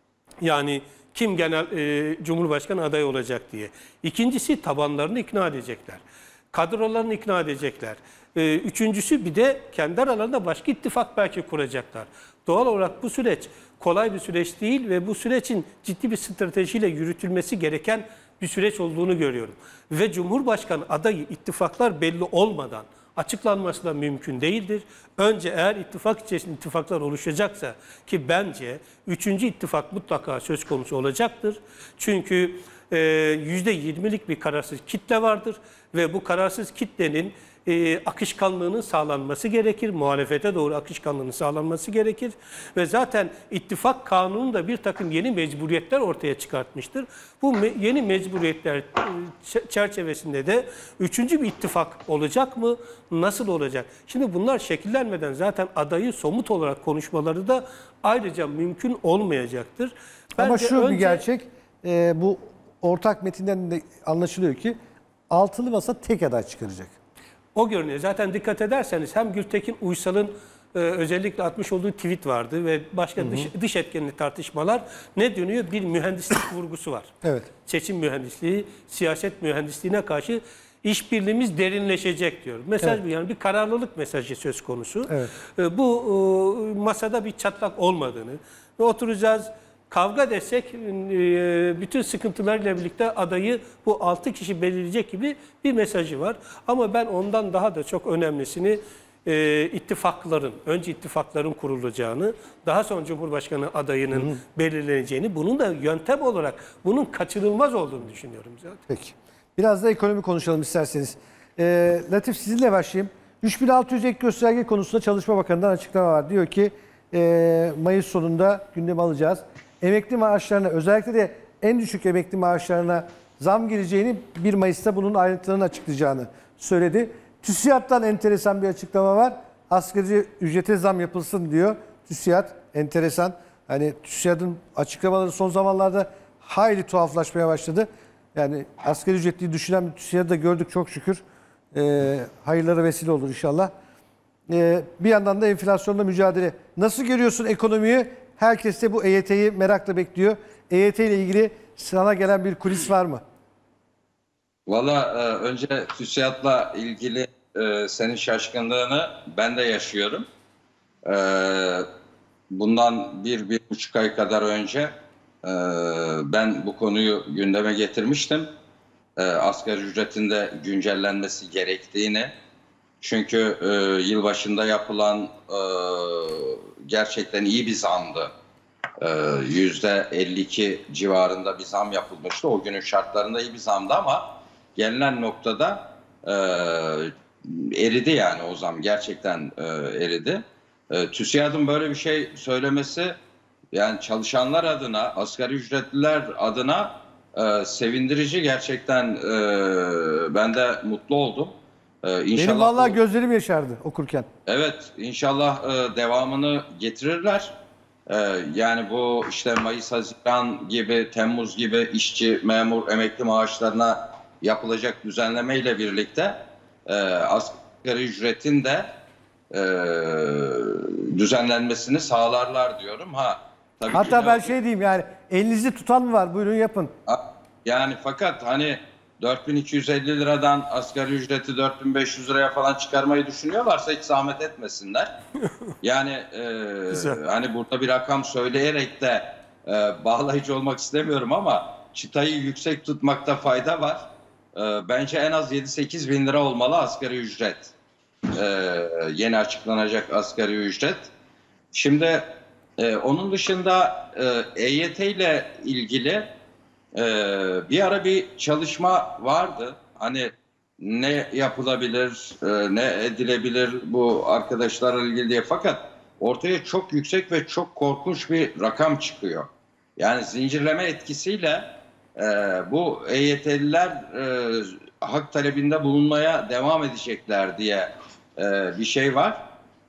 Yani kim genel e, Cumhurbaşkanı adayı olacak diye. İkincisi tabanlarını ikna edecekler. Kadrolarını ikna edecekler. E, üçüncüsü bir de kendi aralarında başka ittifak belki kuracaklar. Doğal olarak bu süreç kolay bir süreç değil ve bu sürecin ciddi bir stratejiyle yürütülmesi gereken bir süreç olduğunu görüyorum. Ve Cumhurbaşkanı adayı ittifaklar belli olmadan açıklanması da mümkün değildir. Önce eğer ittifak içerisinde ittifaklar oluşacaksa ki bence üçüncü ittifak mutlaka söz konusu olacaktır. Çünkü e, yüzde yirmilik bir kararsız kitle vardır ve bu kararsız kitlenin e, akışkanlığının sağlanması gerekir. Muhalefete doğru akışkanlığının sağlanması gerekir. Ve zaten ittifak kanunu da bir takım yeni mecburiyetler ortaya çıkartmıştır. Bu me yeni mecburiyetler e, çerçevesinde de üçüncü bir ittifak olacak mı? Nasıl olacak? Şimdi bunlar şekillenmeden zaten adayı somut olarak konuşmaları da ayrıca mümkün olmayacaktır. Ama Bence şu önce, bir gerçek, e, bu ortak metinden de anlaşılıyor ki altılı masa tek aday çıkaracak. O görünüyor. Zaten dikkat ederseniz hem Gültekin Uysal'ın e, özellikle atmış olduğu tweet vardı ve başka hı hı. dış, dış etkenli tartışmalar ne dönüyor? Bir mühendislik vurgusu var. Evet. Seçim mühendisliği, siyaset mühendisliğine karşı işbirliğimiz derinleşecek diyor. Mesaj evet. bu yani bir kararlılık mesajı söz konusu. Evet. E, bu e, masada bir çatlak olmadığını ve oturacağız. Kavga desek bütün sıkıntılarıyla birlikte adayı bu altı kişi belirleyecek gibi bir mesajı var. Ama ben ondan daha da çok önemlisini e, ittifakların, önce ittifakların kurulacağını, daha sonra Cumhurbaşkanı adayının hı hı. belirleneceğini, bunun da yöntem olarak bunun kaçınılmaz olduğunu düşünüyorum zaten. Peki. Biraz da ekonomi konuşalım isterseniz. E, Latif sizinle başlayayım. üç bin altı yüz ek gösterge konusunda Çalışma Bakanı'ndan açıklama var. Diyor ki e, Mayıs sonunda gündeme alacağız. Emekli maaşlarına, özellikle de en düşük emekli maaşlarına zam geleceğini, bir Mayıs'ta bunun ayrıntılarını açıklayacağını söyledi. TÜSİAD'dan enteresan bir açıklama var. Asgari ücrete zam yapılsın diyor. TÜSİAD enteresan. Hani TÜSİAD'ın açıklamaları son zamanlarda hayli tuhaflaşmaya başladı. Yani asgari ücretliyi düşünen bir TÜSİAD'ı da gördük çok şükür. Ee, hayırlara vesile olur inşallah. Ee, bir yandan da enflasyonla mücadele. Nasıl görüyorsun ekonomiyi? Herkes de bu E Y T'yi merakla bekliyor. E Y T ile ilgili sana gelen bir kulis var mı? Valla e, önce TÜSİAD'la ilgili e, senin şaşkınlığını ben de yaşıyorum. E, bundan bir, bir buçuk ay kadar önce e, ben bu konuyu gündeme getirmiştim. E, asgari ücretin de güncellenmesi gerektiğini. Çünkü e, yılbaşında yapılan e, gerçekten iyi bir zamdı. yüzde elli iki civarında bir zam yapılmıştı. O günün şartlarında iyi bir zamdı ama gelinen noktada e, eridi yani o zam. Gerçekten e, eridi. E, TÜSİAD'ın böyle bir şey söylemesi yani çalışanlar adına, asgari ücretliler adına e, sevindirici. Gerçekten e, ben de mutlu oldum. Ee, Benim vallahi bu, gözlerim yaşardı okurken. Evet, inşallah e, devamını getirirler. E, yani bu işte Mayıs, Haziran gibi, Temmuz gibi işçi, memur, emekli maaşlarına yapılacak düzenlemeyle birlikte e, asgari ücretin de e, düzenlenmesini sağlarlar diyorum. Ha, tabii hatta ben şey diyeyim yani elinizi tutan mı var? Buyurun yapın. Yani fakat hani dört bin iki yüz elli liradan asgari ücreti dört bin beş yüz liraya falan çıkarmayı düşünüyorlarsa hiç zahmet etmesinler. Yani e, hani burada bir rakam söyleyerek de e, bağlayıcı olmak istemiyorum ama çıtayı yüksek tutmakta fayda var. E, bence en az yedi sekiz bin lira olmalı asgari ücret. E, yeni açıklanacak asgari ücret. Şimdi e, onun dışında e, E Y T ile ilgili Ee, bir ara bir çalışma vardı. Hani ne yapılabilir, e, ne edilebilir bu arkadaşlarla ilgili diye. Fakat ortaya çok yüksek ve çok korkunç bir rakam çıkıyor. Yani zincirleme etkisiyle e, bu E Y T'liler e, hak talebinde bulunmaya devam edecekler diye e, bir şey var.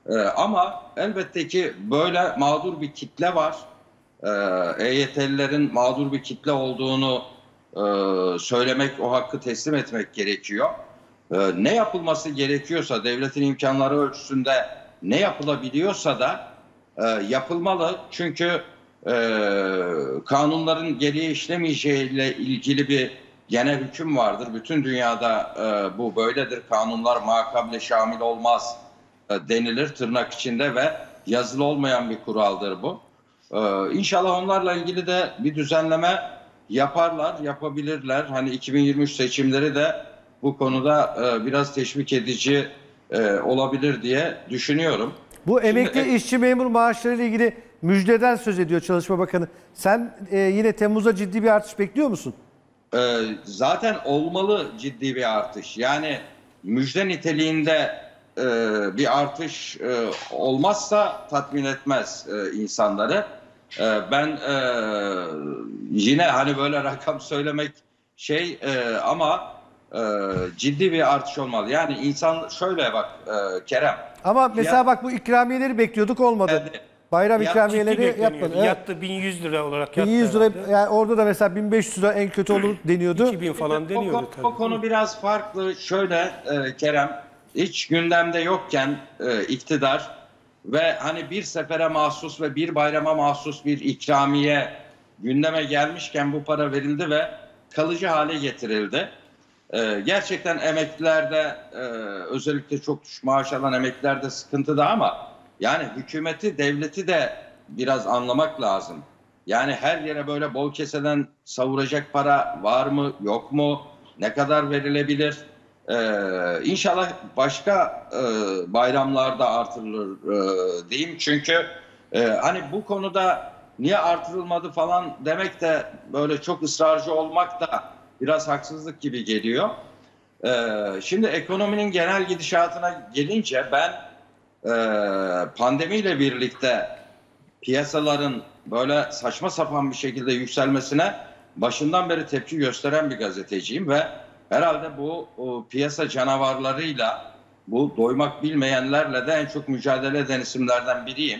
E, ama elbette ki böyle mağdur bir kitle var. E, EYT'lilerin mağdur bir kitle olduğunu e, söylemek, o hakkı teslim etmek gerekiyor. E, ne yapılması gerekiyorsa, devletin imkanları ölçüsünde ne yapılabiliyorsa da e, yapılmalı. Çünkü e, kanunların geriye işlemeyeceğiyle ilgili bir genel hüküm vardır. Bütün dünyada e, bu böyledir. Kanunlar makable şamil olmaz e, denilir tırnak içinde ve yazılı olmayan bir kuraldır bu. E, İnşallah onlarla ilgili de bir düzenleme yaparlar, yapabilirler. Hani iki bin yirmi üç seçimleri de bu konuda e, biraz teşvik edici e, olabilir diye düşünüyorum. Bu emekli Şimdi, işçi memur maaşları ile ilgili müjdeden söz ediyor Çalışma Bakanı. Sen e, yine Temmuz'da ciddi bir artış bekliyor musun? e, zaten olmalı ciddi bir artış. Yani müjde niteliğinde e, bir artış e, olmazsa tatmin etmez e, insanları. E, ben e, yine hani böyle rakam söylemek şey e, ama e, ciddi bir artış olmalı. Yani insan şöyle bak e, Kerem. Ama mesela Fiyat- bak bu ikramiyeleri bekliyorduk, olmadı. Yani Bayram fiyat ikramiyeleri Ciddi bekleniyordu. yapmadı. Evet. Yattı bin yüz lira olarak yattı bin yüz lira, herhalde. yani orada da mesela bin beş yüz lira en kötü olur deniyordu. iki bin falan O, deniyordu konu- tabii. o konu biraz farklı. Şöyle e, Kerem, hiç gündemde yokken e, iktidar ve hani bir sefere mahsus ve bir bayrama mahsus bir ikramiye gündeme gelmişken bu para verildi ve kalıcı hale getirildi. E, gerçekten emeklilerde e, özellikle çok düşük maaş alan emeklilerde sıkıntıda ama yani hükümeti, devleti de biraz anlamak lazım. Yani her yere böyle bol keseden savuracak para var mı, yok mu? Ne kadar verilebilir? Ee, İnşallah başka e, bayramlarda artırılır e, diyeyim. Çünkü e, hani bu konuda niye artırılmadı falan demek de böyle çok ısrarcı olmak da biraz haksızlık gibi geliyor. Ee, şimdi ekonominin genel gidişatına gelince ben e, pandemiyle birlikte piyasaların böyle saçma sapan bir şekilde yükselmesine başından beri tepki gösteren bir gazeteciyim ve herhalde bu o, piyasa canavarlarıyla, bu doymak bilmeyenlerle de en çok mücadele eden isimlerden biriyim.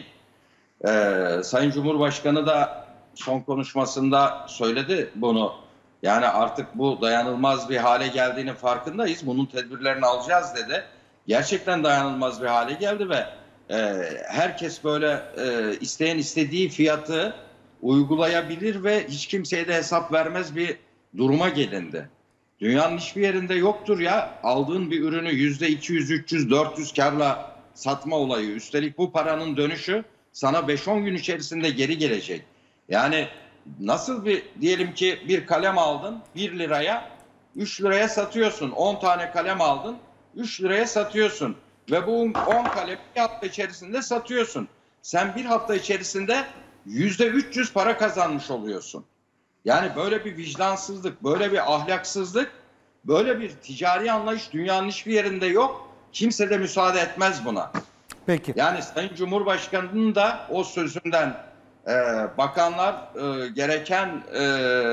Ee, Sayın Cumhurbaşkanı da son konuşmasında söyledi bunu. Yani artık bu dayanılmaz bir hale geldiğinin farkındayız. Bunun tedbirlerini alacağız dedi. Gerçekten dayanılmaz bir hale geldi ve e, herkes böyle e, isteyen istediği fiyatı uygulayabilir ve hiç kimseye de hesap vermez bir duruma gelindi. Dünyanın hiçbir yerinde yoktur ya aldığın bir ürünü yüzde iki yüz, üç yüz, dört yüz karla satma olayı. Üstelik bu paranın dönüşü sana beş on gün içerisinde geri gelecek. Yani nasıl bir diyelim ki bir kalem aldın bir liraya üç liraya satıyorsun. on tane kalem aldın üç liraya satıyorsun. Ve bu on kalem bir hafta içerisinde satıyorsun. Sen bir hafta içerisinde yüzde üç yüz para kazanmış oluyorsun. Yani böyle bir vicdansızlık, böyle bir ahlaksızlık, böyle bir ticari anlayış dünyanın hiçbir yerinde yok. Kimse de müsaade etmez buna. Peki. Yani Sayın Cumhurbaşkanı'nın da o sözünden e, bakanlar e, gereken e,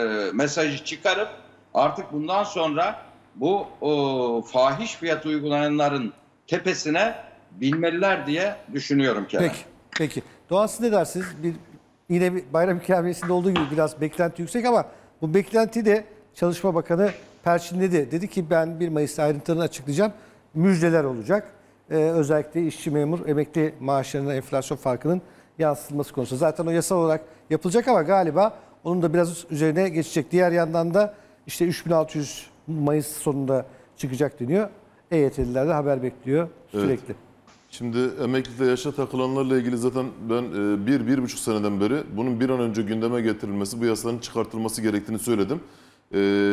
mesajı çıkarıp artık bundan sonra bu o, fahiş fiyat uygulayanların tepesine binmeliler diye düşünüyorum Kerem. Peki. Peki. Doğan, siz ne dersiniz? Bir, yine bir bayram ikramiyesinde olduğu gibi biraz beklenti yüksek ama bu beklenti de Çalışma Bakanı perçinledi. Dedi ki ben bir Mayıs'ta ayrıntılarını açıklayacağım. Müjdeler olacak. Ee, özellikle işçi memur emekli maaşlarına enflasyon farkının yansıtılması konusunda. Zaten o yasal olarak yapılacak ama galiba onun da biraz üzerine geçecek. Diğer yandan da işte üç bin altı yüz Mayıs sonunda çıkacak deniyor. E Y T'liler de haber bekliyor sürekli. Evet. Şimdi emeklilikte yaşa takılanlarla ilgili zaten ben e, bir, bir buçuk seneden beri bunun bir an önce gündeme getirilmesi, bu yasanın çıkartılması gerektiğini söyledim. E,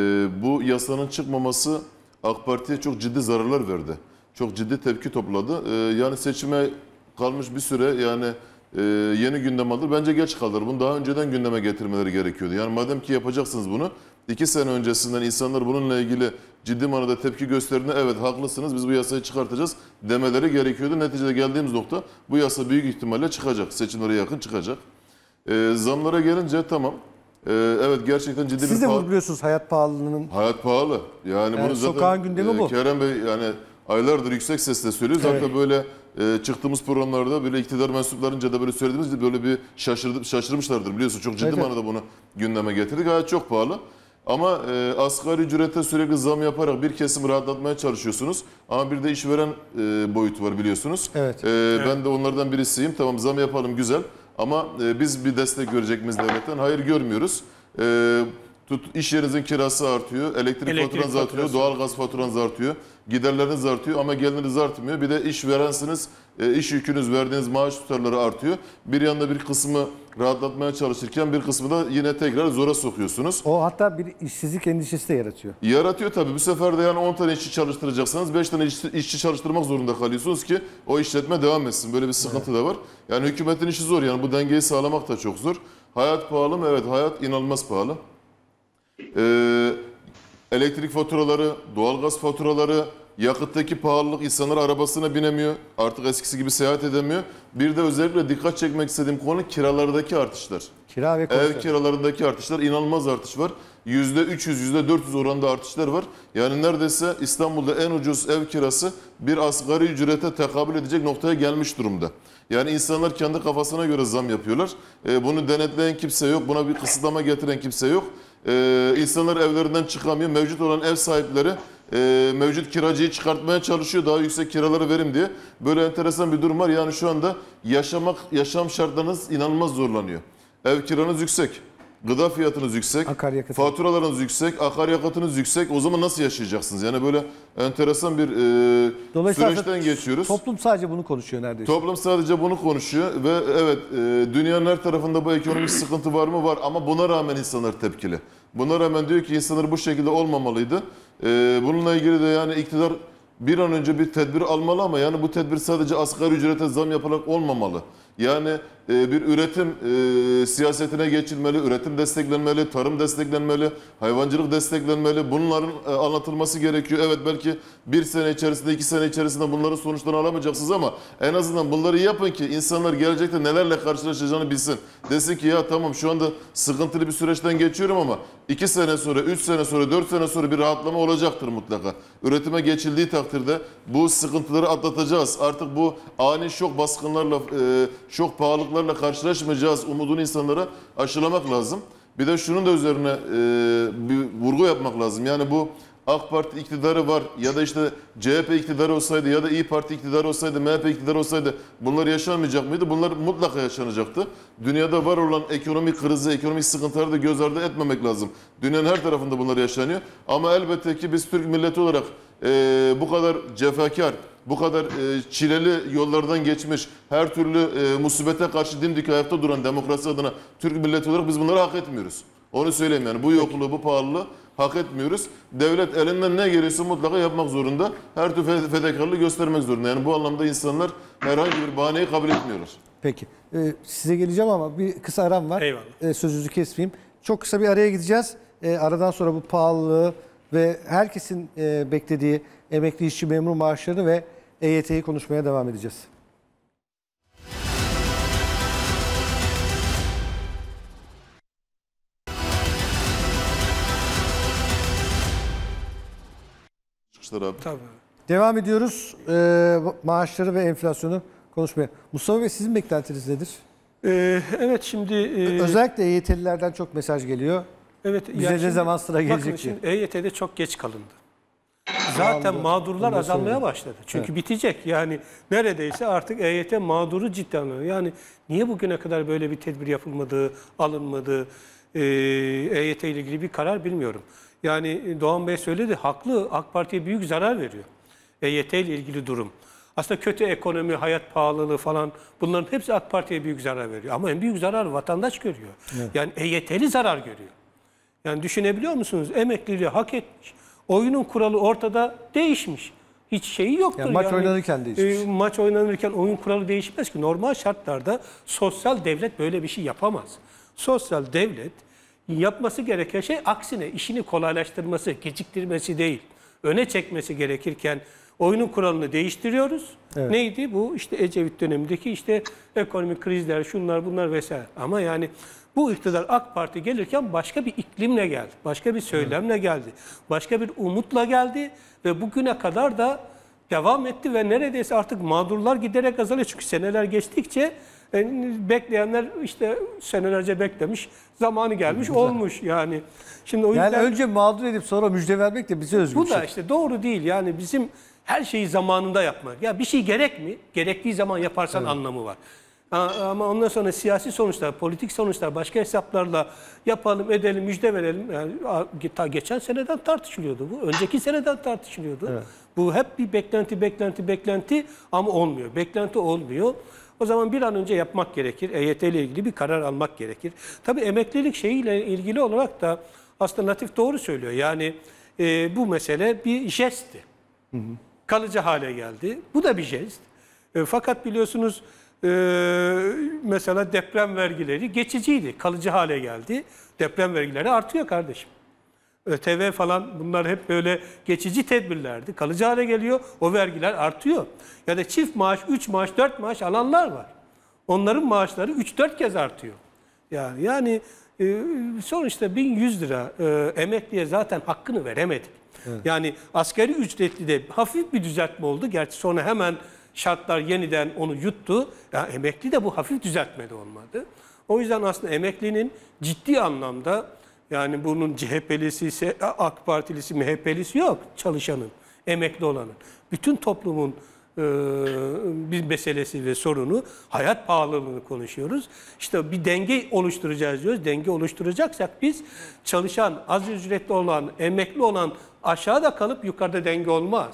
bu yasanın çıkmaması AK Parti'ye çok ciddi zararlar verdi. Çok ciddi tepki topladı. E, yani seçime kalmış bir süre yani e, yeni gündem aldı. Bence geç kaldılar. Bunu daha önceden gündeme getirmeleri gerekiyordu. Yani madem ki yapacaksınız bunu, iki sene öncesinden insanlar bununla ilgili ciddi manada tepki gösterdiğinde evet haklısınız biz bu yasayı çıkartacağız demeleri gerekiyordu. Neticede geldiğimiz nokta bu yasa büyük ihtimalle çıkacak. Seçimlere yakın çıkacak. E, zamlara gelince tamam. E, evet gerçekten ciddi Siz bir... de pahalı... vurguluyorsunuz hayat pahalılığının. Hayat pahalı. Yani, Yani bunu zaten sokağın gündemi bu. Kerem Bey yani aylardır yüksek sesle söylüyor. Zaten Evet. böyle e, çıktığımız programlarda böyle iktidar mensuplarınca da böyle söylediğimizde böyle bir şaşırdı, şaşırmışlardır biliyorsun. Çok ciddi Evet, evet. manada bunu gündeme getirdik. Hayat çok pahalı. Ama e, asgari ücrete sürekli zam yaparak bir kesimi rahatlatmaya çalışıyorsunuz. Ama bir de işveren e, boyutu var biliyorsunuz. Evet. E, Evet. Ben de onlardan birisiyim. Tamam zam yapalım güzel. Ama e, biz bir destek görecek miyiz devletten? Hayır görmüyoruz. E, tut, iş yerinizin kirası artıyor, elektrik, Elektrik faturanız artıyor, faturası. doğalgaz faturanız artıyor, giderleriniz artıyor ama geliriniz artmıyor. Bir de işverensiniz, e, iş yükünüz, verdiğiniz maaş tutarları artıyor. Bir yanda bir kısmı rahatlatmaya çalışırken bir kısmı da yine tekrar zora sokuyorsunuz. O hatta bir işsizlik endişesi de yaratıyor. Yaratıyor tabii. Bu sefer de yani on tane işçi çalıştıracaksanız beş tane işçi, işçi çalıştırmak zorunda kalıyorsunuz ki o işletme devam etsin. Böyle bir sıkıntı da var. Yani hükümetin işi zor. Yani bu dengeyi sağlamak da çok zor. Hayat pahalı mı? Evet, hayat inanılmaz pahalı. Ee, elektrik faturaları, doğalgaz faturaları, yakıttaki pahalılık, insanlar arabasına binemiyor. Artık eskisi gibi seyahat edemiyor. Bir de özellikle dikkat çekmek istediğim konu kiralardaki artışlar. Kira ve Ev konser. kiralarındaki artışlar, inanılmaz artış var. yüzde üç yüz, yüzde dört yüz oranında artışlar var. Yani neredeyse İstanbul'da en ucuz ev kirası bir asgari ücrete tekabül edecek noktaya gelmiş durumda. Yani insanlar kendi kafasına göre zam yapıyorlar. Ee, bunu denetleyen kimse yok, buna bir kısıtlama getiren kimse yok. Ee, insanlar evlerinden çıkamıyor. Mevcut olan ev sahipleri e, mevcut kiracıyı çıkartmaya çalışıyor, daha yüksek kiraları verim diye. Böyle enteresan bir durum var. Yani şu anda yaşamak, yaşam şartlarınız inanılmaz zorlanıyor. Ev kiranız yüksek, gıda fiyatınız yüksek, Akaryakıt. faturalarınız yüksek, akaryakıtınız yüksek. O zaman nasıl yaşayacaksınız? Yani böyle enteresan bir e, Dolayısıyla süreçten geçiyoruz. Toplum sadece bunu konuşuyor neredeyse. Toplum sadece bunu konuşuyor ve evet e, dünyanın her tarafında bu ekonomik sıkıntı var mı? Var ama buna rağmen insanlar tepkili. Buna rağmen diyor ki insanlar bu şekilde olmamalıydı. E, bununla ilgili de yani iktidar bir an önce bir tedbir almalı ama yani bu tedbir sadece asgari ücrete zam yapılarak olmamalı. Yani e, bir üretim e, siyasetine geçilmeli, üretim desteklenmeli, tarım desteklenmeli, hayvancılık desteklenmeli. Bunların e, anlatılması gerekiyor. Evet belki bir sene içerisinde, iki sene içerisinde bunların sonuçlarını alamayacaksınız ama en azından bunları yapın ki insanlar gelecekte nelerle karşılaşacağını bilsin. Desin ki ya tamam şu anda sıkıntılı bir süreçten geçiyorum ama iki sene sonra, üç sene sonra, dört sene sonra bir rahatlama olacaktır mutlaka. Üretime geçildiği takdirde bu sıkıntıları atlatacağız. Artık bu ani şok baskınlarla, e, şok pahalılıklarla karşılaşmayacağız umudunu insanlara aşılamak lazım. Bir de şunun da üzerine e, bir vurgu yapmak lazım. Yani bu AK Parti iktidarı var ya da işte C H P iktidarı olsaydı ya da İYİ Parti iktidarı olsaydı, M H P iktidarı olsaydı bunlar yaşanmayacak mıydı? Bunlar mutlaka yaşanacaktı. Dünyada var olan ekonomik krizi, ekonomik sıkıntıları da göz ardı etmemek lazım. Dünyanın her tarafında bunlar yaşanıyor. Ama elbette ki biz Türk milleti olarak e, bu kadar cefakar, bu kadar e, çileli yollardan geçmiş, her türlü e, musibete karşı dimdik ayakta duran demokrasi adına Türk milleti olarak biz bunları hak etmiyoruz. Onu söyleyeyim yani bu yokluğu, bu pahalılığı hak etmiyoruz. Devlet elinden ne geliyorsa mutlaka yapmak zorunda. Her türlü fedakarlığı göstermek zorunda. Yani bu anlamda insanlar herhangi bir bahaneyi kabul etmiyorlar. Peki. Ee, size geleceğim ama bir kısa aram var. Eyvallah. Ee, sözünüzü kesmeyeyim. Çok kısa bir araya gideceğiz. Ee, aradan sonra bu pahalılığı ve herkesin e, beklediği emekli işçi memur maaşlarını ve E Y T'yi konuşmaya devam edeceğiz. Çıkışlar abi. Tabii. Devam ediyoruz. Ee, maaşları ve enflasyonu konuşmaya. Mustafa Bey sizin beklentiniz nedir? Ee, evet şimdi... E, Özellikle E Y T'lilerden çok mesaj geliyor. evet, Bize ne şimdi- zaman sıra bakın gelecek diye. şimdi E Y T'de çok geç kalındı. Zaten Aldı. mağdurlar Onu da azalmaya söyleyeyim. başladı. Çünkü bitecek. Yani neredeyse artık E Y T mağduru cidden anlıyor. Yani niye bugüne kadar böyle bir tedbir yapılmadı, alınmadı, e, E Y T ile ilgili bir karar bilmiyorum. Yani Doğan Bey söyledi, haklı. AK Parti'ye büyük zarar veriyor. E Y T ile ilgili durum. Aslında kötü ekonomi, hayat pahalılığı falan bunların hepsi AK Parti'ye büyük zarar veriyor. Ama en büyük zarar vatandaş görüyor. Evet. Yani E Y T'li zarar görüyor. Yani düşünebiliyor musunuz? Emekliliği hak etmiş. Oyunun kuralı ortada değişmiş. Hiç şeyi yoktur. Yani maç oynanırken değişmiş. E, maç oynanırken oyun kuralı değişmez ki. Normal şartlarda sosyal devlet böyle bir şey yapamaz. Sosyal devlet yapması gereken şey aksine işini kolaylaştırması, geciktirmesi değil. Öne çekmesi gerekirken oyunun kuralını değiştiriyoruz. Evet. Neydi? Bu işte Ecevit dönemindeki işte ekonomik krizler, şunlar bunlar vesaire. Ama yani bu iktidar AK Parti gelirken başka bir iklimle geldi. Başka bir söylemle geldi. Başka bir umutla geldi ve bugüne kadar da devam etti ve neredeyse artık mağdurlar giderek azalıyor. Çünkü seneler geçtikçe e, bekleyenler işte senelerce beklemiş, zamanı gelmiş, olmuş yani. Şimdi o yüzden Yani önce mağdur edip sonra müjde vermek de bize özgü bu bir şey. da işte doğru değil. Yani bizim her şeyi zamanında yapmak. Ya bir şey gerek mi? Gerektiği zaman yaparsan anlamı var. Ama ondan sonra siyasi sonuçlar, politik sonuçlar, başka hesaplarla yapalım, edelim, müjde verelim. Yani ta geçen seneden tartışılıyordu bu. Önceki seneden tartışılıyordu. Evet. Bu hep bir beklenti, beklenti, beklenti ama olmuyor. Beklenti olmuyor. O zaman bir an önce yapmak gerekir. E Y T ile ilgili bir karar almak gerekir. Tabii emeklilik şeyiyle ilgili olarak da aslında Latif doğru söylüyor. Yani e, bu mesele bir jestti. Hı hı. Kalıcı hale geldi. Bu da bir jest. E, fakat biliyorsunuz e, mesela deprem vergileri geçiciydi. Kalıcı hale geldi. Deprem vergileri artıyor kardeşim. ÖTV falan bunlar hep böyle geçici tedbirlerdi. Kalıcı hale geliyor. O vergiler artıyor. Ya da çift maaş, üç maaş, dört maaş alanlar var. Onların maaşları üç dört kez artıyor. Yani yani e, sonuçta bin yüz lira e, emekliye zaten hakkını veremedik. Evet. Yani asgari ücretli de hafif bir düzeltme oldu. Gerçi sonra hemen şartlar yeniden onu yuttu. Yani emekli de bu hafif düzeltme de olmadı. O yüzden aslında emeklinin ciddi anlamda yani bunun C H P'lisi, AK Partilisi, M H P'lisi yok çalışanın, emekli olanın. Bütün toplumun e, bir meselesi ve sorunu hayat pahalılığını konuşuyoruz. İşte bir denge oluşturacağız diyoruz. Denge oluşturacaksak biz çalışan, az ücretli olan, emekli olan aşağıda kalıp yukarıda denge olmaz.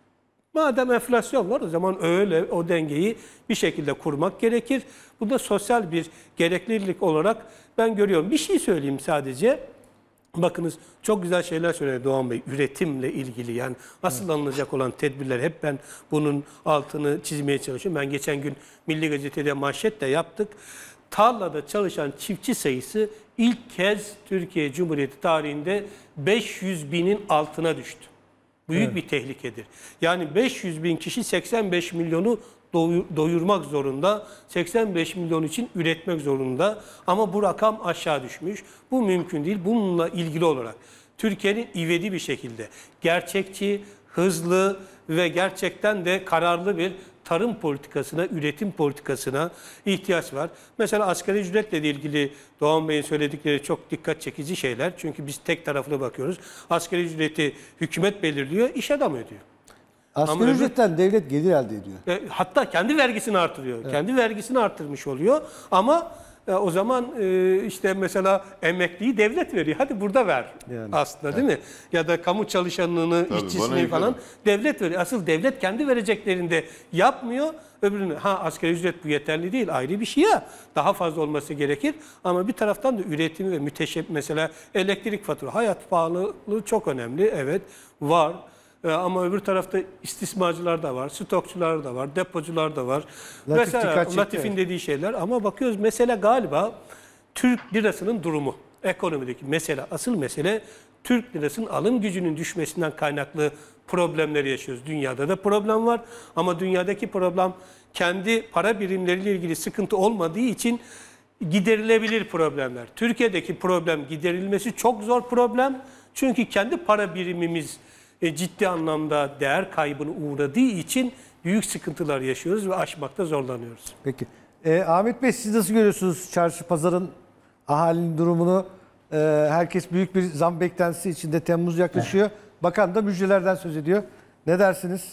Madem enflasyon var o zaman öyle o dengeyi bir şekilde kurmak gerekir. Bu da sosyal bir gereklilik olarak ben görüyorum. Bir şey söyleyeyim sadece. Bakınız çok güzel şeyler söyledi Doğan Bey. Üretimle ilgili yani asıl alınacak olan tedbirler hep ben bunun altını çizmeye çalışıyorum. Ben geçen gün Milli Gazete'de manşet de yaptık. Tarlada çalışan çiftçi sayısı ilk kez Türkiye Cumhuriyeti tarihinde beş yüz binin altına düştü. Büyük evet. bir tehlikedir. Yani beş yüz bin kişi seksen beş milyonu doyurmak zorunda. seksen beş milyon için üretmek zorunda. Ama bu rakam aşağı düşmüş. Bu mümkün değil. Bununla ilgili olarak Türkiye'nin ivedi bir şekilde gerçekçi, hızlı ve gerçekten de kararlı bir tarım politikasına, üretim politikasına ihtiyaç var. Mesela asgari ücretle ilgili Doğan Bey'in söyledikleri çok dikkat çekici şeyler. Çünkü biz tek taraflı bakıyoruz. Asgari ücreti hükümet belirliyor, iş adamı ödüyor. Asgari ücretten öbür, devlet gelir elde ediyor. E, hatta kendi vergisini artırıyor. Evet. Kendi vergisini artırmış oluyor. Ama e, o zaman e, işte mesela emekliyi devlet veriyor. Hadi burada ver yani. Aslında değil evet. mi? Ya da kamu çalışanlığını, tabii, işçisini falan devlet veriyor. Asıl devlet kendi vereceklerinde yapmıyor. Öbürünü ha asgari ücret bu yeterli değil. Ayrı bir şey ya. Daha fazla olması gerekir. Ama bir taraftan da üretimi ve müteşebbis mesela elektrik fatura, hayat pahalılığı çok önemli. Evet var. Ama öbür tarafta istismarcılar da var, stokçular da var, depocular da var. Latif mesela Latif'in dediği şeyler ama bakıyoruz mesele galiba Türk lirasının durumu. Ekonomideki mesele, asıl mesele Türk lirasının alım gücünün düşmesinden kaynaklı problemleri yaşıyoruz. Dünyada da problem var ama dünyadaki problem kendi para birimleriyle ilgili sıkıntı olmadığı için giderilebilir problemler. Türkiye'deki problem giderilmesi çok zor problem. Çünkü kendi para birimimiz E, ciddi anlamda değer kaybına uğradığı için büyük sıkıntılar yaşıyoruz ve aşmakta zorlanıyoruz. Peki. E, Ahmet Bey siz nasıl görüyorsunuz çarşı pazarın ahalinin durumunu? E, herkes büyük bir zam beklentisi içinde, Temmuz yaklaşıyor. Evet. Bakan da müjdelerden söz ediyor. Ne dersiniz?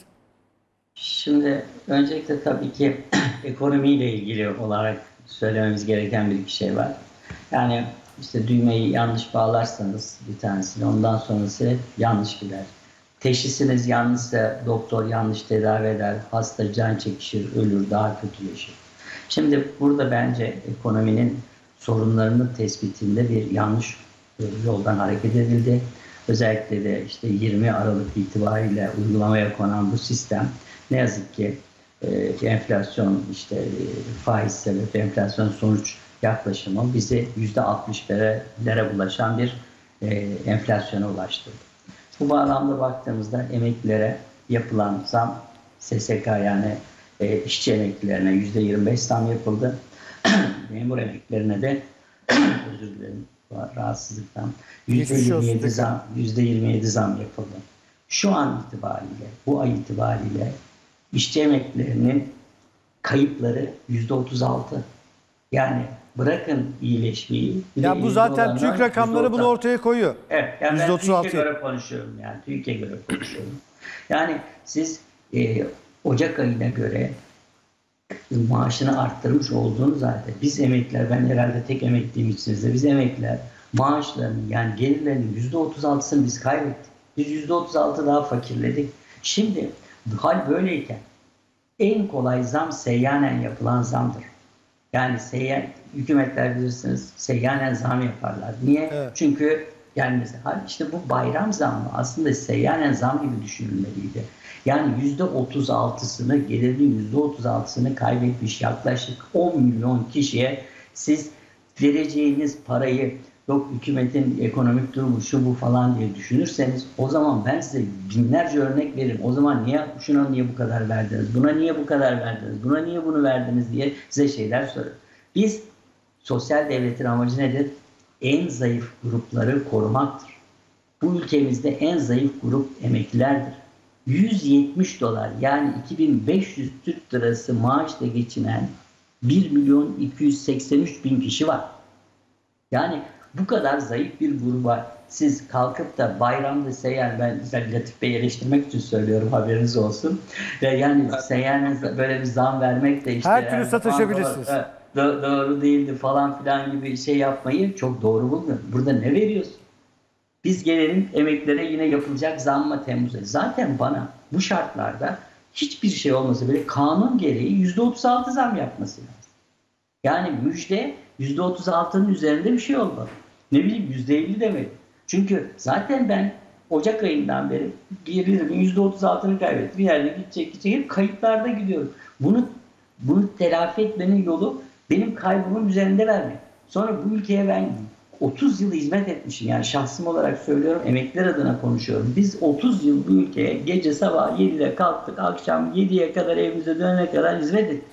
Şimdi öncelikle tabii ki ekonomiyle ilgili olarak söylememiz gereken bir şey var. Yani işte düğmeyi yanlış bağlarsanız bir tanesini ondan sonrası yanlış gider. Teşhisiniz yanlışsa doktor yanlış tedavi eder, hasta can çekişir, ölür, daha kötüleşir. Şimdi burada bence ekonominin sorunlarının tespitinde bir yanlış yoldan hareket edildi. Özellikle de işte yirmi Aralık itibariyle uygulamaya konan bu sistem ne yazık ki e, enflasyon işte e, faiz sebep enflasyon sonuç yaklaşımı bizi yüzde altmışlara ulaşan bir e, enflasyona ulaştırdı. Bu bağlamda baktığımızda emeklilere yapılan zam, S S K yani e, işçi emeklilerine yüzde yirmi beş zam yapıldı. Memur emeklilerine de özür dilerim rahatsızlıktan yüzde yirmi yedi zam, yüzde yirmi yedi zam yapıldı. şu an itibariyle, bu ay itibariyle işçi emeklilerinin kayıpları yüzde otuz altı. Yani bırakın iyileşmeyi. bir de Ya bu iyileşme zaten olanlar TÜİK rakamları yüzde otuz bunu altı. ortaya koyuyor. Evet, yani yüzde ben otuz altı. TÜİK'e göre konuşuyorum yani. TÜİK'e göre konuşuyorum. Yani siz e, Ocak ayına göre maaşını arttırmış olduğunuz halde biz emekliler, ben herhalde tek emekliyim içinizde, biz emekliler maaşlarının yani gelirlerinin yüzde otuz altısını biz kaybettik. Biz yüzde otuz altı daha fakirledik. Şimdi hal böyleyken en kolay zam seyyanen yapılan zamdır. Yani seyyan, hükümetler bilirsiniz seyyanen zam yaparlar. Niye? Evet. Çünkü yani mesela işte bu bayram zammı aslında seyyanen zam gibi düşünülmeliydi. Yani yüzde otuz altısını, gelirinin yüzde otuz altısını kaybetmiş yaklaşık on milyon kişiye siz vereceğiniz parayı yok hükümetin ekonomik durumu şu bu falan diye düşünürseniz o zaman ben size binlerce örnek veririm. O zaman niye şuna niye bu kadar verdiniz, buna niye bu kadar verdiniz, buna niye bunu verdiniz diye size şeyler sorarım. Biz sosyal devletin amacı nedir? En zayıf grupları korumaktır. Bu ülkemizde en zayıf grup emeklilerdir. yüz yetmiş dolar yani iki bin beş yüz Türk lirası maaşla geçinen bir milyon iki yüz seksen üç bin kişi var. Yani bu kadar zayıf bir gruba siz kalkıp da bayramda seyyan, ben Latif Bey'i eleştirmek için söylüyorum haberiniz olsun. Yani seyyan böyle bir zam vermek de işte Her türlü yani satışabilirsiniz. Doğru, doğru, doğru değildi falan filan gibi şey yapmayı çok doğru bulmuyorum. Burada ne veriyorsun? Biz gelelim emeklilere yine yapılacak zamma Temmuz'a. Zaten bana bu şartlarda hiçbir şey olmasa bile kanun gereği yüzde otuz altı zam yapması lazım. Yani müjde yüzde otuz altının üzerinde bir şey olmalı. Ne bileyim yüzde elli demeli. Çünkü zaten ben Ocak ayından beri gelirimin yüzde otuz altını kaybettim. Bir yerde gidecek gidecek hep kayıplarda gidiyorum. Bunu bunu telafi etmenin yolu benim kaybımın üzerinde vermek. Sonra bu ülkeye ben otuz yıl hizmet etmişim. Yani şahsım olarak söylüyorum, emekliler adına konuşuyorum. Biz otuz yıl bu ülkeye gece sabah yedide kalktık, akşam yediye kadar evimize dönene kadar hizmet ettik.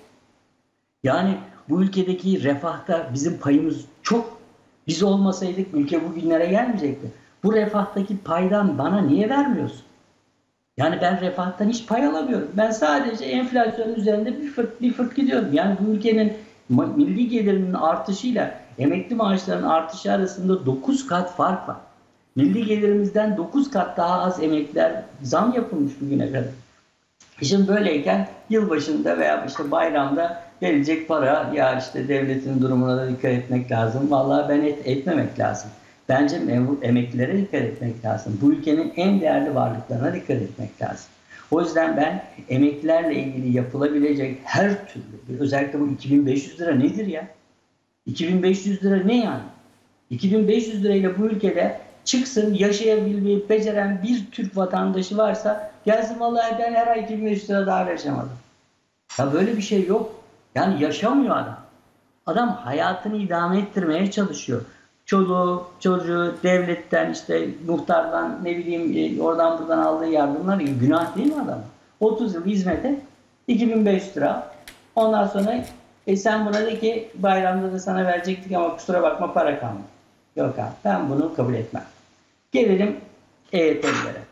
Yani bu ülkedeki refahta bizim payımız çok. Biz olmasaydık ülke bugünlere gelmeyecekti. Bu refahtaki paydan bana niye vermiyorsun? Yani ben refahtan hiç pay alamıyorum. Ben sadece enflasyonun üzerinde bir fırt, bir fırt gidiyorum. Yani bu ülkenin milli gelirinin artışıyla emekli maaşlarının artışı arasında dokuz kat fark var. Milli gelirimizden dokuz kat daha az emekliler zam yapılmış bugüne kadar. Şimdi böyleyken yılbaşında veya işte bayramda gelecek para ya işte devletin durumuna da dikkat etmek lazım. Vallahi ben et, etmemek lazım. Bence emeklilere dikkat etmek lazım. Bu ülkenin en değerli varlıklarına dikkat etmek lazım. O yüzden ben emeklilerle ilgili yapılabilecek her türlü, özellikle bu iki bin beş yüz lira nedir ya? iki bin beş yüz lira ne yani? iki bin beş yüz lirayla bu ülkede çıksın yaşayabilmeyi beceren bir Türk vatandaşı varsa gelsin vallahi ben her ay iki bin beş yüz lira daha yaşamadım. Ya böyle bir şey yok. Yani yaşamıyor adam. Adam hayatını idame ettirmeye çalışıyor. Çoluğu, çocuğu, devletten işte muhtardan ne bileyim oradan buradan aldığı yardımlar günah değil mi adam? otuz yıl hizmete iki bin beş yüz lira. Ondan sonra e sen buna de ki bayramda da sana verecektik ama kusura bakma para kalmadı. Yok abi ben bunu kabul etmem. Gelelim E Y T'lilere.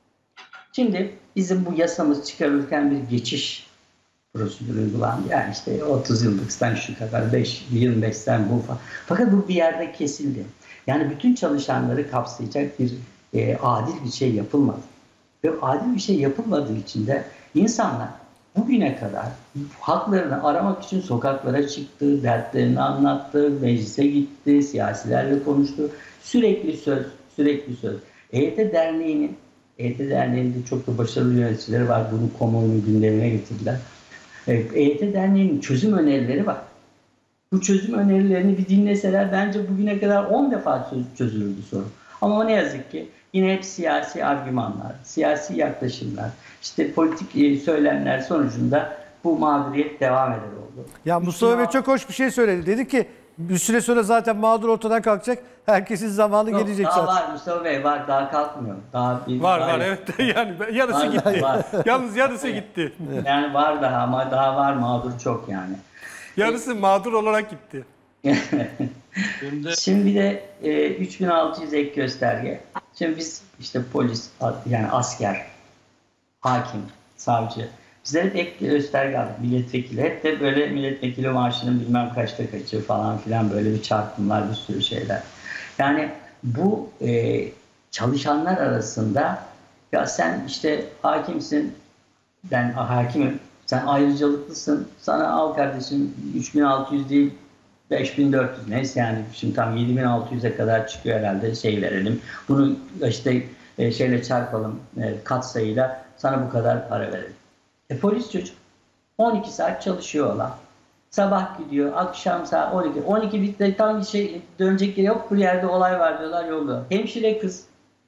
Şimdi bizim bu yasamız çıkarılırken bir geçiş prosedürü uygulandı. Yani işte otuz yıllıktan şu kadar, beş, yirmi beşten bu falan. Fakat bu bir yerde kesildi. Yani bütün çalışanları kapsayacak bir e, adil bir şey yapılmadı. Ve adil bir şey yapılmadığı için de insanlar bugüne kadar haklarını aramak için sokaklara çıktı, dertlerini anlattı, meclise gitti, siyasilerle konuştu. Sürekli söz, sürekli söz. E Y T Derneği'nin, E Y T Derneği'nde çok da başarılı yöneticileri var. Bunu kamuoyunun gündemine getirdiler. E Y T Derneği'nin çözüm önerileri var. Bu çözüm önerilerini bir dinleseler bence bugüne kadar on defa çözülürdü sorun. Ama ne yazık ki yine hep siyasi argümanlar, siyasi yaklaşımlar, işte politik söylemler sonucunda bu mağduriyet devam eder oldu. Ya Mustafa Bey çok hoş bir şey söyledi. Dedi ki bir süre sonra zaten mağdur ortadan kalkacak. Herkesin zamanı Yok, gelecek daha zaten. var Mustafa Bey var daha kalkmıyor. Daha bir, Var var var evet yani yarısı Var, gitti. var. Yalnız yarısı gitti. Yani var daha ama daha var mağdur çok yani. Yarısı mağdur olarak gitti. Şimdi Şimdi bir de e, üç bin altı yüz ek gösterge. Şimdi biz işte polis, yani asker, hakim, savcı, bizler hep ek gösterge aldık. Milletvekili hep de böyle milletvekili maaşının bilmem kaçta kaçı falan filan, böyle bir çarpımlar, bir sürü şeyler. Yani bu e, çalışanlar arasında, ya sen işte hakimsin, ben hakimim, sen ayrıcalıklısın, sana al kardeşim üç bin altı yüz değil beş bin dört yüz, neyse yani şimdi tam yedi bin altı yüze kadar çıkıyor herhalde, şey verelim. Bunu işte e, şeyle çarpalım, e, katsayıyla sana bu kadar para verelim. E polis çocuk on iki saat çalışıyor olan. Sabah gidiyor, akşam saat on iki. on iki bitti, tam bir şey dönecek yeri yok, bir yerde olay var diyorlar, yolluyor. Hemşire kız.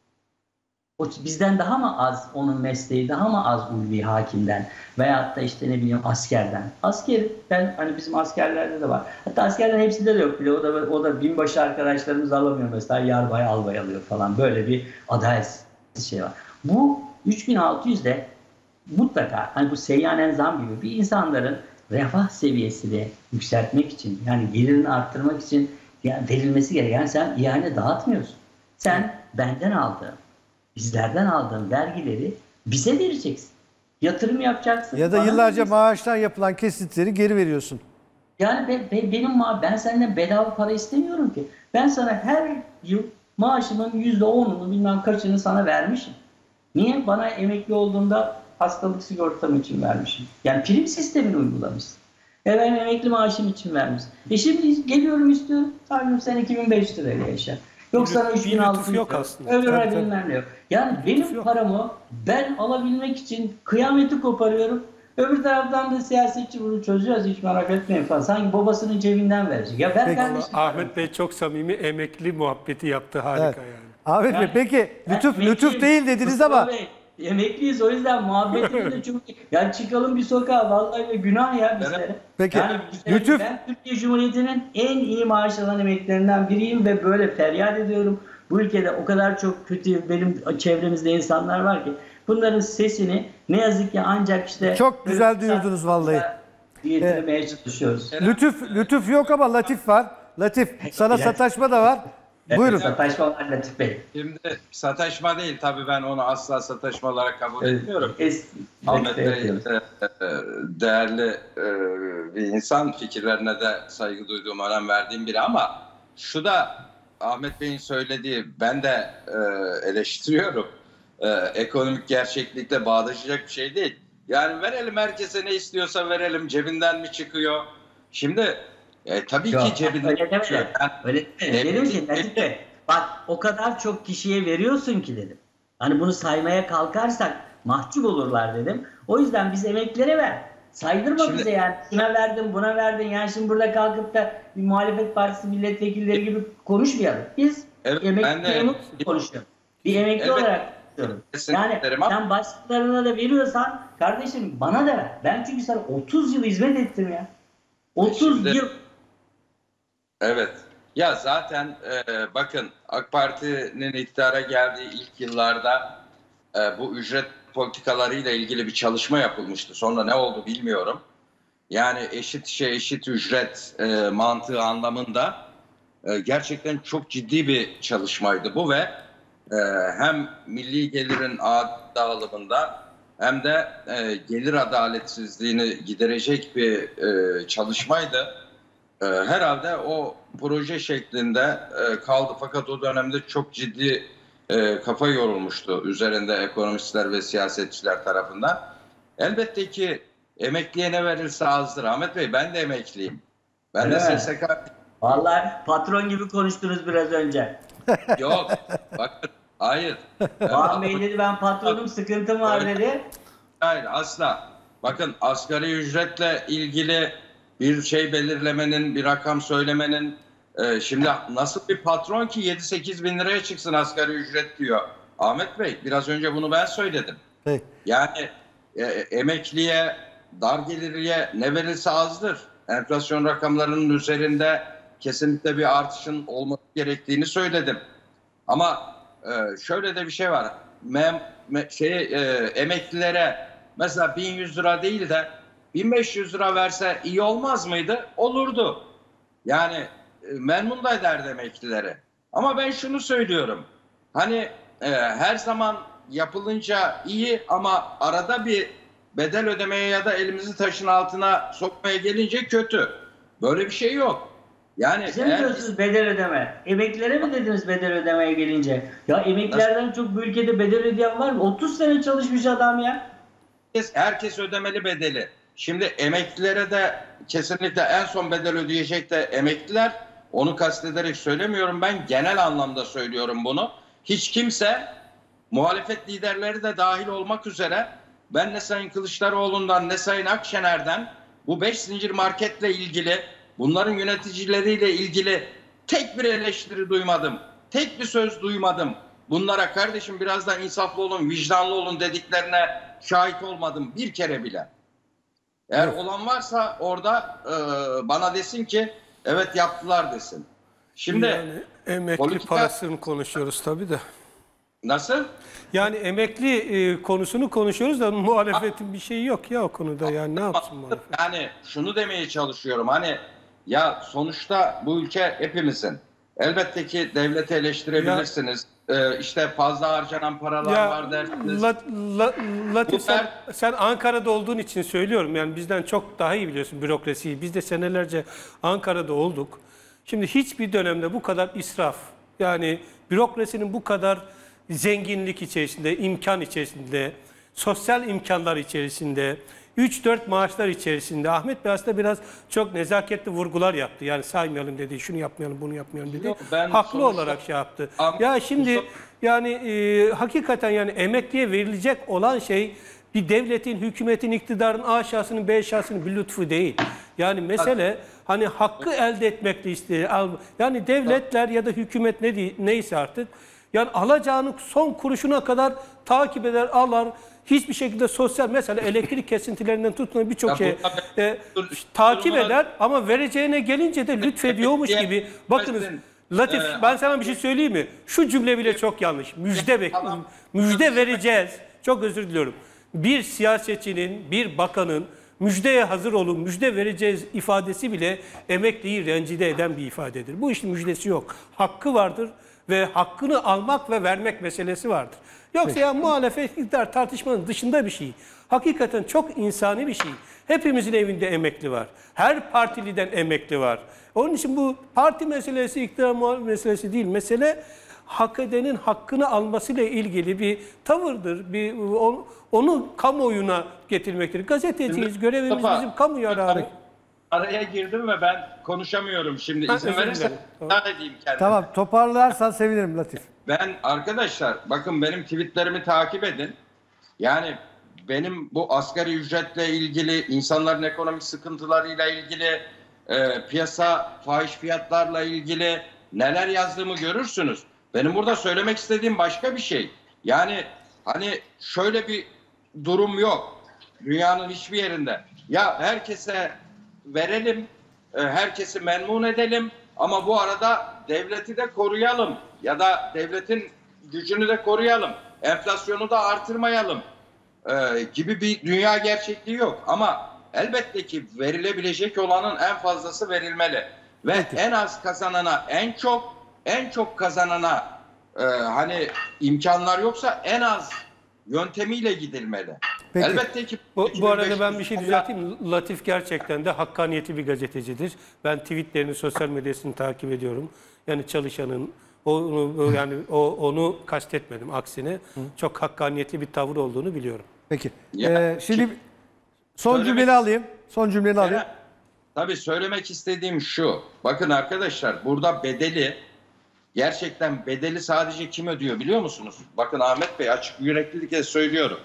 O bizden daha mı az, onun mesleği daha mı az ulvi hakimden veyahut da işte ne bileyim askerden. Asker, ben hani bizim askerlerde de var. Hatta askerlerin hepsinde de yok bile. O da o da binbaşı arkadaşlarımız alamıyor mesela, yarbay albay alıyor falan. Böyle bir adaletsiz şey var. Bu üç bin altı yüzde mutlaka hani bu seyyanen zam gibi bir insanların refah seviyesini yükseltmek için, yani gelirini arttırmak için yani verilmesi gereken, sen ihale dağıtmıyorsun. Sen benden aldığın, bizlerden aldığın vergileri bize vereceksin. Yatırım yapacaksın. Ya da bana yıllarca vereceksin. maaştan yapılan kesitleri geri veriyorsun. Yani be, be, benim ma ben senden bedava para istemiyorum ki. Ben sana her yıl maaşımın yüzde onunu bilmem kaçını sana vermişim. Niye? Bana emekli olduğumda hastalık sigortam için vermişim. Yani prim sistemini uygulamışsın. E ben emekli maaşım için vermişsin. E şimdi geliyorum istiyorum. Tanrım sen iki bin beş yüz lirayla yaşa. Yok sana üç bin altı yüz yok aslında. öbür Tabii, ay tabii. bilmem ne yok. Yani benim yok. paramı ben alabilmek için kıyameti koparıyorum. Öbür taraftan da siyasetçi bunu çözüyoruz, hiç merak etmeyin falan. Sanki babasının cebinden verecek. Ya ben Peki. kardeşim. Ahmet Bey çok samimi emekli muhabbeti yaptı. Harika Evet. yani. Ahmet Bey Yani- peki lütuf Ben lütuf emekliyim. değil dediniz Mustafa ama Bey, emekliyiz, o yüzden muhabbetimiz de çok... Yani çıkalım bir sokağa, vallahi de günah ya bizlere. Peki, Yani bizlere- lütuf- Ben Türkiye Cumhuriyeti'nin en iyi maaş alan emeklilerinden biriyim ve böyle feryat ediyorum. Bu ülkede o kadar çok kötü, benim çevremizde insanlar var ki bunların sesini ne yazık ki ancak işte... Çok güzel duyurdunuz vallahi. Getirmeye çalışıyoruz. lütuf lütuf yok ama latif var. Latif sana sataşma da var. Buyurun. Sataşma var Latif Bey. Şimdi sataşma değil tabii, ben onu asla sataşma olarak kabul etmiyorum. Es- Ahmet Bey yapıyoruz. de, e, değerli e, bir insan, fikirlerine de saygı duyduğum, önem verdiğim biri, ama şu da Ahmet Bey'in söylediği, ben de e, eleştiriyorum. E, ekonomik gerçeklikle bağdaşacak bir şey değil. Yani verelim, herkese ne istiyorsa verelim, cebinden mi çıkıyor? Şimdi e, tabii Yok, ki cebinden öyle demedim. çıkıyor. Yani, Öyle demedim. Dedim ki Latif Bey, bak o kadar çok kişiye veriyorsun ki dedim. Hani bunu saymaya kalkarsak mahcup olurlar dedim. O yüzden biz emeklilere ver. Saydırma Şimdi- bize yani. Şuna verdin, buna verdin. Yani şimdi burada kalkıp da bir muhalefet partisi milletvekilleri gibi konuşmayalım. Biz Evet, ben emeklilerimiz de- konuşuyoruz. Bir emekli Evet. olarak konuşuyorum. Kesinlikle Yani derim ama- sen başkalarına da veriyorsan kardeşim bana da ver. Ben çünkü sana otuz yıl hizmet ettim ya. otuz Şimdi- yıl. Evet. Ya zaten e, bakın, AK Parti'nin iktidara geldiği ilk yıllarda e, bu ücret politikalarıyla ilgili bir çalışma yapılmıştı. Sonra ne oldu bilmiyorum. Yani eşit işe eşit ücret e, mantığı anlamında e, gerçekten çok ciddi bir çalışmaydı bu ve e, hem milli gelirin adil dağılımında hem de e, gelir adaletsizliğini giderecek bir e, çalışmaydı. E, herhalde o proje şeklinde e, kaldı, fakat o dönemde çok ciddi e, kafa yorulmuştu üzerinde ekonomistler ve siyasetçiler tarafından. Elbette ki emekliye ne verirse azdır. Ahmet Bey, ben de emekliyim. Ben de Evet. S S K Vallahi patron gibi konuştunuz biraz önce. yok. Bakın, hayır. Kaan Bey dedi ben patronum, sıkıntım var dedi. Hayır, asla. Bakın, asgari ücretle ilgili bir şey belirlemenin, bir rakam söylemenin, e, şimdi nasıl bir patron ki yedi sekiz bin liraya çıksın asgari ücret diyor. Ahmet Bey, biraz önce bunu ben söyledim. Peki. Yani e, emekliye, dar gelirliye ne verilse azdır. Enflasyon rakamlarının üzerinde kesinlikle bir artışın olması gerektiğini söyledim. Ama e, şöyle de bir şey var. Mem, me, şey, e, emeklilere mesela bin yüz lira değil de bin beş yüz lira verse iyi olmaz mıydı? Olurdu. Yani memnun da ederdi emeklileri. Ama ben şunu söylüyorum. Hani e, her zaman yapılınca iyi ama arada bir bedel ödemeye ya da elimizi taşın altına sokmaya gelince kötü. Böyle bir şey yok. Yani Size mi eğer diyorsunuz bedel ödeme? Emeklilere mi dediniz bedel ödemeye gelince? Ya emeklilerden çok bu ülkede bedel ödeyen var mı? otuz sene çalışmış adam ya. herkes, herkes ödemeli bedeli. Şimdi emeklilere de kesinlikle en son bedel ödeyecek de emekliler. Onu kastederek söylemiyorum, ben genel anlamda söylüyorum bunu. Hiç kimse, muhalefet liderleri de dahil olmak üzere, ben ne Sayın Kılıçdaroğlu'ndan ne Sayın Akşener'den bu beş zincir marketle ilgili, bunların yöneticileriyle ilgili tek bir eleştiri duymadım. Tek bir söz duymadım. Bunlara kardeşim biraz da insaflı olun, vicdanlı olun dediklerine şahit olmadım bir kere bile. Eğer olan varsa orada e, bana desin ki evet yaptılar desin. Şimdi Yani emekli politika- parasını konuşuyoruz tabii de. nasıl? Yani emekli e, konusunu konuşuyoruz da muhalefetin bir şeyi yok ya o konuda, yani ne yapsın muhalefet? Yani şunu demeye çalışıyorum, hani ya sonuçta bu ülke hepimizin. Elbette ki devleti eleştirebilirsiniz. Ee, işte fazla harcanan paralar Ya var dersiniz. La, La- Latif, Bu sen, der- sen Ankara'da olduğun için söylüyorum. Yani bizden çok daha iyi biliyorsun bürokrasiyi. Biz de senelerce Ankara'da olduk. Şimdi hiçbir dönemde bu kadar israf, yani bürokrasinin bu kadar zenginlik içerisinde, imkan içerisinde, sosyal imkanlar içerisinde, üç dört maaşlar içerisinde Ahmet Bey aslında biraz çok nezaketli vurgular yaptı. Yani saymayalım dedi, şunu yapmayalım, bunu yapmayalım dedi. Yok, ben Haklı sonuçta- olarak şey yaptı. Am- Ya şimdi Mustafa- yani e, hakikaten yani emekliye verilecek olan şey bir devletin, hükümetin, iktidarın A aşağısının B aşağısının bir lütfu değil. Yani mesele hani hakkı elde etmekle isteği. Yani devletler ya da hükümet ne diye- neyse artık, yani alacağını son kuruşuna kadar takip eder, alır. Hiçbir şekilde sosyal, mesela elektrik kesintilerinden tutun birçok Ya şey burada- e, dur- takip durumuna- eder ama vereceğine gelince de lütfediyormuş gibi. Bakınız Latif, Ee, ben sana bir şey söyleyeyim mi? Şu cümle bile çok yanlış. Müjde bek Tamam. müjde vereceğiz. Çok özür diliyorum. Bir siyasetçinin, bir bakanın müjdeye hazır olun, müjde vereceğiz ifadesi bile emekliyi rencide eden bir ifadedir. Bu işin müjdesi yok. Hakkı vardır ve hakkını almak ve vermek meselesi vardır. Yoksa ya muhalefet, iktidar tartışmanın dışında bir şey. Hakikaten çok insani bir şey. Hepimizin evinde emekli var. Her partiliden emekli var. Onun için bu parti meselesi, iktidar muhalefet meselesi değil. Mesele hak edenin hakkını almasıyla ilgili bir tavırdır. Bir onu, onu kamuoyuna getirmektir. Gazeteciyiz, görevimiz Mustafa, bizim kamu yararı. Araya girdim ve ben konuşamıyorum şimdi. Ha, İzin özür verirsen dilerim. iptal edeyim kendimi. Tamam, toparlarsan sevinirim Latif. Ben arkadaşlar bakın benim tweetlerimi takip edin. Yani benim bu asgari ücretle ilgili, insanların ekonomik sıkıntılarıyla ilgili, e, piyasa fahiş fiyatlarla ilgili neler yazdığımı görürsünüz. Benim burada söylemek istediğim başka bir şey. Yani hani şöyle bir durum yok. Dünyanın hiçbir yerinde. Ya herkese verelim, e, herkesi memnun edelim ama bu arada devleti de koruyalım ya da devletin gücünü de koruyalım. Enflasyonu da artırmayalım e, gibi bir dünya gerçekliği yok. Ama elbette ki verilebilecek olanın en fazlası verilmeli. Ve en az kazanana en çok, en çok kazanana e, hani imkanlar yoksa en az yöntemiyle gidilmeli. Peki. Elbette ki Bu, bu arada ben bir şey iki bin beş yüz düzelteyim. Latif gerçekten de hakkaniyetli bir gazetecidir. Ben tweetlerini, sosyal medyasını takip ediyorum. Yani çalışanın, onu yani o onu kastetmedim, aksine çok hakkaniyetli bir tavır olduğunu biliyorum. Peki. Ya, Ee, şimdi şimdi- son Söylemek- cümleni alayım. Son cümleni alayım. Evet. Tabii söylemek istediğim şu. Bakın arkadaşlar burada bedeli, gerçekten bedeli sadece kim ödüyor biliyor musunuz? Bakın Ahmet Bey, açık yüreklilikle söylüyorum.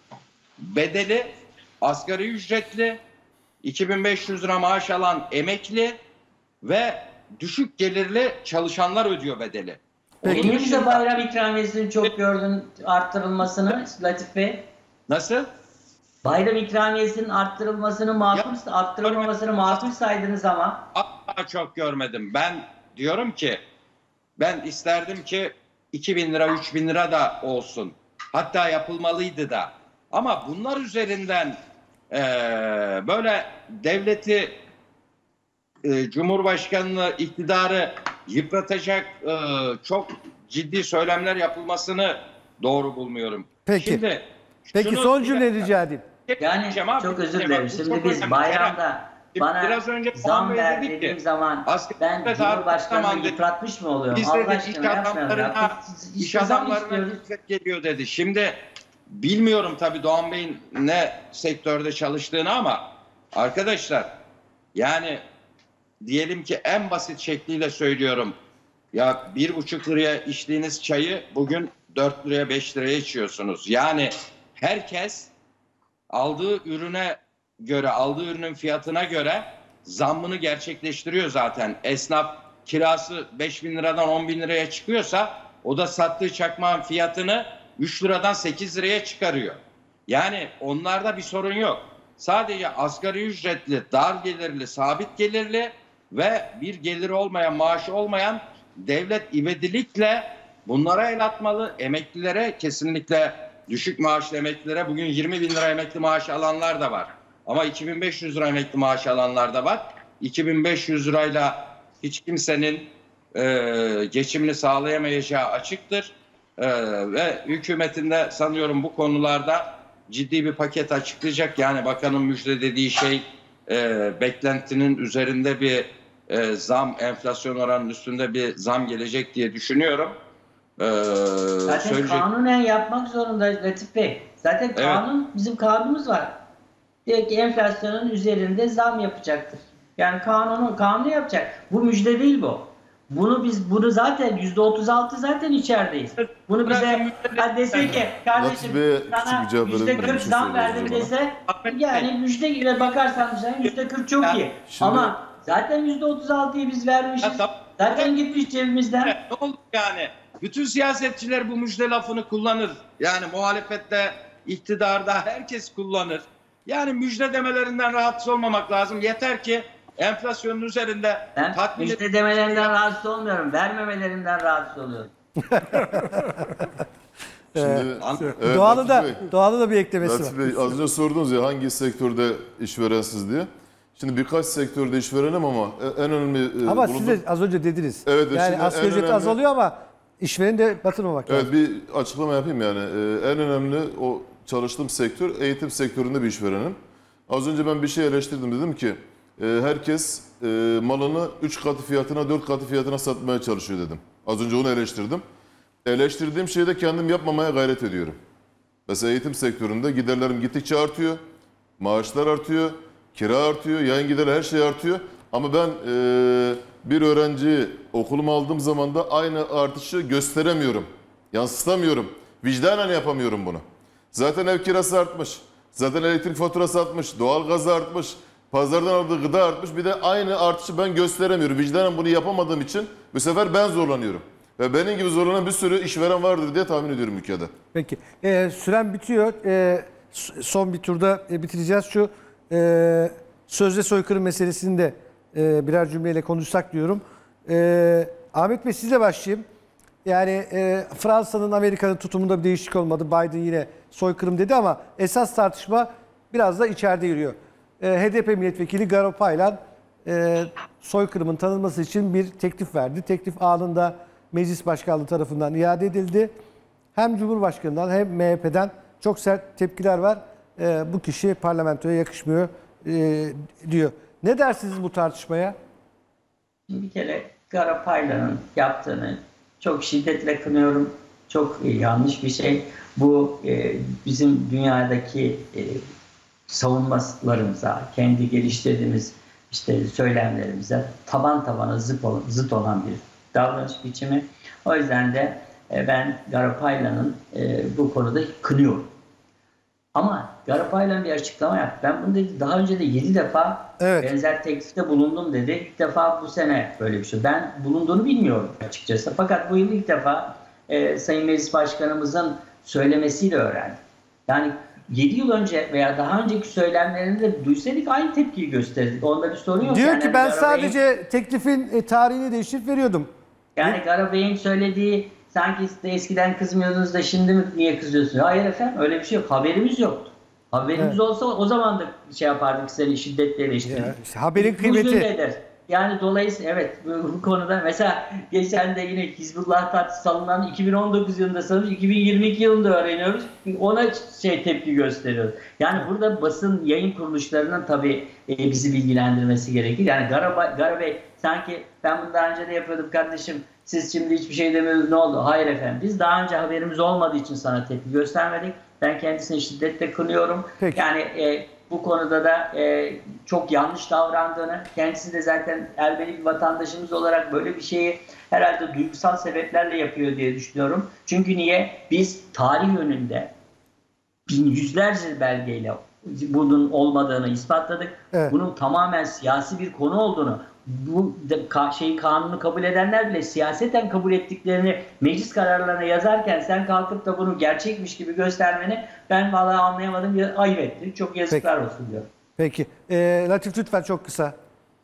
Bedeli asgari ücretli, iki bin beş yüz lira maaş alan emekli ve düşük gelirli çalışanlar ödüyor bedeli. Onun Niye bize dışında- bayram ikramiyesini çok gördün arttırılmasını Latif Bey? Nasıl? Bayram ikramiyesinin arttırılmasını makul, arttırılmamasını makul saydınız ama. Asla çok görmedim. Ben diyorum ki ben isterdim ki iki bin lira, üç bin lira da olsun. Hatta yapılmalıydı da. Ama bunlar üzerinden eee, böyle devleti e, Cumhurbaşkanlığı iktidarı yıpratacak e, çok ciddi söylemler yapılmasını doğru bulmuyorum. Peki. Şimdi, Peki şunu- son cümle rica edeyim. Yani Cem abi, çok özür Cem dilerim. abi, bu Şimdi çok biz önemli. bayramda Şimdi bana biraz önce zam Doğan Bey ver dedi ki, dediğim zaman asgari ben ücret Cumhurbaşkanı'nı artık yıpratmış mı oluyorum? Biz Allah dedi iş aşkına yapmayalım adamlarına, ya. Biz iş işte zam adamlarına istiyoruz. ücret geliyor dedi. Şimdi bilmiyorum tabii Doğan Bey'in ne sektörde çalıştığını ama arkadaşlar yani diyelim ki en basit şekliyle söylüyorum. Ya bir buçuk liraya içtiğiniz çayı bugün dört liraya beş liraya içiyorsunuz. Yani herkes aldığı ürüne göre, aldığı ürünün fiyatına göre zammını gerçekleştiriyor zaten. Esnaf kirası beş bin liradan on bin liraya çıkıyorsa o da sattığı çakmağın fiyatını üç liradan sekiz liraya çıkarıyor. Yani onlarda bir sorun yok. Sadece asgari ücretli, dar gelirli, sabit gelirli ve bir geliri olmayan, maaşı olmayan devlet ivedilikle bunlara el atmalı. Emeklilere kesinlikle düşük maaşlı emeklilere bugün yirmi bin lira emekli maaşı alanlar da var. Ama iki bin beş yüz lira emekli maaşı alanlar da var. iki bin beş yüz lirayla hiç kimsenin e, geçimini sağlayamayacağı açıktır. E, ve hükümetinde sanıyorum bu konularda ciddi bir paket açıklayacak. Yani bakanın müjde dediği şey e, beklentinin üzerinde bir e, zam, enflasyon oranının üstünde bir zam gelecek diye düşünüyorum. E, Zaten söyleyecek... kanunen yapmak zorunda Latif Bey. Zaten Evet. kanun, bizim kanunumuz var. Diyor ki enflasyonun üzerinde zam yapacaktır. Yani kanunu kanunu yapacak. Bu müjde değil bu. Bunu biz bunu zaten yüzde otuz altı zaten içerideyiz. Bunu bize ha dese ki kardeşim Bey'e sana küçük bir cevap yüzde verebilir kırk miyim? zam Şu verdim soruyu dese yani müjde ile bakarsan sen yüzde kırk çok iyi. Şimdi- Ama zaten yüzde otuz altıyı biz vermişiz. Ya tabii. Zaten gitmiş cebimizden. Ne olur yani? Bütün siyasetçiler bu müjde lafını kullanır. Yani muhalefette, iktidarda herkes kullanır. Yani müjde demelerinden rahatsız olmamak lazım. Yeter ki enflasyonun üzerinde Ben tatmin müjde demelerinden rahatsız olmuyorum. Vermemelerinden rahatsız oluyorum. Şimdi, evet, Doğan'ın da, Latif Bey, Doğan'ın da bir eklemesi var. Latif Bey az önce sordunuz ya hangi sektörde işverensiz diye. Şimdi birkaç sektörde işverenim ama en önemli... e, Ama bulunduğum- siz de az önce dediniz. Evet, yani şimdi asgari en ücret önemli- azalıyor ama işvereni de batırmamak Evet lazım. bir açıklama yapayım yani. Ee, en önemli o çalıştığım sektör eğitim sektöründe bir işverenim. Az önce ben bir şey eleştirdim dedim ki e, herkes e, malını üç katı fiyatına dört katı fiyatına satmaya çalışıyor dedim. Az önce onu eleştirdim. Eleştirdiğim şeyi de kendim yapmamaya gayret ediyorum. Mesela eğitim sektöründe giderlerim gittikçe artıyor. Maaşlar artıyor. Kira artıyor. Yayın giderleri her şey artıyor. Ama ben e, bir öğrenciyi okuluma aldığım zaman da aynı artışı gösteremiyorum. Yansıtamıyorum. Vicdanen yapamıyorum bunu. Zaten ev kirası artmış. Zaten elektrik faturası artmış. Doğalgaz artmış. Pazardan aldığı gıda artmış. Bir de aynı artışı ben gösteremiyorum. Vicdanen bunu yapamadığım için bu sefer ben zorlanıyorum. Ve benim gibi zorlanan bir sürü işveren vardır diye tahmin ediyorum ülkede. Peki. Ee, süren bitiyor. Ee, s- son bir turda e, bitireceğiz. Şu e, sözde soykırım meselesini de e, birer cümleyle konuşsak diyorum. E, Ahmet Bey sizle başlayayım. Yani e, Fransa'nın, Amerika'nın tutumunda bir değişiklik olmadı. Biden yine soykırım dedi ama esas tartışma biraz da içeride yürüyor. E, H D P milletvekili Garopaylan e, soykırımın tanınması için bir teklif verdi. Teklif anında meclis başkanlığı tarafından iade edildi. Hem Cumhurbaşkanı'ndan hem M H P'den çok sert tepkiler var. E, bu kişi parlamentoya yakışmıyor e, diyor. Ne dersiniz bu tartışmaya? Bir kere Garopaylan'ın yaptığını çok şiddetle kınıyorum. Çok e, yanlış bir şey. Bu e, bizim dünyadaki e, savunmalarımıza, kendi geliştirdiğimiz işte söylemlerimize taban tabana zıt olan, zıt olan bir davranış biçimi. O yüzden de e, ben Garopaylan'ın e, bu konuda kınıyorum. Ama Garopaylan bir açıklama yaptı. Ben bunu dedi, daha önce de yedi defa Evet. benzer teklifte bulundum dedi. İlk defa bu sene böyle bir şey. Ben bulunduğunu bilmiyorum açıkçası. Fakat bu yıl ilk defa e, Sayın Meclis Başkanımızın söylemesiyle öğrendim. Yani yedi yıl önce veya daha önceki söylemlerini de duysaydık aynı tepkiyi gösterirdik. Onda bir sorun yok. Diyor Yani ki ben Garopay'ın- sadece teklifin e, tarihini değiştirip veriyordum. Yani Garopay'ın söylediği sanki işte eskiden kızmıyordunuz da şimdi mi niye kızıyorsunuz? Hayır efendim öyle bir şey yok. Haberimiz yoktu. Haberimiz Evet. olsa o zaman da şey yapardık, seni şiddetle eleştirirdik. Ya, işte haberin Uzun kıymeti. ederiz. Yani dolayısıyla evet bu, bu konuda mesela geçen de yine Hizbullah tartışması alınan iki bin on dokuz yılında sanırım iki bin yirmi iki yılında öğreniyoruz. Ona şey tepki gösteriyoruz. Yani burada basın yayın kuruluşlarının tabii e, bizi bilgilendirmesi gerekir. Yani Garabay, Garabay sanki ben bunu daha önce de yapıyordum kardeşim, siz şimdi hiçbir şey demiyorsunuz, ne oldu? Hayır efendim, biz daha önce haberimiz olmadığı için sana tepki göstermedik. Ben kendisini şiddetle kınıyorum. Peki. Yani e, bu konuda da e, çok yanlış davrandığını, kendisi de zaten Ermeni bir vatandaşımız olarak böyle bir şeyi herhalde duygusal sebeplerle yapıyor diye düşünüyorum. Çünkü niye? Biz tarih önünde bin yüzlerce belgeyle bunun olmadığını ispatladık. Evet. Bunun tamamen siyasi bir konu olduğunu, bu şeyi kanunu kabul edenler bile siyaseten kabul ettiklerini meclis kararlarına yazarken sen kalkıp da bunu gerçekmiş gibi göstermeni ben vallahi anlayamadım. Ayıp etti. Çok yazıklar Peki. olsun diyorum. Peki. Ee, Latif lütfen çok kısa.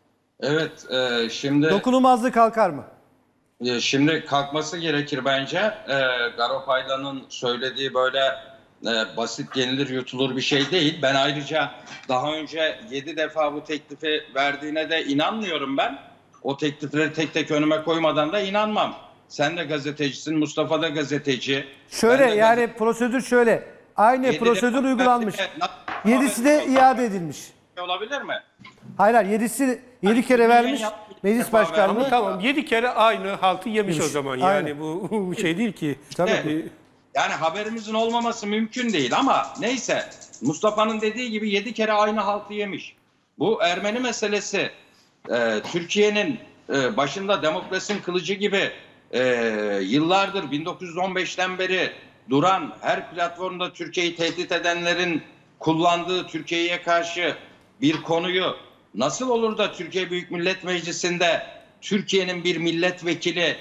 Evet, e, şimdi Dokunulmazlık kalkar mı? e, şimdi kalkması gerekir bence. E, Garopayla'nın söylediği böyle e, basit yenilir yutulur bir şey değil. Ben ayrıca daha önce yedi defa bu teklifi verdiğine de inanmıyorum ben. O teklifleri tek tek önüme koymadan da inanmam. Sen de gazetecisin, Mustafa da gazeteci. Şöyle Ben de yani gazete- prosedür şöyle. Aynı Yedi prosedür defa uygulanmış. verdiğine- Yedisi de iade edilmiş. olabilir mi? Hayır hayır yedisi yedi kere vermiş meclis defa başkanlığı. vermiş. Tamam yedi kere aynı haltı yemiş, Yemiş. o zaman. Yani Aynen. bu, bu şey değil ki. Tabii. Evet. Yani haberimizin olmaması mümkün değil ama neyse, Mustafa'nın dediği gibi yedi kere aynı haltı yemiş. Bu Ermeni meselesi e, Türkiye'nin e, başında demokrasinin kılıcı gibi e, yıllardır bin dokuz yüz on beşten beri duran, her platformda Türkiye'yi tehdit edenlerin kullandığı Türkiye'ye karşı bir konuyu nasıl olur da Türkiye Büyük Millet Meclisi'nde Türkiye'nin bir milletvekili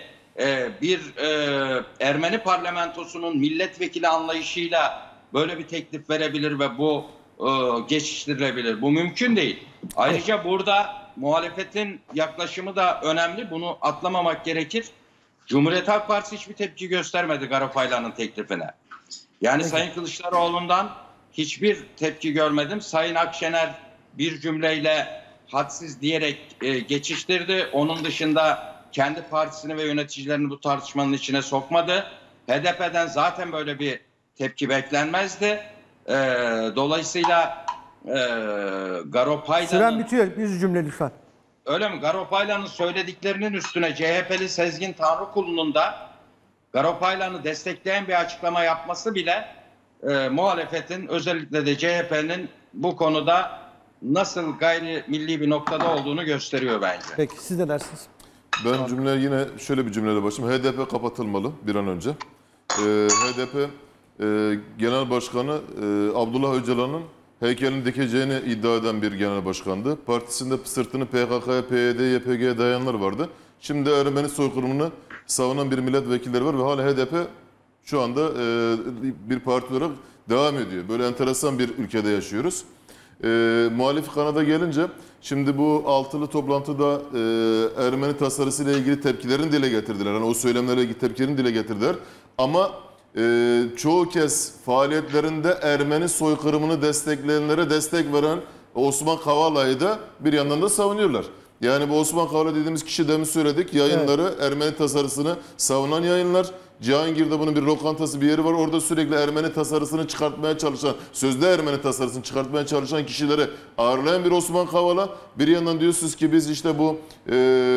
bir e, Ermeni parlamentosunun milletvekili anlayışıyla böyle bir teklif verebilir ve bu e, geçiştirilebilir. Bu mümkün değil. Ayrıca burada muhalefetin yaklaşımı da önemli. Bunu atlamamak gerekir. Cumhuriyet Halk Partisi hiçbir tepki göstermedi Garopayla'nın teklifine. Yani Peki. Sayın Kılıçdaroğlu'ndan hiçbir tepki görmedim. Sayın Akşener bir cümleyle hadsiz diyerek e, geçiştirdi. Onun dışında kendi partisini ve yöneticilerini bu tartışmanın içine sokmadı. H D P'den zaten böyle bir tepki beklenmezdi. Ee, dolayısıyla e, Süren Garopayla'nın bitiyor. Bir cümle lütfen. öyle mi? Garopayla'nın söylediklerinin üstüne C H P'li Sezgin Tanrıkulu'nun da Garopayla'nı destekleyen bir açıklama yapması bile e, muhalefetin, özellikle de C H P'nin bu konuda nasıl gayri milli bir noktada olduğunu gösteriyor bence. Peki siz ne dersiniz? Ben cümleye yine şöyle bir cümleyle başlayayım. H D P kapatılmalı bir an önce. Ee, H D P e, Genel Başkanı e, Abdullah Öcalan'ın heykelini dikeceğini iddia eden bir genel başkandı. Partisinde sırtını P K K'ya, P Y D'ye, Y P G'ye dayananlar vardı. Şimdi Ermeni soykırımını savunan bir milletvekilleri var ve hala H D P şu anda e, bir parti olarak devam ediyor. Böyle enteresan bir ülkede yaşıyoruz. E, muhalif kanada gelince şimdi bu altılı toplantıda e, Ermeni tasarısıyla ilgili tepkilerini dile getirdiler. Yani o söylemlere ilgili tepkilerini dile getirdiler. Ama e, çoğu kez faaliyetlerinde Ermeni soykırımını destekleyenlere destek veren Osman Kavala'yı da bir yandan da savunuyorlar. Yani bu Osman Kavala dediğimiz kişi demin söyledik. Yayınları evet. Ermeni tasarısını savunan yayınlar. Cihangir'de bunun bir lokantası, bir yeri var. Orada sürekli Ermeni tasarısını çıkartmaya çalışan, sözde Ermeni tasarısını çıkartmaya çalışan kişileri ağırlayan bir Osman Kavala. Bir yandan diyorsunuz ki biz işte bu e,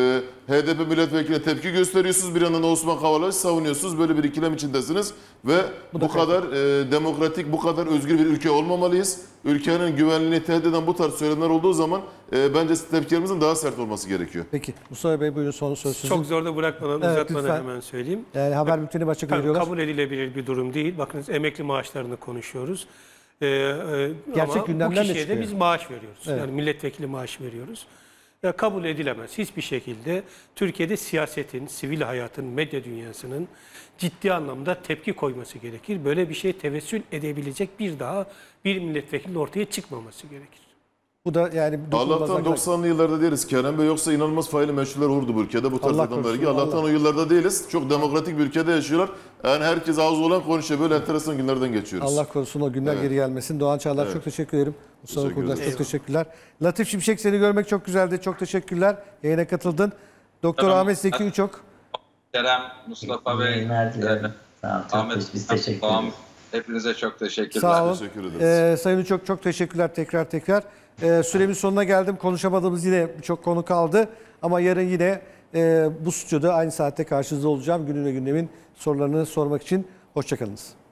H D P milletvekiline tepki gösteriyorsunuz. Bir yandan da Osman Kavala'yı savunuyorsunuz. Böyle bir ikilem içindesiniz. Ve bu, bu kadar e, demokratik, bu kadar özgür bir ülke olmamalıyız. Ülkenin güvenliğini tehdit eden bu tarz söylemler olduğu zaman e, bence tepkilerimizin daha sert olması gerekiyor. Peki Mustafa Bey buyurun, son söz sizin. Çok zor da bırakmadan, Evet, uzatmadan lütfen. hemen söyleyeyim. Yani haber bülteni başa Tabii geliyorlar. kabul edilebilir bir durum değil. Bakınız emekli maaşlarını konuşuyoruz. Ee, e, Gerçek ama bu gündemden de kişiye de çıkıyor. biz maaş veriyoruz. Evet. Yani milletvekili maaşı veriyoruz. Ya, kabul edilemez. Hiçbir şekilde Türkiye'de siyasetin, sivil hayatın, medya dünyasının ciddi anlamda tepki koyması gerekir. Böyle bir şey tevessül edebilecek bir daha bir milletvekilinin ortaya çıkmaması gerekir. Bu da yani dokunulmazlar Allah'tan kadar. doksanlı yıllarda değiliz Kerem Bey, yoksa inanılmaz faili meşruller olurdu bu ülkede bu tarz Allah adamlar korusun, gibi. Allah'tan Allah. o yıllarda değiliz. Çok demokratik bir ülkede yaşıyorlar. Yani herkes ağzı olan konuşuyor. Böyle enteresan günlerden geçiyoruz. Allah korusun o günler Evet. geri gelmesin. Doğan Çağlar Evet. çok teşekkür ederim. Mustafa Teşekkür Kurdaş ederiz. çok teşekkürler. Latif Şimşek seni görmek çok güzeldi. Çok teşekkürler. Yayına katıldın. Doktor Tamam. Ahmet Zeki Uçok. Kerem, Mustafa Bey, Yayınlar dilerim. e, Sağ olun. Çok Ahmet, teşekkür, biz teşekkür Doğan, ederiz. hepinize çok teşekkürler. Sağ olun. Teşekkür ederiz. Ee, Sayın Uçok çok teşekkürler tekrar tekrar. Ee, süremin sonuna geldim. Konuşamadığımız yine birçok konu kaldı. Ama yarın yine e, bu stüdyoda aynı saatte karşınızda olacağım. Günün ve gündemin sorularını sormak için. Hoşçakalınız.